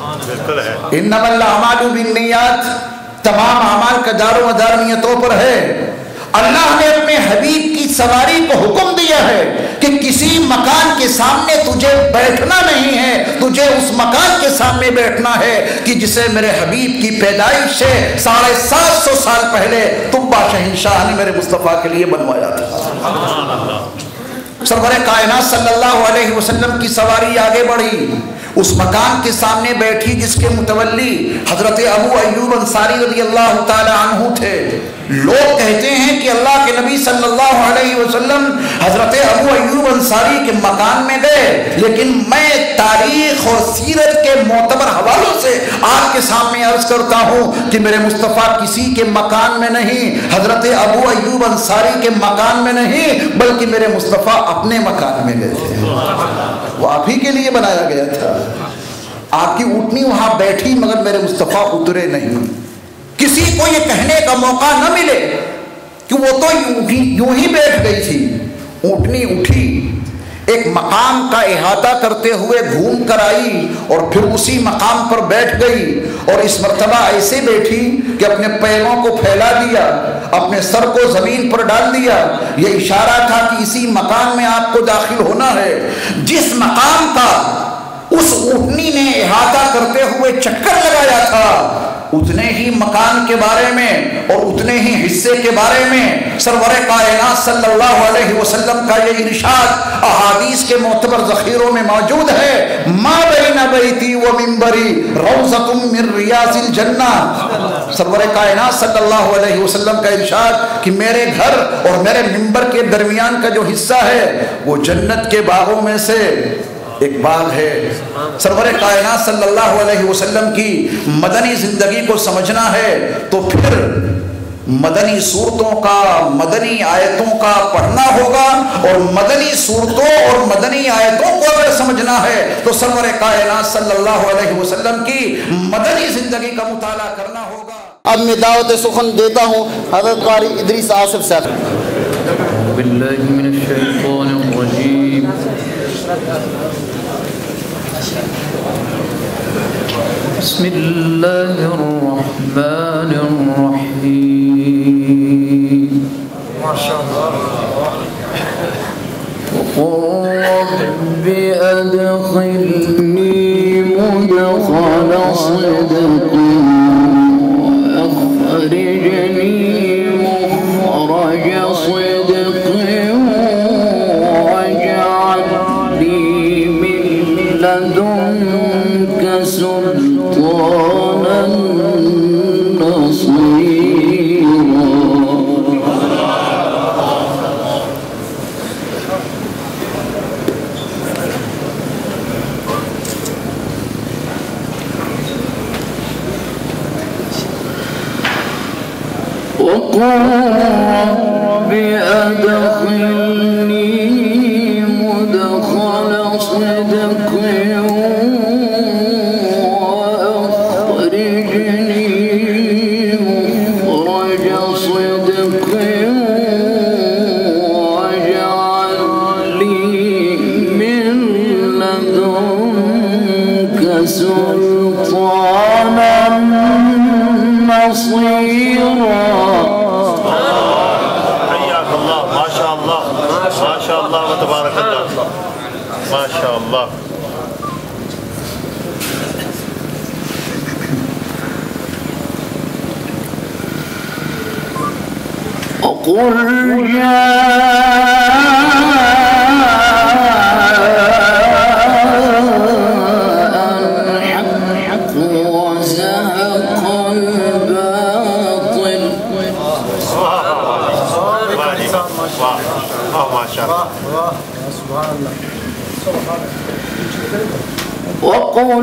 انما الاعمال بالنیات، تمام اعمال کا دار و مدار نیتوں پر ہے۔ اللہ نے اپنے حبیب کی سواری کو حکم دیا ہے کہ کسی مکان کے سامنے تجھے بیٹھنا نہیں ہے، تجھے اس مکان کے سامنے بیٹھنا ہے کہ جسے میرے حبیب کی پیدائش سے 750 سال پہلے تبا شہنشاہ نے میرے مصطفیٰ کے لیے بنوایا تھا۔ سرور کائنات صلی اللہ علیہ وسلم کی سواری آگے بڑھی، اس مکان کے سامنے بیٹھی جس کے متولی حضرت ابو ایوب انصاری رضی اللہ تعالی عنہ تھے۔ لوگ کہتے ہیں کہ اللہ کے نبی صلی اللہ علیہ وسلم حضرت ابو ایوب انصاری کے مکان میں گئے، لیکن میں تاریخ اور سیرت کے معتبر حوالوں سے آپ کے سامنے عرض کرتا ہوں کہ میرے مصطفیٰ کسی کے مکان میں نہیں، حضرت ابو ایوب انصاری کے مکان میں نہیں، بلکہ میرے مصطفیٰ اپنے مکان میں گئے تھے۔ وہ آپ ہی کے لیے بنایا گیا تھا۔ آپ کی اونٹنی وہاں بیٹھی مگر میرے مصطفیٰ اترے نہیں۔ کسی کو یہ کہنے کا موقع نہ ملے کہ وہ تو یوں ہی بیٹھ گئی تھی۔ اونٹنی اٹھی، ایک مقام کا احاطہ کرتے ہوئے گھوم کر آئی اور پھر اسی مقام پر بیٹھ گئی، اور اس مرتبہ ایسے بیٹھی کہ اپنے پیروں کو پھیلا دیا، اپنے سر کو زمین پر ڈال دیا۔ یہ اشارہ تھا کہ اسی مقام میں آپ کو داخل ہونا ہے۔ جس مقام کا اس اونٹنی نے احاطہ کرتے ہوئے چکر لگایا تھا، اتنے ہی مکان کے بارے میں اور اتنے ہی حصے کے بارے میں سرور کائنات صلی اللہ علیہ وسلم کا یہ ارشاد احادیث کے معتبر ذخیروں میں موجود ہے، ما بین بیتی و منبری روضۃ من ریاض الجنہ۔ سرور کائنات صلی اللہ علیہ وسلم کا ارشاد کہ میرے گھر اور میرے منبر کے درمیان کا جو حصہ ہے وہ جنت کے باغوں میں سے ایک باغ ہے۔ سرور کائنات صلی اللہ علیہ وسلم کی مدنی زندگی کو سمجھنا ہے تو پھر مدنی صورتوں کا، مدنی آیتوں کا پڑھنا ہوگا، اور مدنی صورتوں اور مدنی آیتوں کو اگر سمجھنا ہے تو سرور کائنات صلی اللہ علیہ وسلم کی مدنی زندگی کا مطالعہ کرنا ہوگا۔ اب میں دعوت سخن دیتا ہوں حضرت قاری ادریس آصف صاحب۔ باللہ من الشیطان الرجیم، بسم اللہ الرحمن الرحیم، وقل رب ادخلنی مدخل صدق واخرجنی مخرج صدق واجعل لي من لدنك سلطانا نصيرا۔ وقل رب أدخلني مدخل صدق وأخرجني مخرج صدق واجعل لي من لدنك سلطانا نصيرا۔ ماشاء اللہ. وقل الحق وزهق الباطل. وقل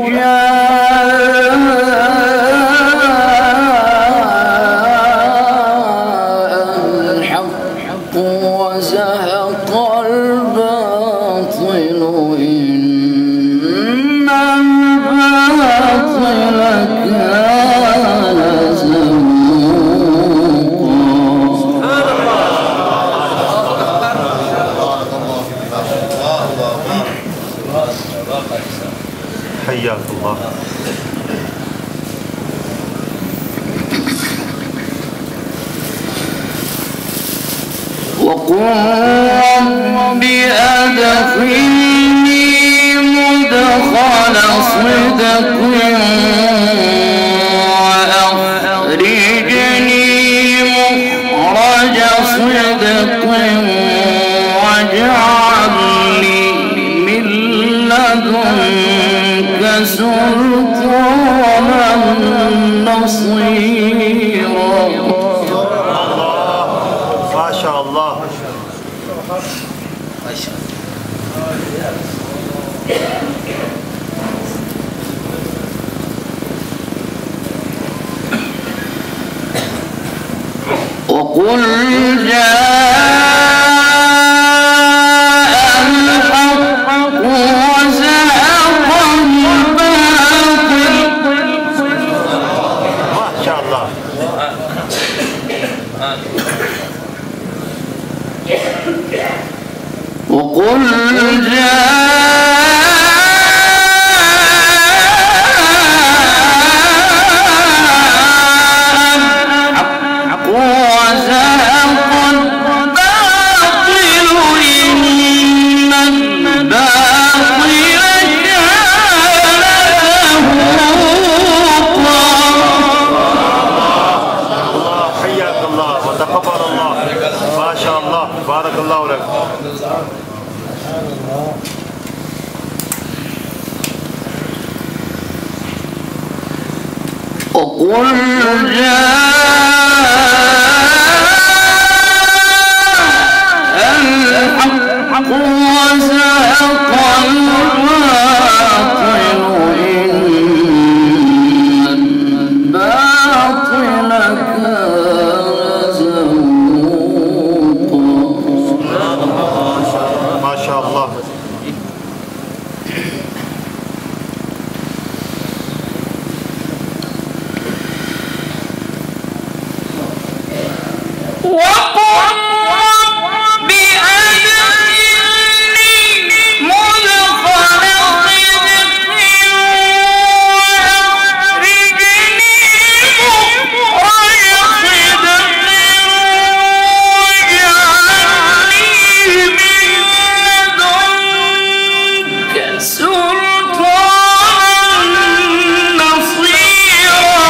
الحق وزهق الباطل إن الباطل كان زهوقا. حياك الله. وقل رب أدخلني مدخل صدق وأخرجني مخرج صدق واجعل لي من لدنك سلطانا نصيرا. ما شاء الله. وقل جاء الحق وزهق الباطل. ما شاء الله. وقل بارك الله لك. وقل جاء الحق وزهق الباطل إن الباطل كان زهوقا. ما شاء الله. وقل رب أدخلني مدخل صدق وأخرجني مخرج صدق واجعل لي من لدنك سلطانا نصيرا.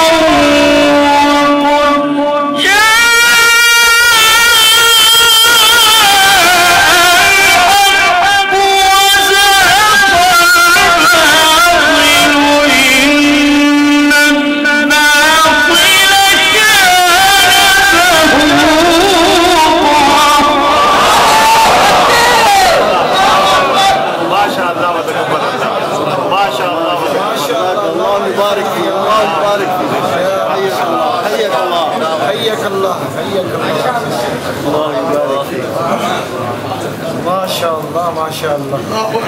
ما شاء الله.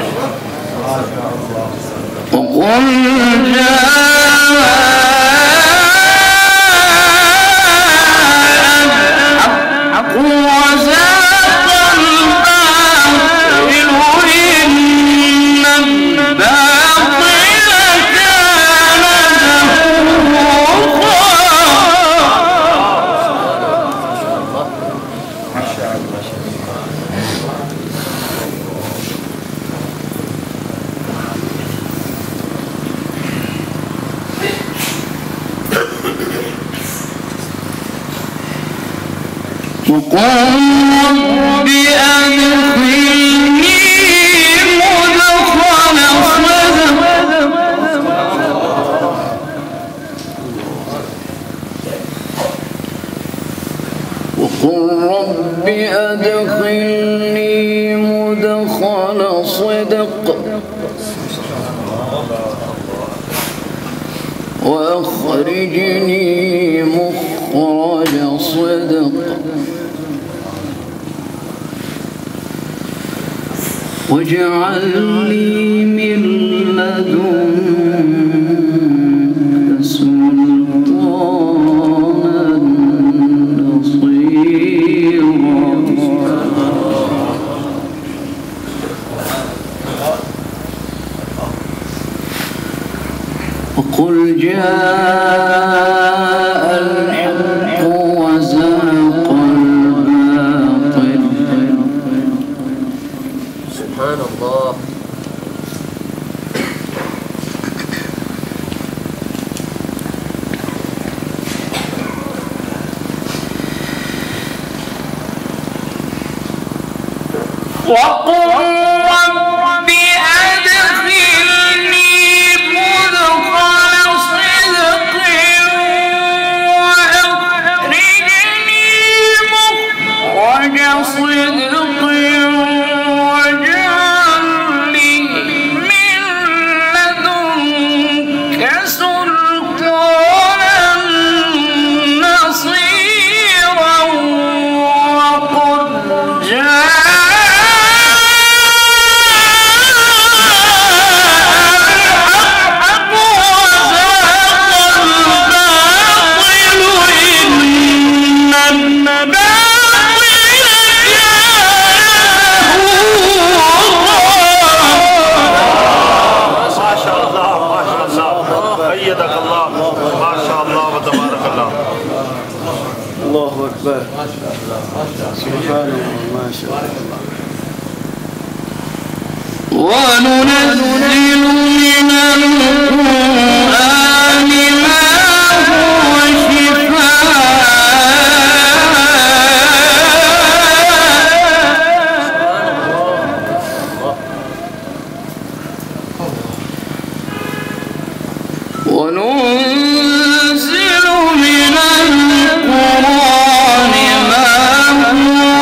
وقل الحق وزهق الباطل إن الباطل كان زهوقا. رب أدخلني مدخل صدق وأخرجني مخرج صدق واجعل لي من لدنك سلطانا نصيرا وقل جاء الحق وزهق الباطل سبحان الله. وقل رب أدخلني مدخل صدق وأخرجني مخرج صدق واجعل لي من لدنك سلطانا نصيرا وقل جاء وننزل من القرآن ما هو شفاء وننزل من القرآن ما هو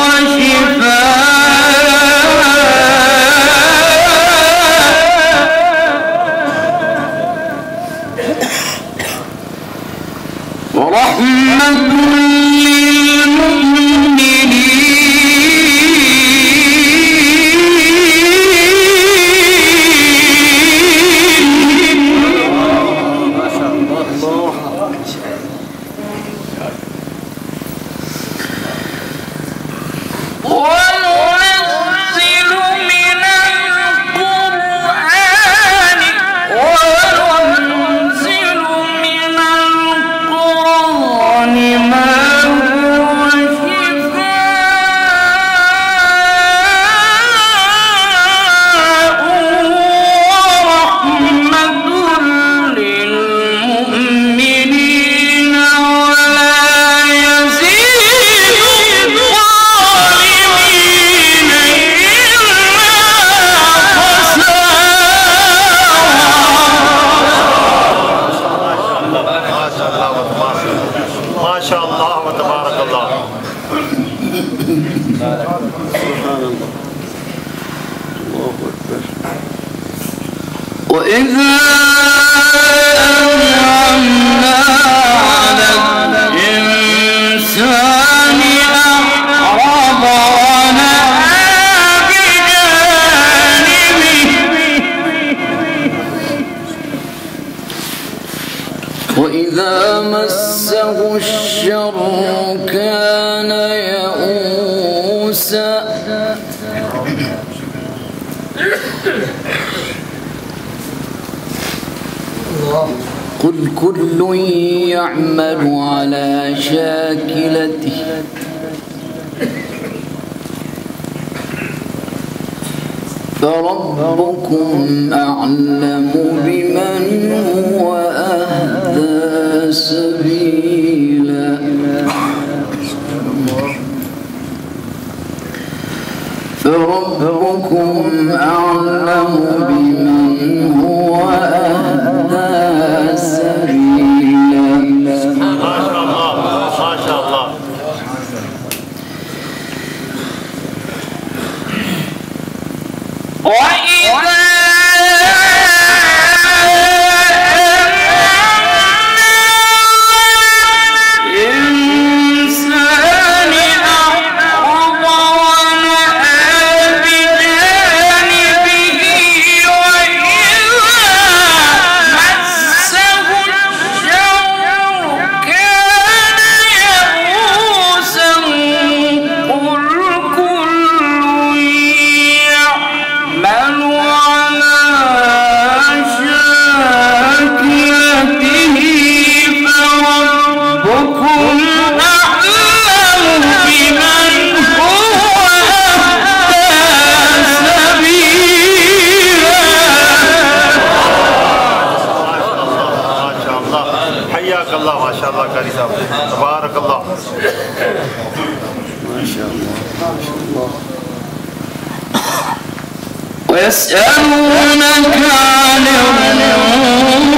ورحمة وإذا أنعمنا على الإنسان أعرض ونأى بجانبه وإذا مسه الشر كان يئوسا قل كل يعمل على شاكلته فربكم أعلم بمن هو أهدى سبيلا فربكم أعلم بمن هو أهدى سبيلا. ما شاء الله ما شاء الله. ويسألونك عن الروح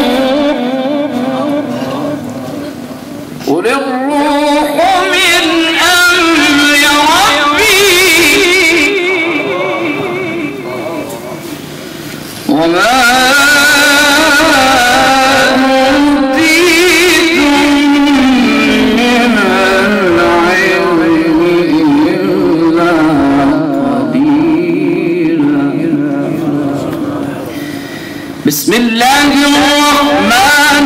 قل الروح من أمر ربي وما بسم الله الرحمن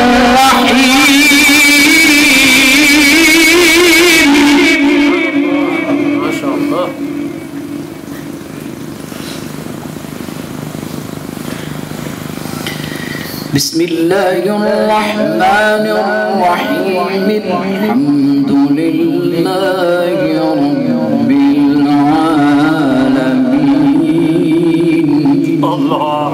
الرحيم. ما شاء الله. بسم الله الرحمن الرحيم. الحمد لله رب العالمين. الله.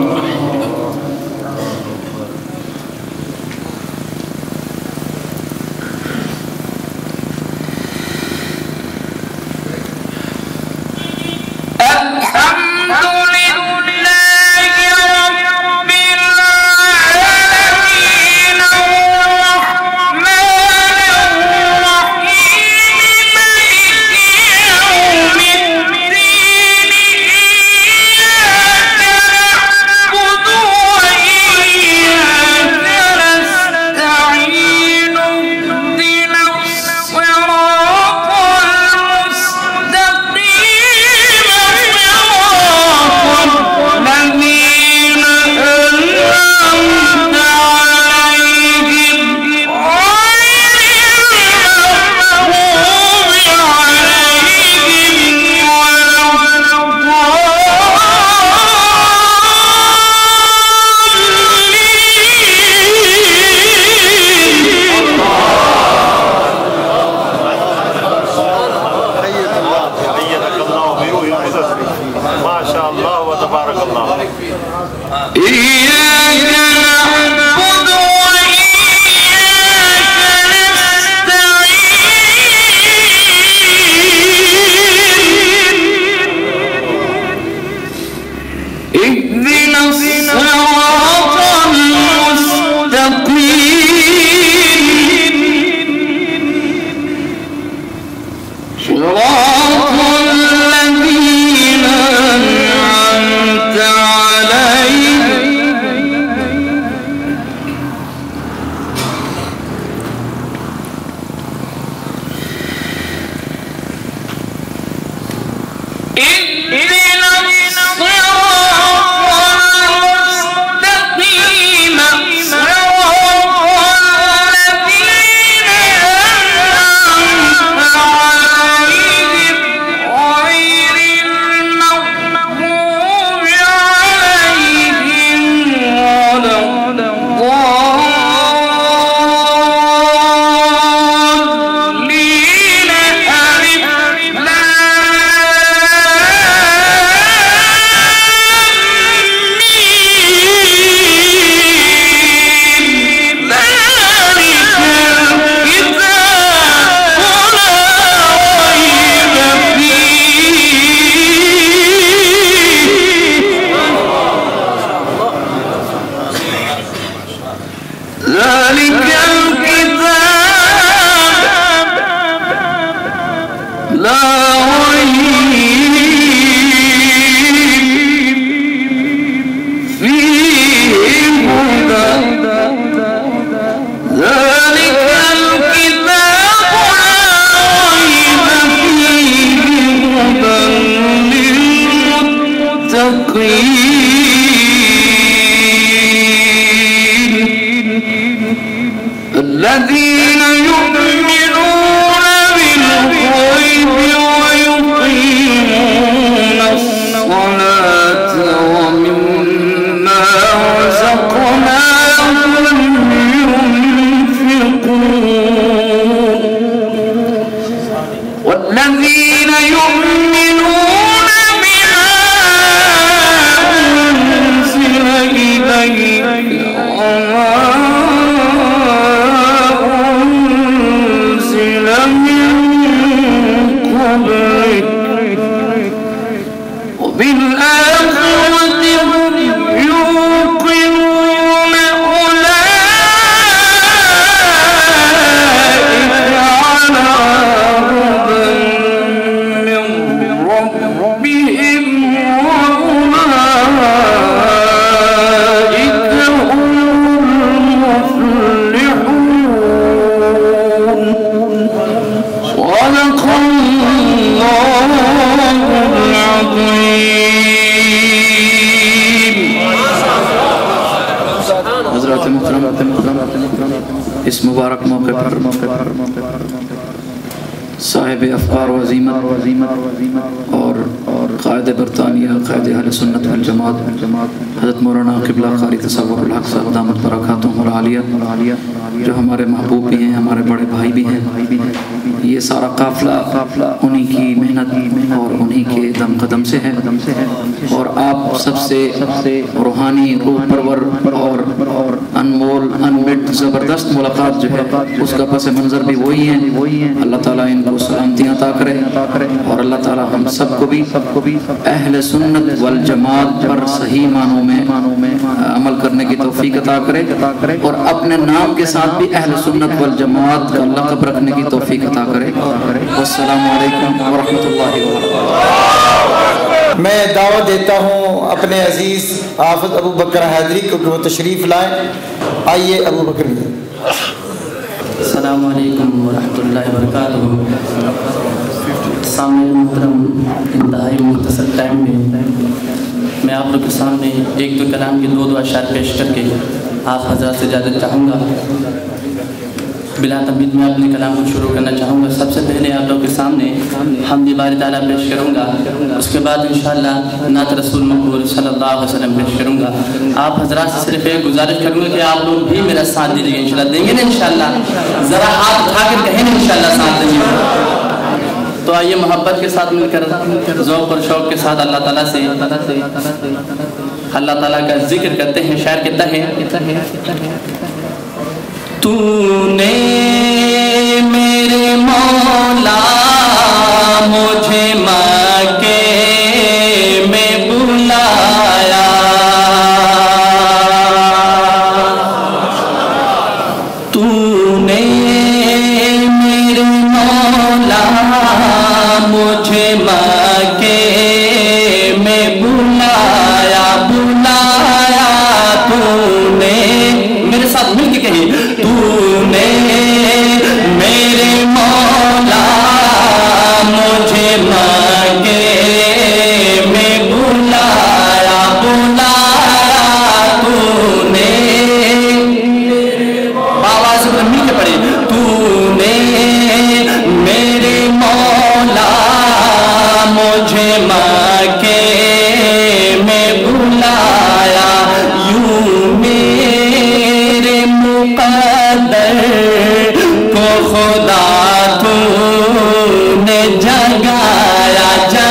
الذين يؤمنون بالغيب ويقيمون الصلاة ومما رزقناهم ينفقون والذين يؤمنون بما أنزل إليك وما وبالآخرة هم يوقنون أولئك على هدى من ربهم وأولئك هم المفلحون. صدق الله حضرات محترم اس مبارک موقع پر صاحب افکار و عظیمت اور قائد برطانیہ قائد اہل سنت والجماعت حضرت مولانا قبلہ قاری تصور الحق صاحب دامت برکاتہم اور عالیہ جو ہمارے محبوب بھی ہیں ہمارے بڑے بھائی بھی ہیں یہ سارا قافلہ انہی کی محنت اور انہی کے دم قدم سے ہے اور آپ سب سے روحانی روح پرور اور انمول انمٹ زبردست ملاقات جو ہے اس کا پس منظر بھی وہی ہیں اللہ تعالیٰ ان کو سلامتیاں عطا کرے اور اللہ تعالیٰ ہم سب کو بھی اہل سنت والجماعت پر صحیح معنوں میں عمل کرنے کی توفیق عطا کرے اور اپنے نام کے ساتھ بھی اہل سنت والجماعت کا لقب رکھنے کی توفیق عطا کرے. والسلام علیکم ورحمۃ اللہ وبرکاتہ. میں دعوت دیتا ہوں اپنے عزیز حافظ ابو بکر حیدری کو کہ وہ تشریف لائیں. آئیے ابو بکر. السلام علیکم ورحمۃ اللہ وبرکاتہ. سامنے محترم انتہائی مختصر ٹائم میں آپ لوگ کے سامنے ایک دو کلام کی دو اشعار پیش کر کے آپ حضرات سے اجازت چاہوں گا. بلا تمہید میں اپنے کلام کو شروع کرنا چاہوں گا. سب سے پہلے آپ لوگ کے سامنے حمد باری تعالیٰ پیش کروں گا. اس کے بعد انشاءاللہ نعت رسول مقبول صلی اللہ علیہ وسلم پیش کروں گا. آپ حضرات سے صرف ایک گزارش کروں گا کہ آپ لوگ بھی میرا ساتھ دیجیے گا. انشاءاللہ دیں گے نا؟ انشاءاللہ ذرا ہاتھ اٹھا کر کہیں نا انشاءاللہ ساتھ دیں گے. تو آئیے محبت کے ساتھ مل کر ذوق اور شوق کے ساتھ اللہ تعالیٰ سے اللہ تعالیٰ کا ذکر کرتے ہیں. شاعر کہتا ہے تو نے میرے مولا مجھے مکے میں بلایا تو نے میرے مولا مجھے مکے میں بلایا تو نے میرے ساتھ مل کے کہیں تو نے میرے مولا مجھے مکے میں بلایا تو نے آواز سے مل کے پڑے تو نے میرے مولا مجھے مکے میں بلایا یوں میرے مقدر کو خدا تو نے جگایا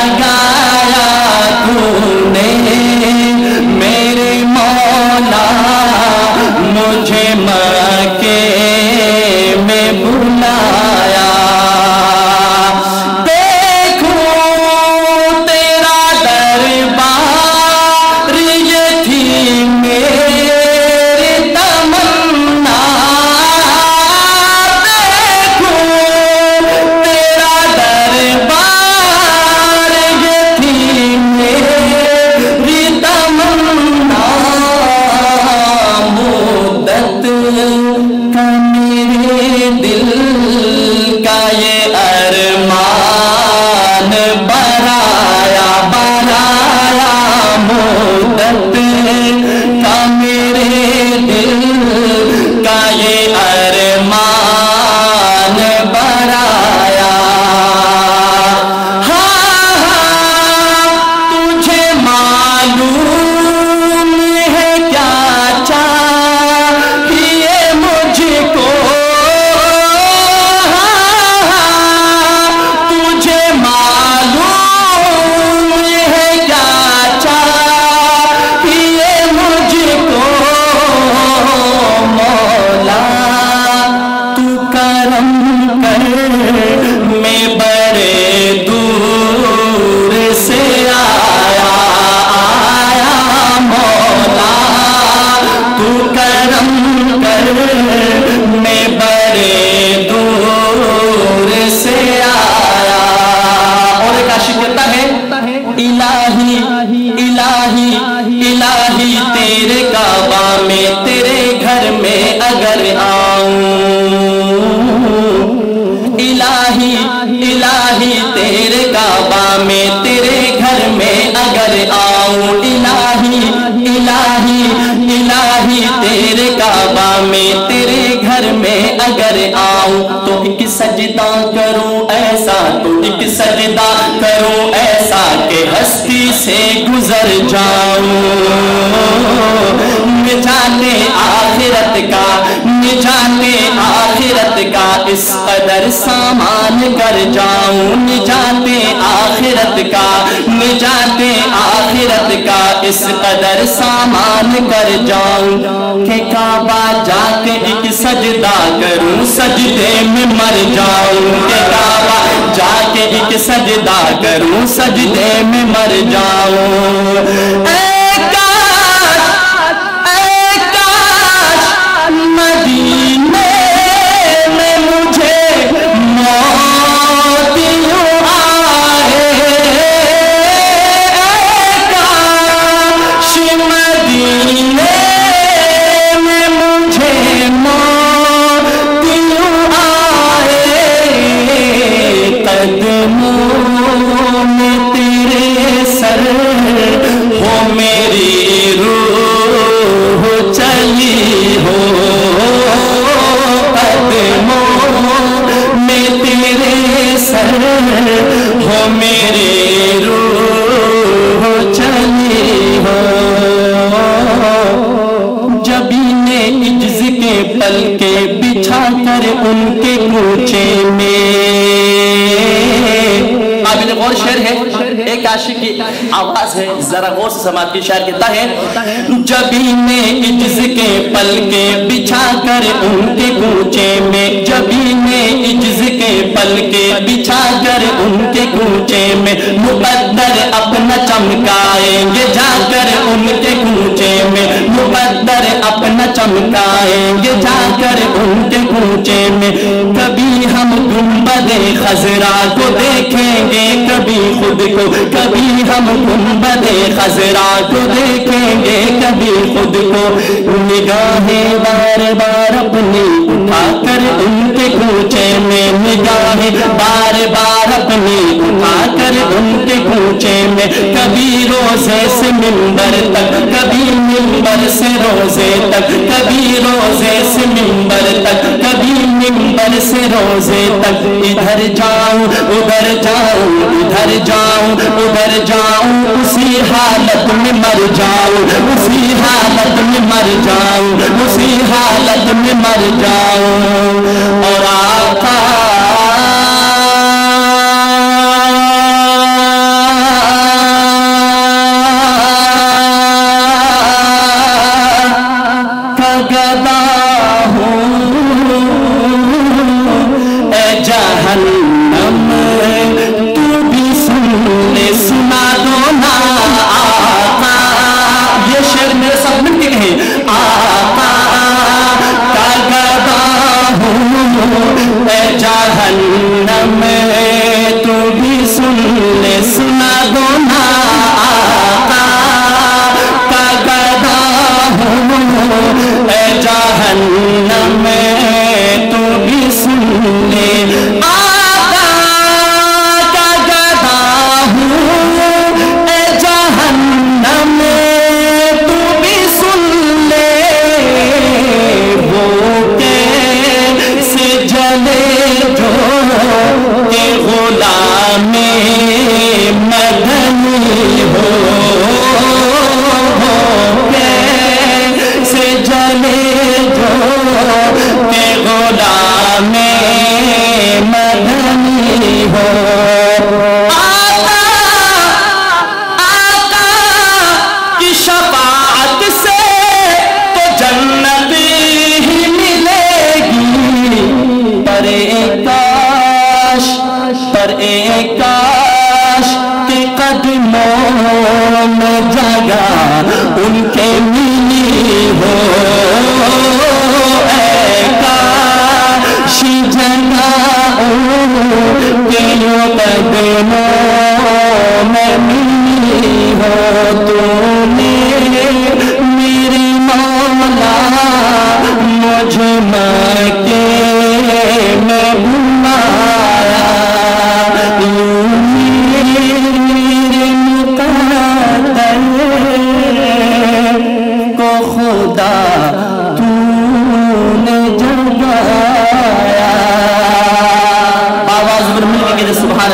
تو نے میرے مولا مجھے مکے میں بلایا دیکھو تیرا دربار یہ تھی میری تمنا دیکھو تیرا دربار कर मैं बड़े दूर से आया मौला तू करम कर मैं बड़े दूर से आया। और एक आशिक कहता है इलाही इलाही इलाही तेरे काबा में तेरे घर में अगर आऊं इलाही इलाही तेरे काबा में तेरे घर में अगर आऊं इलाही इलाही इलाही तेरे काबा में तेरे घर में अगर आऊं तो एक सजदा करूं ऐसा तो एक सजदा करूं ऐसा कि हस्ती से गुजर जाऊं निजाते आखिरत का निजाते आखिरत का इस कदर सामान कर जाऊं निजाते आखिरत का निजाते आखिरत का इस कदर सामान कर जाऊं कि काबा जाके एक सजदा करूं सजदे में मर जाऊं कि काबा जाके एक सजदा करूं सजदे में मर जाऊं। मदीने में मुझे मौत यूं आए काश मदीने में मुझे मौत यूं आए कदमों में तेरे सर हो मेरी रूह चली हो सर हो मेरे रूह चली हो जबीने इज्ज़ के पल के बिछा कर उनके कूचे में काबिल गौर शेर है एक आशिक की आवाज है जरा गौर से समाज की शायर कहता है जबीने इज्ज़ के पल के बिछा कर उनके कूचे में जबीने इज्ज़ के पल के बिछा कर उनके कूचे में मुकद्दर अपना चमकाएंगे जाकर उनके कूचे में मुकद्दर अपना चमकाएंगे जाकर उनके कूचे में कभी हम गुंबदे खजरा को देखेंगे कभी खुद को कभी हम गुंबदे खजरा को देखेंगे कभी खुद को निगाहें बार बार अपनी उठाकर उनके कूचे में निगाहें बार बार अपनी उठाकर उनके कूचे में कभी रोजे से मिंबर तक कभी मिंबर से रोजे तक कभी रोजे से मिंबर तक कभी मिंबर से रोजे तक इधर जाऊं उधर जाऊं इधर जाऊं उधर जाऊं उसी हालत में मर जाऊं उसी हालत में मर जाऊं उसी हालत में मर जाऊं। और आका का गदा हूँ ए जहन्नम तू भी सुन ले सुना दो ना आका ये शेर मेरे साथ मिलके कहे आका का गदा हूँ ए जहन्नम तू भी सुन ले सुना दो ना आका का गदा हूँ ए जहन्नम तू भी सुन ले आका का गदा हूँ ए जहन्नम तू भी सुन ले वो कैसे जले जो के गुलामे मदनी हो कैसे जले जो के गुलामे मदनी हो। आका आका की शफाअत से तो जन्नत ही मिलेगी पर एक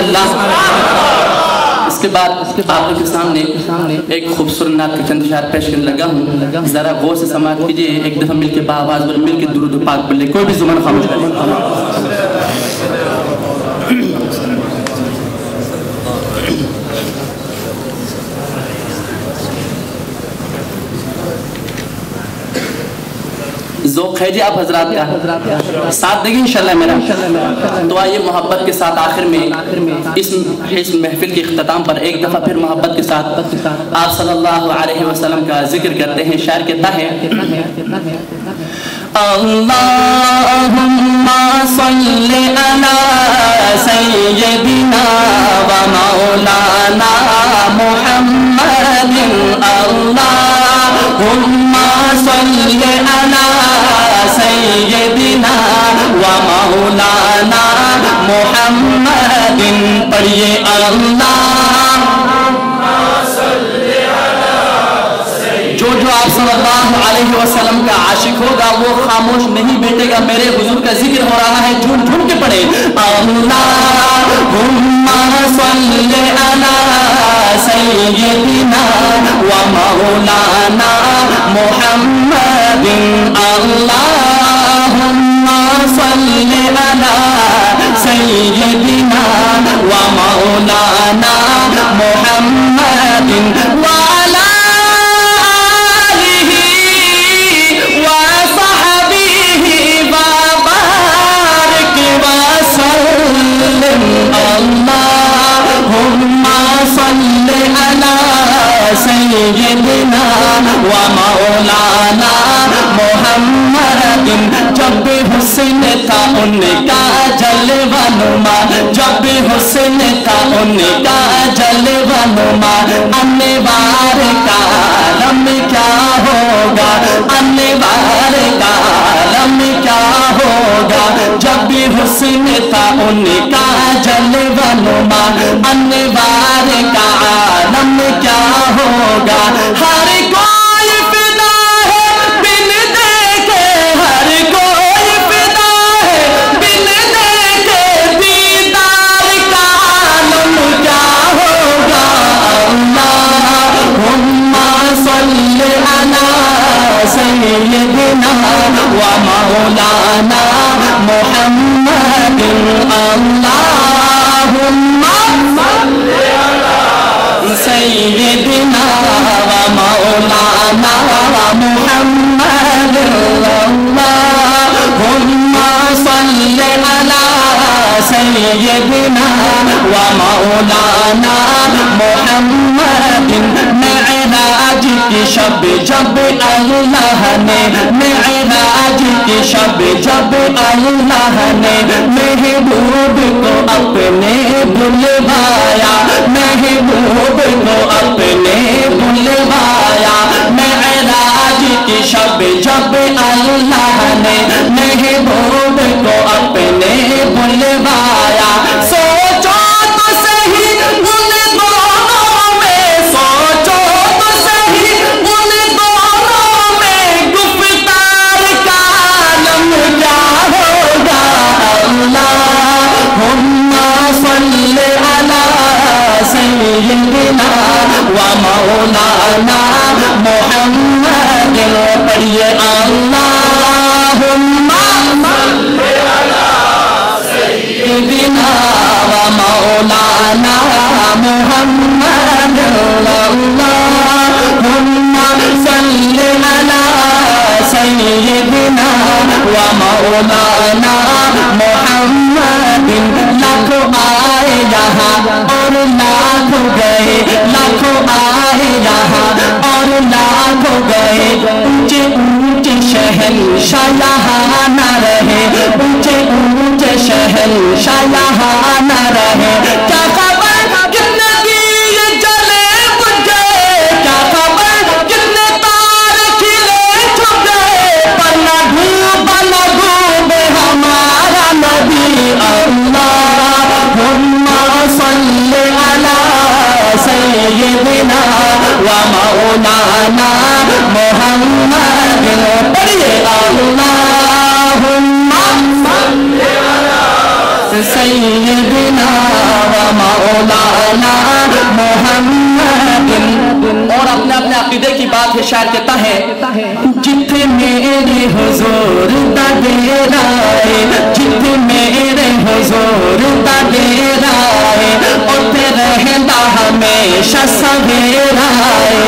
अल्लाह। इसके बाद आप लोग के सामने एक खूबसूरत नात के चंद अशआर पेश करने लगा हूँ, जरा गौर से समाअत कीजिए। एक दफ़ा मिलके बाआवाज़ बोले, मिलके दुरूद पाक बोले, कोई भी ज़ुबान खामोश करे। ज़ौक़ है जी आप हजरात का, साथ देंगे इंशाल्लाह मेरा। तो आइए मोहब्बत के साथ आखिर में इस महफिल के इख्तिताम पर एक दफ़ा फिर मोहब्बत के साथ आप सल्लल्लाहु अलैहि वसल्लम का जिक्र करते हैं। शायर कहता है, अल्लाहुम्मा सल्ली अला सय्यिदिना व मौलाना मुहम्मदिन, अल्लाहुम्मा सल्ली अला सय्यिदिना व मौलाना मुहम्मदिन। पढ़िए जो आप सल्लल्लाहु अलैहि वसल्लम का आशिक होगा वो खामोश नहीं बैठेगा। मेरे हुजूर का जिक्र हो रहा है, झूम झूम के पढ़े। अल्लाहुम्मा सल्ली अला सय्यिदिना व मौलाना मुहम्मदिन, अल्लाहुम्मा सल्ली अला सय्यिदिना व मौलाना मुहम्मदिन व अला सय्यिदिना व मौलाना मुहम्मदिन। जब भी हुस्न था उनका जलवा नुमा, जब भी हुस्न था उनका जलवा नुमा, अन्वार का आलम क्या होगा, अन्वार का आलम क्या होगा। जब भी हुस्न था उनका जलवा नुमा, अन्वार का आलम क्या होगा। हर कोई फिदा है बिन देखे, हर कोई फिदा है बिन देखे, दीदार का आलम क्या होगा। अल्लाहुम्मा सल्ली अला सय्यिदिना व मौलाना मुहम्मदिन, अल्लाहुम्मा सल्ली अला सय्यिदिना व मौलाना मुहम्मदिन, अल्लाहुम्मा सल्ली अला सय्यिदिना व मौलाना मुहम्मदिन। मेराज की शब जब अल्लाह ने, मेराज की शब जब अल्लाह ने महबूब को अपने बुलवाया, महबूब को अपने बुलवाया। मेराज की शब जब अल्लाह ने महबूब को अपने बुलवाया। सोचो तो सही उन दोनों में, सोचो तो सही उन दोनों में, गुफ्तार का आलम क्या होगा। अल्लाहुम्मा सल्ली अला सय्यिदिना व मौलाना मुहम्मदिन। पढ़िए अल्लाहुम्मा सल्ली अला सय्यिदिना व मौलाना मुहम्मदिन, अल्लाहुम्मा सल्ली अला सय्यिदिना व मौलाना मुहम्मदिन। लाखों आए यहाँ और लाखों गए, लाखों आए यहाँ और लाखों गए। ऊंचे ऊंचे शहंशाह यहाँ न रहे, ऊंचे ऊंचे शहंशाह यहाँ न रहे। क्या खबर कितने दिए जले बुझे, क्या खबर कितने तार खिले छुप गए, पर न डूबे हमारा नबी। अल्लाहुम्मा सल्ली अला सय्यिदिना व मौलाना मुहम्मदिन। पढ़िए अल्लाहुम्मा सल्ली अला सय्यिदिना व मौलाना मोहम्मद। और अपने अपने अकीदे की बात है, शायर कहता है जिथे मेरे हुजूर दा डेरा है, जिथे मेरे हुजूर दा डेरा है, उत्थे रहंदा हमेशा सवेरा है।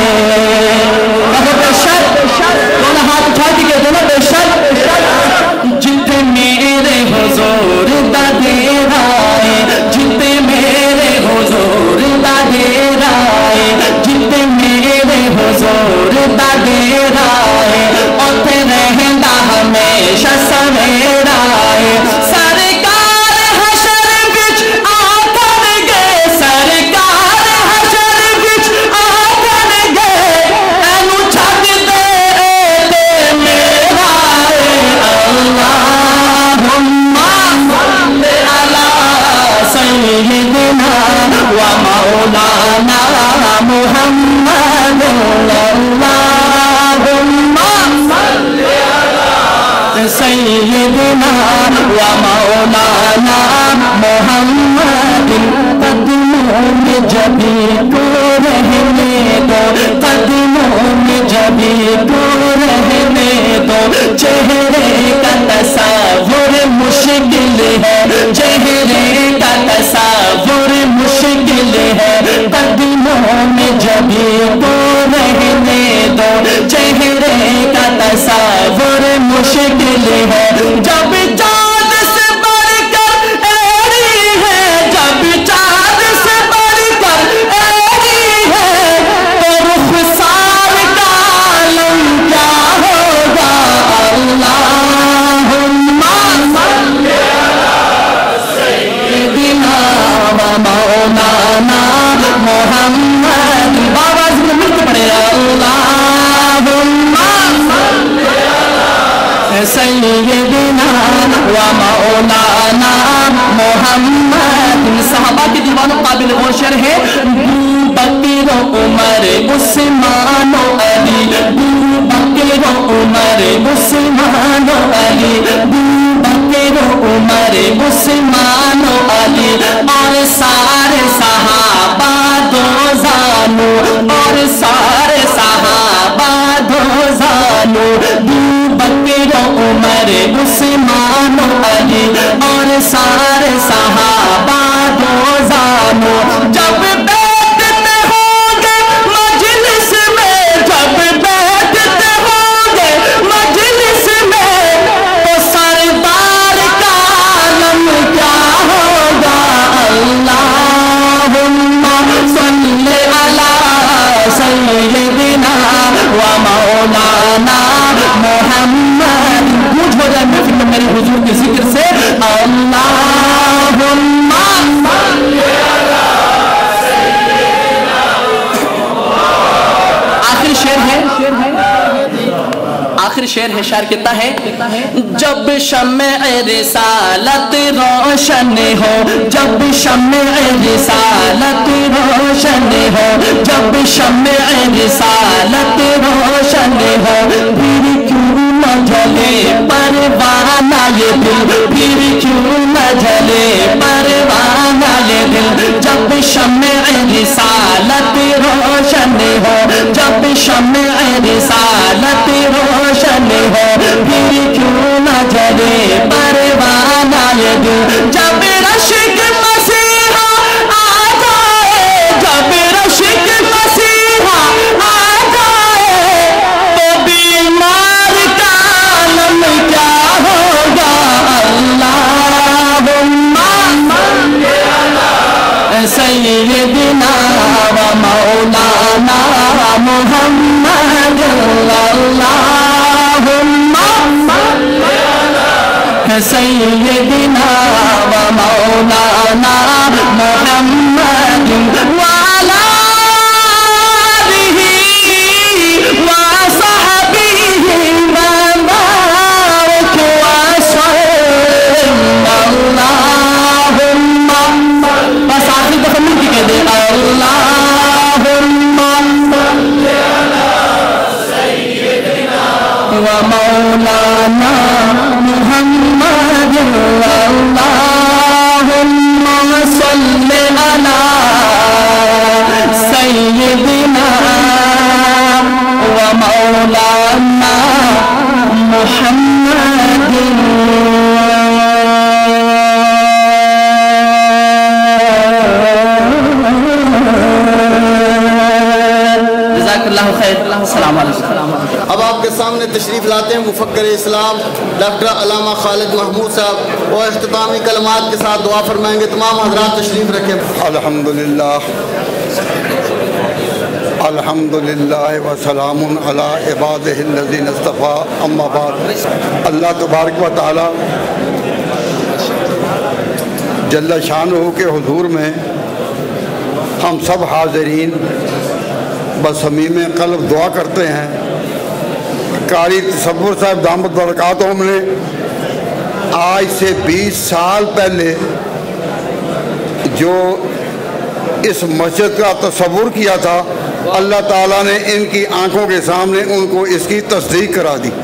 बेशक दोनों हाथ उठा के दोनों बेशक जिथे मेरे हुजूर दा डेरा है, जिथे मेरे हुजूर दा डेरा है, जिथे मेरे हुजूर दा डेरा है, उत्थे रहंदा हमेशा सवेरा है। सरकार हशर विच आखणगे, सरकार हशर विच आखणगे, एनू छड्ड दे ते मेरा है। अल्लाहुम्मा सल्ली अला सय्यिदिना व मौलाना मुहम्मद। अल्लाहुम्मा सल्ली अला सय्यिदिना व मौलाना मुहम्मद। कदमों में जबी को रहने दो, कदमों में जबी को रहने दो, चेहरे का तस्वुर मुश्किल है, चेहरे का तस्वुर मुश्किल है, कदमों में जबी को रहने दो, चेहरे का तस्वुर मुश्किल है। जब चाँद से बढ़कर एड़ी है, जब चाँद से बढ़कर एड़ी है, तो रुखसार का आलम क्या होगा। अल्लाहुम्मा सल्ली अला सय्यिदिना व मौलाना मुहम्मद। बाबा जी ने मिलकर पढ़े अल्लाहुम्मा सल्ली अला सय्यिदिना व मौलाना मुहम्मद। सहाबा के दीवानों काबिल गौशर है बकर उमर उस्मान अली, बकर उमर उस्मान अली, बकर उमर उस्मान अली, और सारे सहाबा दो जानू, और सारे सहाबा दो जानू, बकर उमर उस्मान अली, और सारे सहाबा दो जानू। जब बैठते होंगे मजलिस में, जब बैठते होंगे मजलिस में, तो सरदार का आलम क्या होगा। अल्लाहुम्मा सल्ली अला सय्यिदिना व मौलाना मुहम्मद। गूंज हो जाए महफिल में मेरे हुजूर के जिक्र से अल्लाहुम्मा सल्ली अला सय्यिदिना। आखिरी शेर है, आखिरी शेर है, शायर कहता है जब शम्ए रिसालत रोशन हो, जब शम्ए रिसालत रोशन हो, जब शम्ए रिसालत रोशन हो, फिर क्यों न जले परवाना ये दिल, फिर क्यों न जले परवाना ये दिल। जब शम्ए रिसालत रोशन हो, जब शम्ए रिसालत रोशन हो, फिर क्यों न जले परवाना ये दिल। जब रश्क मसीहा आ जाए, जब रश्क मसीहा आ जाए, तो बीमार का आलम क्या होगा। अल्लाहुम्मा सल्ली अला सय्यिदिना व मौलाना मुहम्मद। अल्लाहुम्मा सल्ली अला सय्यिदिना व मौलाना मुहम्मद व अला आलिहि व सहबिहि व बारिक व सल्लिम। अल्लाहुम्मा, बस आखिरी दफा मिलके कह दे अल्लाहुम्मा सल्ली अला सय्यिदिना व मौलाना मुहम्मद। अल्लाहुम्मा اب آپ کے سامنے تشریف لاتے ہیں مفکر اسلام ڈاکٹر علامہ خالد محمود صاحب، اور اختتامی کلمات کے ساتھ دعا فرمائیں گے۔ تمام حضرات تشریف رکھیں۔ الحمدللہ الحمدللہ وسلام علی عبادہ الذین اصطفیٰ، اما بعد۔ اللہ تبارک و تعالی جل شانہ کے حضور میں ہم سب حاضرین بصمیم قلب دعا کرتے ہیں۔ قاری تصور صاحب دامت برکاتہم نے آج سے 20 سال پہلے جو اس مسجد کا تصور کیا تھا، اللہ تعالیٰ نے ان کی آنکھوں کے سامنے ان کو اس کی تصدیق کرا دی۔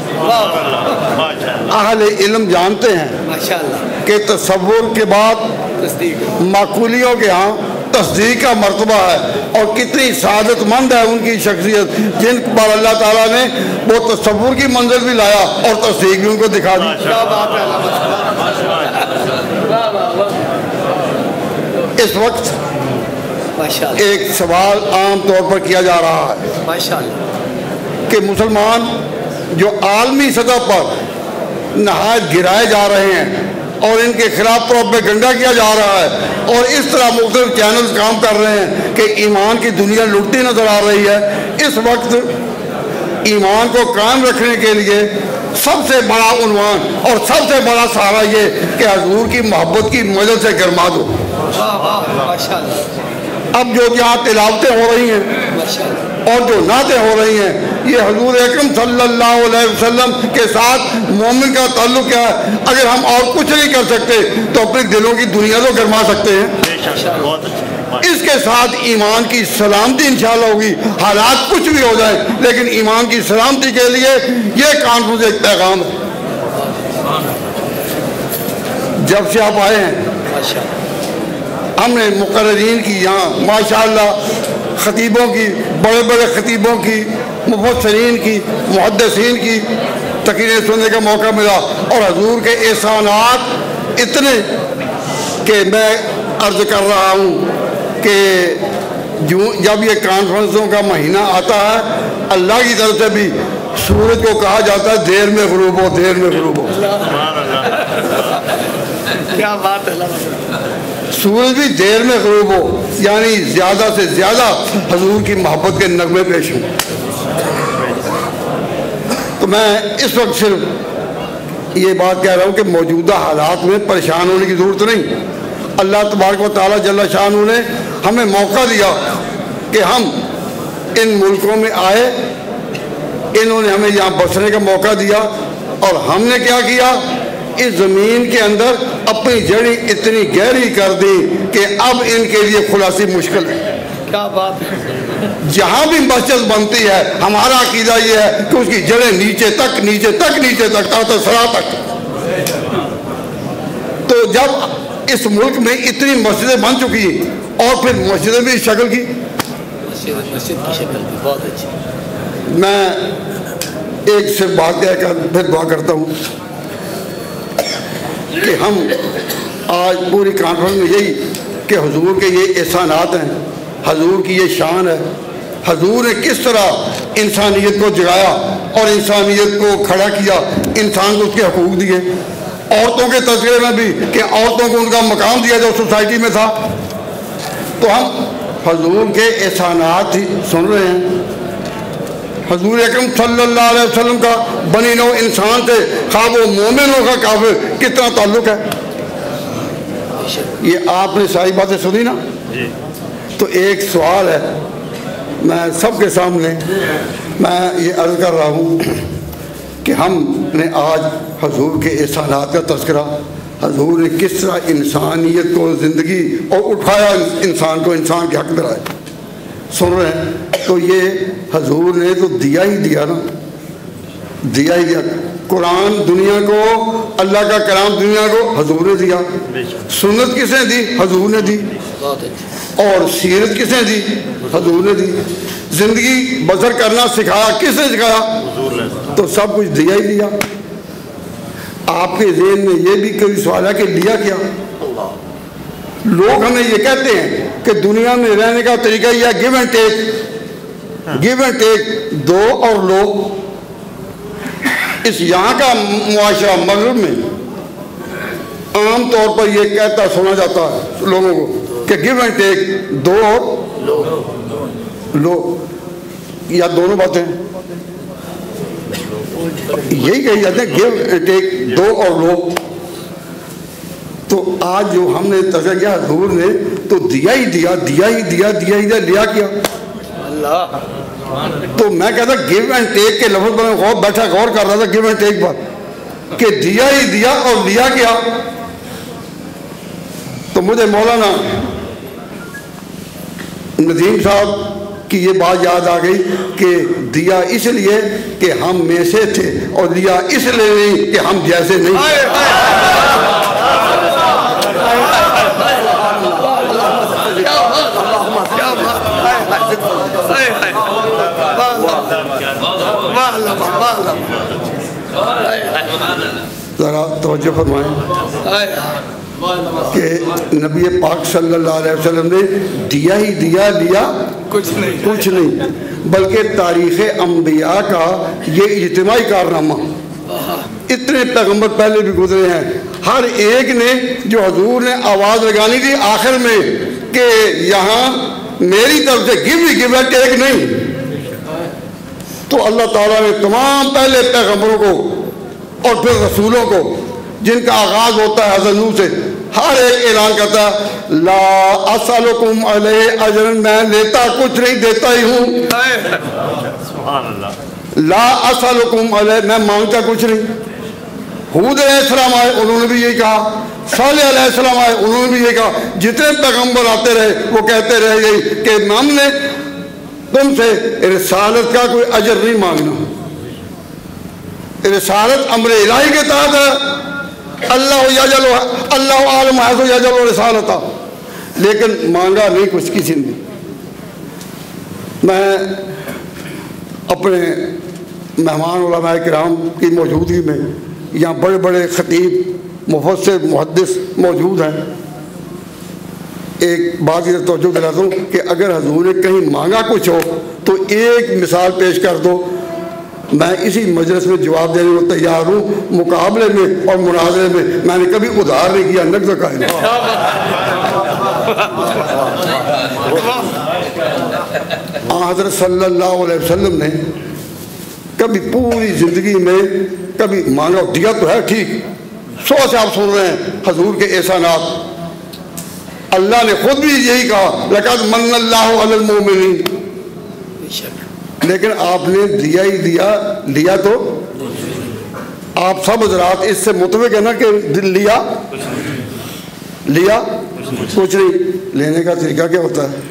اہل علم جانتے ہیں کہ تصور کے بعد معقولیوں کے ہاں تصدیق کا مرتبہ ہے، اور کتنی سعادت مند ہے ان کی شخصیت جن پر اللہ تعالیٰ نے وہ تصور کی منزل بھی لایا اور تصدیق بھی ان کو دکھا دی۔ اس وقت ایک سوال عام طور پر کیا جا رہا ہے کہ مسلمان جو عالمی سطح پر نہایت گرائے جا رہے ہیں اور ان کے خلاف پروپیگنڈا کیا جا رہا ہے، اور اس طرح مختلف چینلز کام کر رہے ہیں کہ ایمان کی دنیا لٹتی نظر آ رہی ہے، اس وقت ایمان کو قائم رکھنے کے لیے سب سے بڑا عنوان اور سب سے بڑا سہارا یہ کہ حضور کی محبت کی مدد سے گرما دو۔ اب جو یہاں تلاوتیں ہو رہی ہیں اور جو نعتیں ہو رہی ہیں، یہ حضور اکرم صلی اللہ علیہ وسلم کے ساتھ مومن کا تعلق ہے۔ اگر ہم اور کچھ نہیں کر سکتے تو اپنے دلوں کی دنیا تو گرما سکتے ہیں۔ اس کے ساتھ ایمان کی سلامتی انشاءاللہ ہوگی، حالات کچھ بھی ہو جائیں لیکن ایمان کی سلامتی کے لیے یہ کانفرنس ایک پیغام ہے۔ جب سے آپ آئے ہیں ہم نے مقررین کی یہاں ماشاءاللہ خطیبوں کی، بڑے بڑے خطیبوں کی، مفسرین کی، محدثین کی تقریریں سننے کا موقع ملا، اور حضور کے احسانات اتنے کہ میں عرض کر رہا ہوں کہ جب یہ کانفرنسوں کا مہینہ آتا ہے اللہ کی طرف سے بھی سورج کو کہا جاتا ہے دیر میں غروب ہو، دیر میں غروب ہو۔ کیا بات ہے، سورج بھی دیر میں غروب ہو، یعنی زیادہ سے زیادہ حضور کی محبت کے نغمے پیش ہوں۔ تو میں اس وقت صرف یہ بات کہہ رہا ہوں کہ موجودہ حالات میں پریشان ہونے کی ضرورت نہیں۔ اللہ تبارک و تعالیٰ جل شانہ نے ہمیں موقع دیا کہ ہم ان ملکوں میں آئے، انہوں نے ہمیں یہاں بسنے کا موقع دیا، اور ہم نے کیا کیا، اس زمین کے اندر اپنی جڑیں اتنی گہری کر دی کہ اب ان کے لیے خلاصی مشکل ہے۔ کیا بات ہے، جہاں بھی مسجد بنتی ہے ہمارا عقیدہ یہ ہے کہ اس کی جڑیں نیچے تک نیچے تک نیچے تک تحت ثری تک۔ تو جب اس ملک میں اتنی مسجدیں بن چکی اور پھر مسجدیں بھی اس شکل کی، مسجد کی شکل بھی بہت اچھی۔ میں ایک صرف بات کہہ کر پھر دعا کرتا ہوں کہ ہم آج پوری کانفرنس میں یہی کہ حضور کے یہ احسانات ہیں، حضور کی یہ شان ہے، حضور نے کس طرح انسانیت کو جگایا اور انسانیت کو کھڑا کیا، انسان کو اس کے حقوق دیے، عورتوں کے تذکرے میں بھی کہ عورتوں کو ان کا مقام دیا جو سوسائٹی میں تھا۔ تو ہم حضور کے احسانات ہی سن رہے ہیں۔ حضور اکرم صلی اللہ علیہ وسلم کا بنی نوع انسان سے خواہ وہ مومن ہو کا کافر کتنا تعلق ہے، یہ آپ نے ساری باتیں سنی نا۔ تو ایک سوال ہے میں سب کے سامنے میں یہ عرض کر رہا ہوں کہ ہم نے آج حضور کے احسانات کا تذکرہ، حضور نے کس طرح انسانیت کو زندگی اور اٹھایا انسان کو، انسان کے حق درائے سن رہے ہیں۔ تو یہ حضور نے تو دیا ہی دیا نا، دیا ہی دیا۔ قرآن دنیا کو، اللہ کا کلام دنیا کو حضور نے دیا۔ سنت کس نے دی؟ حضور نے دی۔ اور سیرت کس نے دی؟ حضور نے دی۔ زندگی بسر کرنا سکھایا کس نے سکھایا؟ تو سب کچھ دیا ہی دیا۔ آپ کے ذہن میں یہ بھی کوئی سوال ہے کہ لیا کیا؟ لوگ ہمیں یہ کہتے ہیں کہ دنیا میں رہنے کا طریقہ یہ ہے گیو اینڈ ٹیک، دو اور لو۔ اس یہاں کا معاشرہ مغرب میں عام طور پر یہ کہتا سنا جاتا ہے لوگوں کو کہ گیو اینڈ ٹیک، دو اور لو، یا دونوں باتیں یہی کہی جاتے ہیں، گیو اینڈ ٹیک، دو اور لو۔ تو آج جو ہم نے تذکرہ کیا حضور نے تو دیا ہی دیا، لیا کیا؟ اللہ۔ تو میں کہتا گیو اینڈ ٹیک کے لفظ پر بیٹھا غور کر رہا تھا، گیو اینڈ ٹیک پر، کہ دیا ہی دیا اور لیا کیا؟ تو مجھے مولانا ندیم صاحب کی یہ بات یاد آ گئی کہ دیا اس لیے کہ ہم میں سے تھے اور لیا اس لیے نہیں کہ ہم جیسے نہیں۔ ذرا توجہ فرمائیں کہ نبی پاک صلی اللہ علیہ وسلم نے دیا ہی دیا، لیا کچھ نہیں، بلکہ تاریخ انبیاء کا یہ اجتماعی کارنامہ، اتنے پیغمبر پہلے بھی گزرے ہیں، ہر ایک نے جو حضور نے آواز لگانی تھی آخر میں کہ یہاں میری طرف سے گیو اینڈ ٹیک نہیں، تو اللہ تعالیٰ نے تمام پہلے پیغمبروں کو اور پھر رسولوں کو جن کا آغاز ہوتا ہے حضرت نوح سے، ہر ایک اعلان کرتا ہے لا اسألکم علیہ اجرا، میں لیتا کچھ نہیں، دیتا ہی ہوں۔ لا اسألکم علیہ، میں مانگتا کچھ نہیں۔ ہود علیہ السلام آئے، انہوں نے بھی یہی کہا، صالح علیہ السلام آئے، انہوں نے بھی یہی کہا، جتنے پیغمبر آتے رہے وہ کہتے رہے یہی کہ ہم نے تم سے رسالت کا کوئی اجر نہیں مانگنا، رسالت امر الہی کے تحت ہے، اللہ عالم حیث یجعل رسالتہ، لیکن مانگا نہیں کچھ کسی نے۔ میں اپنے مہمان علماء کرام کی موجودگی میں یہاں بڑے بڑے خطیب، مفسر، محدث موجود ہیں، ایک بات یہ توجہ دلاتا ہوں کہ اگر حضور نے کہیں مانگا کچھ ہو تو ایک مثال پیش کر دو، میں اسی مجلس میں جواب دینے کو تیار ہوں، مقابلے میں اور مناظرے میں نے کبھی ادھار نہیں کیا، نقد کا نہیں۔ حضرت صلی اللہ علیہ وسلم نے کبھی پوری زندگی میں کبھی مانگا، دیا تو ہے ٹھیک، 100 سے آپ سن رہے ہیں حضور کے احسانات، اللہ نے خود بھی یہی کہا لقد من اللہ علی المؤمنین، لیکن آپ نے دیا ہی دیا، لیا تو آپ سب حضرات اس سے متفق ہے نا کہ لیا کچھ نہیں۔ لینے کا طریقہ کیا ہوتا ہے؟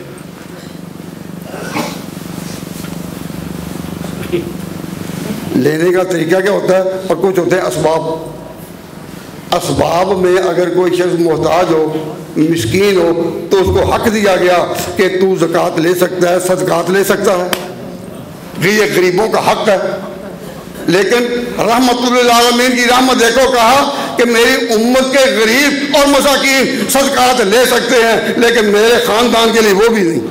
لینے کا طریقہ کیا ہوتا ہے؟ اور کچھ ہوتے ہیں اسباب۔ اسباب میں اگر کوئی شخص محتاج ہو، مسکین ہو، تو اس کو حق دیا گیا کہ تو زکوٰۃ لے سکتا ہے، صدقات لے سکتا ہے، یہ غریبوں کا حق ہے۔ لیکن رحمت للعالمین کی رحمت دیکھو، کہا کہ میری امت کے غریب اور مساکین صدقات لے سکتے ہیں، لیکن میرے خاندان کے لیے وہ بھی نہیں،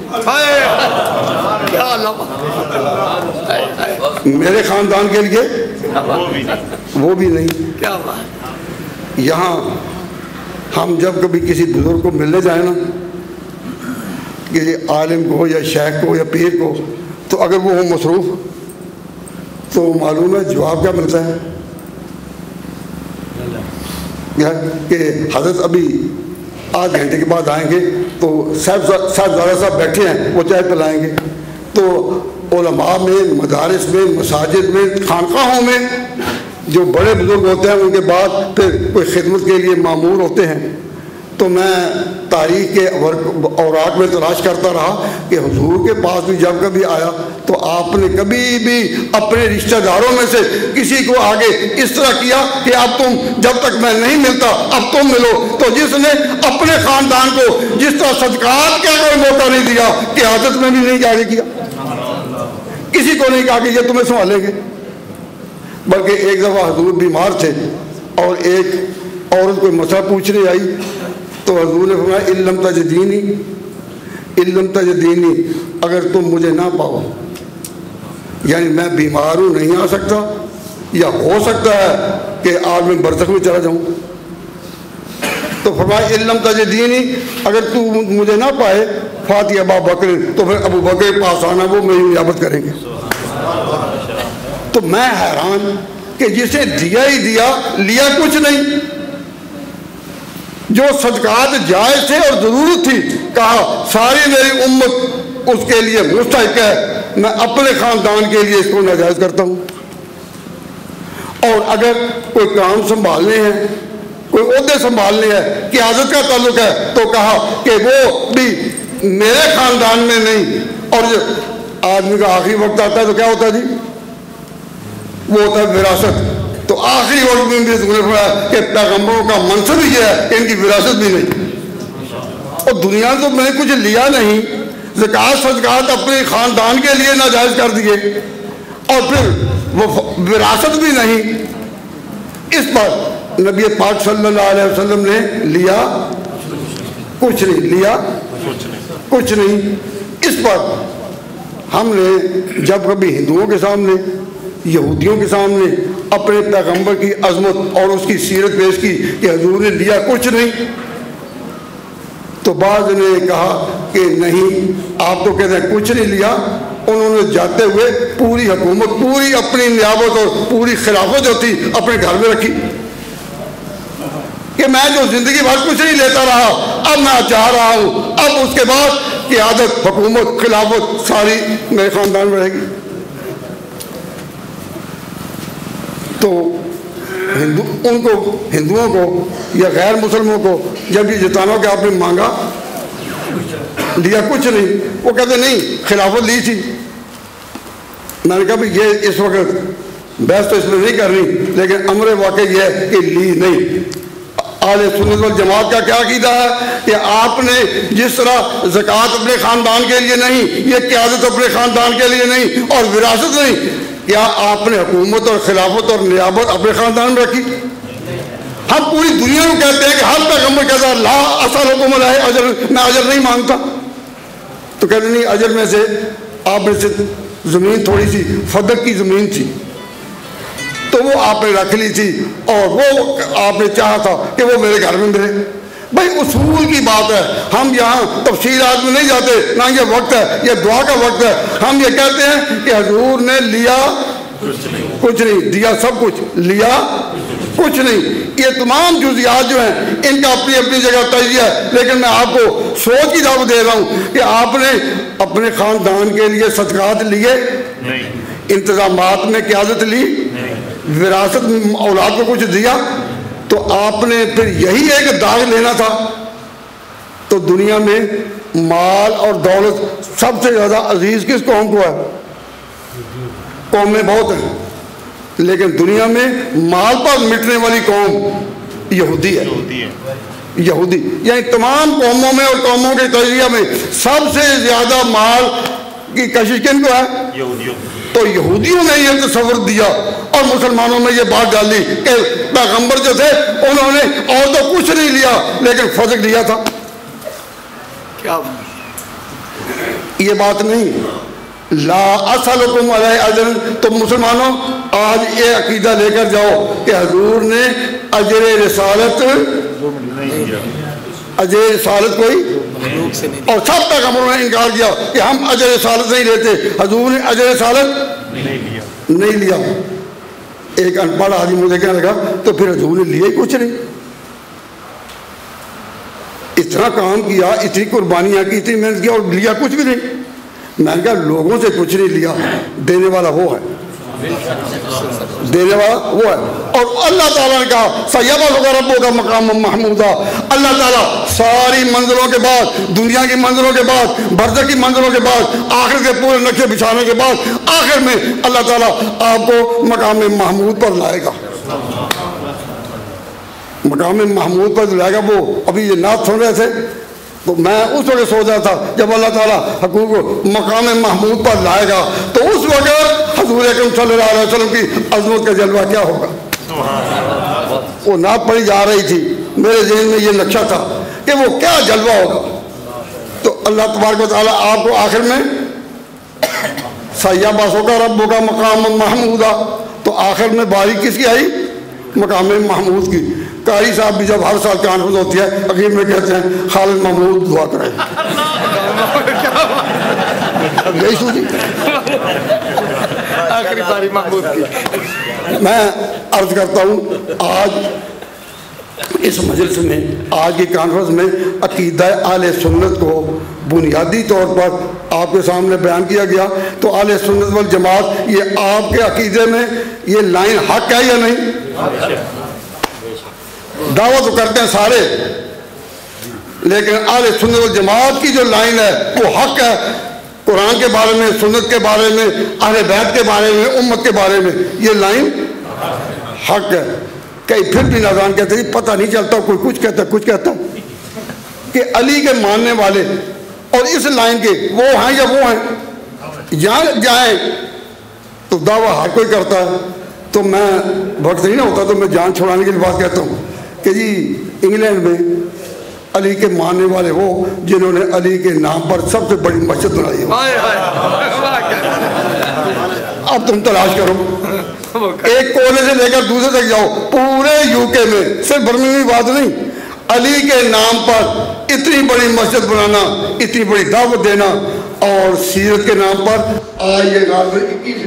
میرے خاندان کے لیے وہ بھی نہیں۔ یہاں ہم جب کبھی کسی بزرگ کو ملنے جائیں نا، کسی عالم کو یا شیخ کو یا پیر کو، تو اگر وہ ہوں مصروف تو معلوم ہے جواب کیا ملتا ہے کہ حضرت ابھی آدھ گھنٹے کے بعد آئیں گے، تو صاحبزادہ صاحب بیٹھے ہیں، وہ چائے پلائیں گے۔ تو علماء میں، مدارس میں، مساجد میں، خانقاہوں میں جو بڑے بزرگ ہوتے ہیں ان کے بعد پھر کوئی خدمت کے لیے مامور ہوتے ہیں۔ تو میں تاریخ کے اوراق میں تلاش کرتا رہا کہ حضور کے پاس بھی جب کبھی آیا تو آپ نے کبھی بھی اپنے رشتہ داروں میں سے کسی کو آگے اس طرح کیا کہ اب تم، جب تک میں نہیں ملتا اب تم ملو۔ تو جس نے اپنے خاندان کو جس طرح صدقات کا کوئی موقع نہیں دیا، قیادت میں بھی نہیں آگے کیا، کسی کو نہیں کہا کہ یہ تمہیں سنبھالیں گے۔ بلکہ ایک دفعہ حضور بیمار تھے، اور ایک عورت کوئی مسئلہ پوچھنے آئی تو حضور نے فرمایا علم تجدینی، اگر تم مجھے نہ پاؤ، یعنی میں بیمار ہوں نہیں آ سکتا، یا ہو سکتا ہے کہ عالم برزخ میں چلا جاؤں، تو فرمایا علم تجدینی، اگر تو مجھے نہ پائے فاتح ابا بکر، تو پھر ابو بکر کے پاس آنا، وہ میری نیابت کریں گے۔ تو میں حیران کہ جسے دیا ہی دیا، لیا کچھ نہیں، جو صدقات جائز تھے اور ضرورت تھی، کہا ساری میری امت اس کے لیے مستحق ہے، میں اپنے خاندان کے لیے اس کو ناجائز کرتا ہوں۔ اور اگر کوئی کام سنبھالنے ہیں، کوئی عہدے سنبھالنے ہیں، قیادت کا تعلق ہے، تو کہا کہ وہ بھی میرے خاندان میں نہیں۔ اور جب آدمی کا آخری وقت آتا ہے تو کیا ہوتا ہے جی؟ وہ ہوتا ہے وراثت۔ تو آخری وقت میں بھی پڑا کہ پیغمبروں کا منصب ہی ہے کہ ان کی وراثت بھی نہیں، اور دنیا تو میں نے کچھ لیا نہیں، زکوٰۃ صدقات اپنے خاندان کے لیے ناجائز کر دیے، اور پھر وہ وراثت بھی نہیں۔ اس پر نبی پاک صلی اللہ علیہ وسلم نے لیا کچھ نہیں، لیا کچھ نہیں۔ اس پر ہم نے جب کبھی ہندوؤں کے سامنے، یہودیوں کے سامنے اپنے پیغمبر کی عظمت اور اس کی سیرت پیش کی کہ حضور نے لیا کچھ نہیں، تو بعض نے کہا کہ نہیں، آپ تو کہتے ہیں کچھ نہیں لیا۔ انہوں نے جاتے ہوئے پوری حکومت، پوری اپنی نیابت اور پوری خلافت جو تھی اپنے گھر میں رکھی، کہ میں جو زندگی بھر کچھ نہیں لیتا رہا، اب میں چاہ رہا ہوں اب اس کے بعد قیادت، حکومت، خلافت ساری میرے خاندان میں رہے گی۔ تو ہندوؤں کو یا غیر مسلموں کو جب یہ جتانا کہ آپ نے مانگا، لیا کچھ نہیں، وہ کہتے نہیں خلافت لی تھی۔ میں نے کہا بھی یہ اس وقت بحث تو اس میں نہیں کرنی، لیکن امر واقع یہ ہے کہ لی نہیں۔ اہل سنت والجماعت کا کیا عقیدہ ہے کہ آپ نے جس طرح زکوٰۃ اپنے خاندان کے لیے نہیں، یہ قیادت اپنے خاندان کے لیے نہیں، اور وراثت نہیں، کیا آپ نے حکومت اور خلافت اور نیابت اپنے خاندان میں رکھی؟ ہم پوری دنیا کو کہتے ہیں کہ ہر پیغمبر کہتا ہے لا اسألکم علیہ اجر، میں اجر نہیں مانگتا، تو کہتے نہیں اجر میں سے آپ میں سے زمین تھوڑی سی فدق کی زمین تھی تو وہ آپ نے رکھ لی تھی، اور وہ آپ نے چاہا تھا کہ وہ میرے گھر میں ملے۔ بھائی اصول کی بات ہے، ہم یہاں تفصیلات میں نہیں جاتے، نہ یہ وقت ہے، یہ دعا کا وقت ہے۔ ہم یہ کہتے ہیں کہ حضور نے لیا کچھ نہیں، دیا سب کچھ، لیا کچھ نہیں۔ یہ تمام جزیات جو ہیں ان کا اپنی اپنی جگہ تجزیہ ہے، لیکن میں آپ کو سوچ کی دعوت دے رہا ہوں کہ آپ نے اپنے خاندان کے لیے صدقات لیے، انتظامات میں قیادت لی، وراثت میں اولاد کو کچھ دیا، تو آپ نے پھر یہی ایک داغ لینا تھا۔ تو دنیا میں مال اور دولت سب سے زیادہ عزیز کس قوم کو ہے؟ قومیں بہت ہیں، لیکن دنیا میں مال پر مٹنے والی قوم یہودی ہے۔ یہودی یعنی تمام قوموں میں اور قوموں کے تجزیہ میں سب سے زیادہ مال کی کشش کن کو ہے؟ یہودیوں۔ تو یہودیوں نے یہ تصور دیا اور مسلمانوں میں یہ بات ڈالی کہ پیغمبر جو تھے انہوں نے اور تو کچھ نہیں لیا لیکن فضل لیا تھا۔ کیا یہ بات نہیں، لا اسألکم علیہ اجر۔ تو مسلمانوں آج یہ عقیدہ لے کر جاؤ کہ حضور نے اجر رسالت کوئی، اور سب پیغمبروں نے انکار کیا کہ ہم اجر رسالت نہیں لیتے، حضور نے اجر رسالت نہیں لیا۔ ایک ان پڑھ آدمی مجھے کہنے لگا تو پھر حضور نے لیا ہی کچھ نہیں، اتنا کام کیا، اتنی قربانیاں کی، اتنی محنت کی، اور لیا کچھ بھی نہیں۔ میں نے کہا لوگوں سے کچھ نہیں لیا، دینے والا وہ ہے، دینے والا وہ ہے۔ اور اللہ تعالیٰ نے کہا سیبلغ ربک مقام محمودا، اللہ تعالیٰ ساری منزلوں کے بعد، دنیا کی منزلوں کے بعد، برزخ کی منزلوں کے بعد، آخر کے پورے نقشے بچھانے کے بعد آخر میں اللہ تعالیٰ آپ کو مقام محمود پر لائے گا، مقام محمود پر لائے گا۔ وہ ابھی یہ نعت سن رہے تھے تو میں اس وقت سوچ رہا تھا جب اللہ تعالیٰ حقوق کو مقام محمود پر لائے گا تو اس وقت حضور اکرم صلی اللہ علیہ وسلم کی عظمت کا جلوہ کیا ہوگا۔ وہ نعت پڑھی جا رہی تھی، میرے ذہن میں یہ نقشہ تھا کہ وہ کیا جلوہ ہوگا. تو اللہ تبارک و تعالیٰ آپ کو آخر میں سیّا باسوں کا رب کا مقام محمودہ، تو آخر میں باری کس کی آئی؟ مقام محمود کی. قاری صاحب بھی جب ہر سال کانفرنس ہوتی ہے اخیر میں کہتے ہیں خالد محمود دعا کریں. یہی سوچی آخری باری محمود کی. میں عرض کرتا ہوں آج اس مجلس میں، آج کی کانفرنس میں عقیدہ اہل سنت کو بنیادی طور پر آپ کے سامنے بیان کیا گیا. تو اہل سنت والجماعت یہ آپ کے عقیدے میں یہ لائن حق ہے یا نہیں؟ دعویٰ تو کرتے ہیں سارے، لیکن اہل سنت والجماعت کی جو لائن ہے وہ حق ہے. قرآن کے بارے میں، سنت کے بارے میں، اہل بیت کے بارے میں، امت کے بارے میں یہ لائن حق ہے. کئی پھر بھی ناظرین کہتے ہیں پتہ نہیں چلتا، کوئی کچھ کہتا ہے کچھ کہتا ہے کہ علی کے ماننے والے اور اس لائن کے وہ ہیں یا وہ ہیں، جہاں جائیں تو دعویٰ ہر کوئی کرتا ہے. تو میں وقت نہیں نہ ہوتا تو میں جان چھوڑانے کے لیے بات کہتا ہوں کہ جی انگلینڈ میں علی کے ماننے والے وہ جنہوں نے علی کے نام پر سب سے بڑی مسجد بنائی ہے. اب تم تلاش کرو، ایک کونے سے لے کر دوسرے تک جاؤ، پورے یو کے میں، صرف برمنگھم کی بات نہیں، علی کے نام پر اتنی بڑی مسجد بنانا، اتنی بڑی دعوت دینا، اور سیرت کے نام پر آج یہ غالب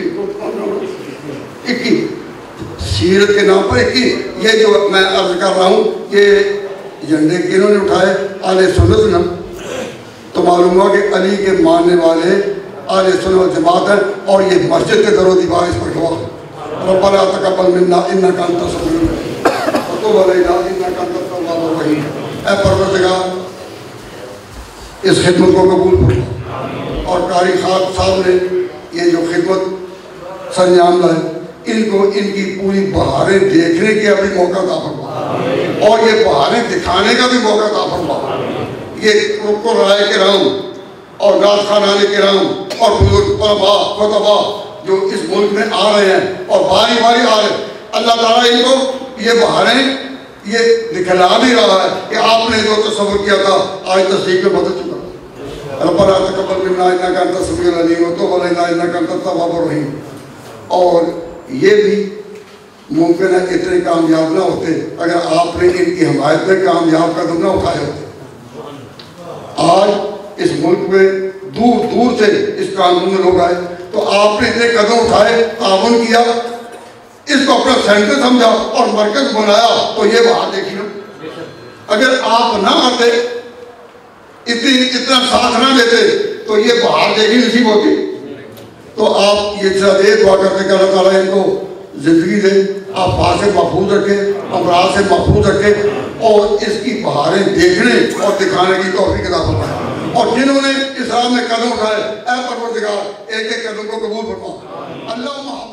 21 سیرت کے نام پر 21. یہ جو میں عرض کر رہا ہوں یہ جھنڈے کنہوں نے اٹھائے؟ اہل سنت نے. تو معلوم ہوا کہ علی کے ماننے والے اہل سنت والجماعت ہیں، اور یہ مسجد کے در و دیوار اس پر گواہ. ربنا تقبل منا انک انت السمیع العلیم وتب علینا انک انت التواب الرحیم. اے پروردگار اس خدمت کو قبول فرما، اور قاری صاحب نے یہ جو خدمت سر انجام لائے ان کو ان کی پوری بہاریں دیکھنے کا بھی موقع عطا فرما، اور یہ بہاریں دکھانے کا بھی موقع عطا فرما. یہ رائے کرام اور نعت خوانان کرام اور بزرگ علماء خطباء جو اس ملک میں آ رہے ہیں اور باری باری آ رہے ہیں، اللہ تعالیٰ ان کو یہ بہاریں یہ دکھلا بھی رہا ہے کہ آپ نے جو تصور کیا تھا آج تصدیق میں بدل چکا. ربنا تقبل منا انک انت السمیع العلیم وتب علینا انک انت التواب الرحیم. اور یہ بھی ممکن ہے اتنے کامیاب نہ ہوتے اگر آپ نے ان کی حمایت میں کامیاب قدم نہ اٹھائے ہوتے. آج اس ملک میں دور دور سے اس قانون میں لوگ آئے، تو آپ نے اتنے قدم اٹھائے، تعاون کیا، اس کو اپنا سینٹر سمجھا اور مرکز بنایا. تو یہ وہاں دیکھیے، اگر آپ نہ آتے، اتنا ساتھ نہ دیتے تو یہ باہر دیکھنی نصیب ہوتی. تو آپ یہ دعا کرتے کہ اللہ تعالیٰ ان کو زندگی دے، آفات سے محفوظ رکھے، امراض سے محفوظ رکھے، اور اس کی بہاریں دیکھنے اور دکھانے کی توفیق عطا فرمائے. اور جنہوں نے اس راہ میں قدم اٹھائے، اے پروردگار ایک ایک قدم کو قبول فرما. اللہ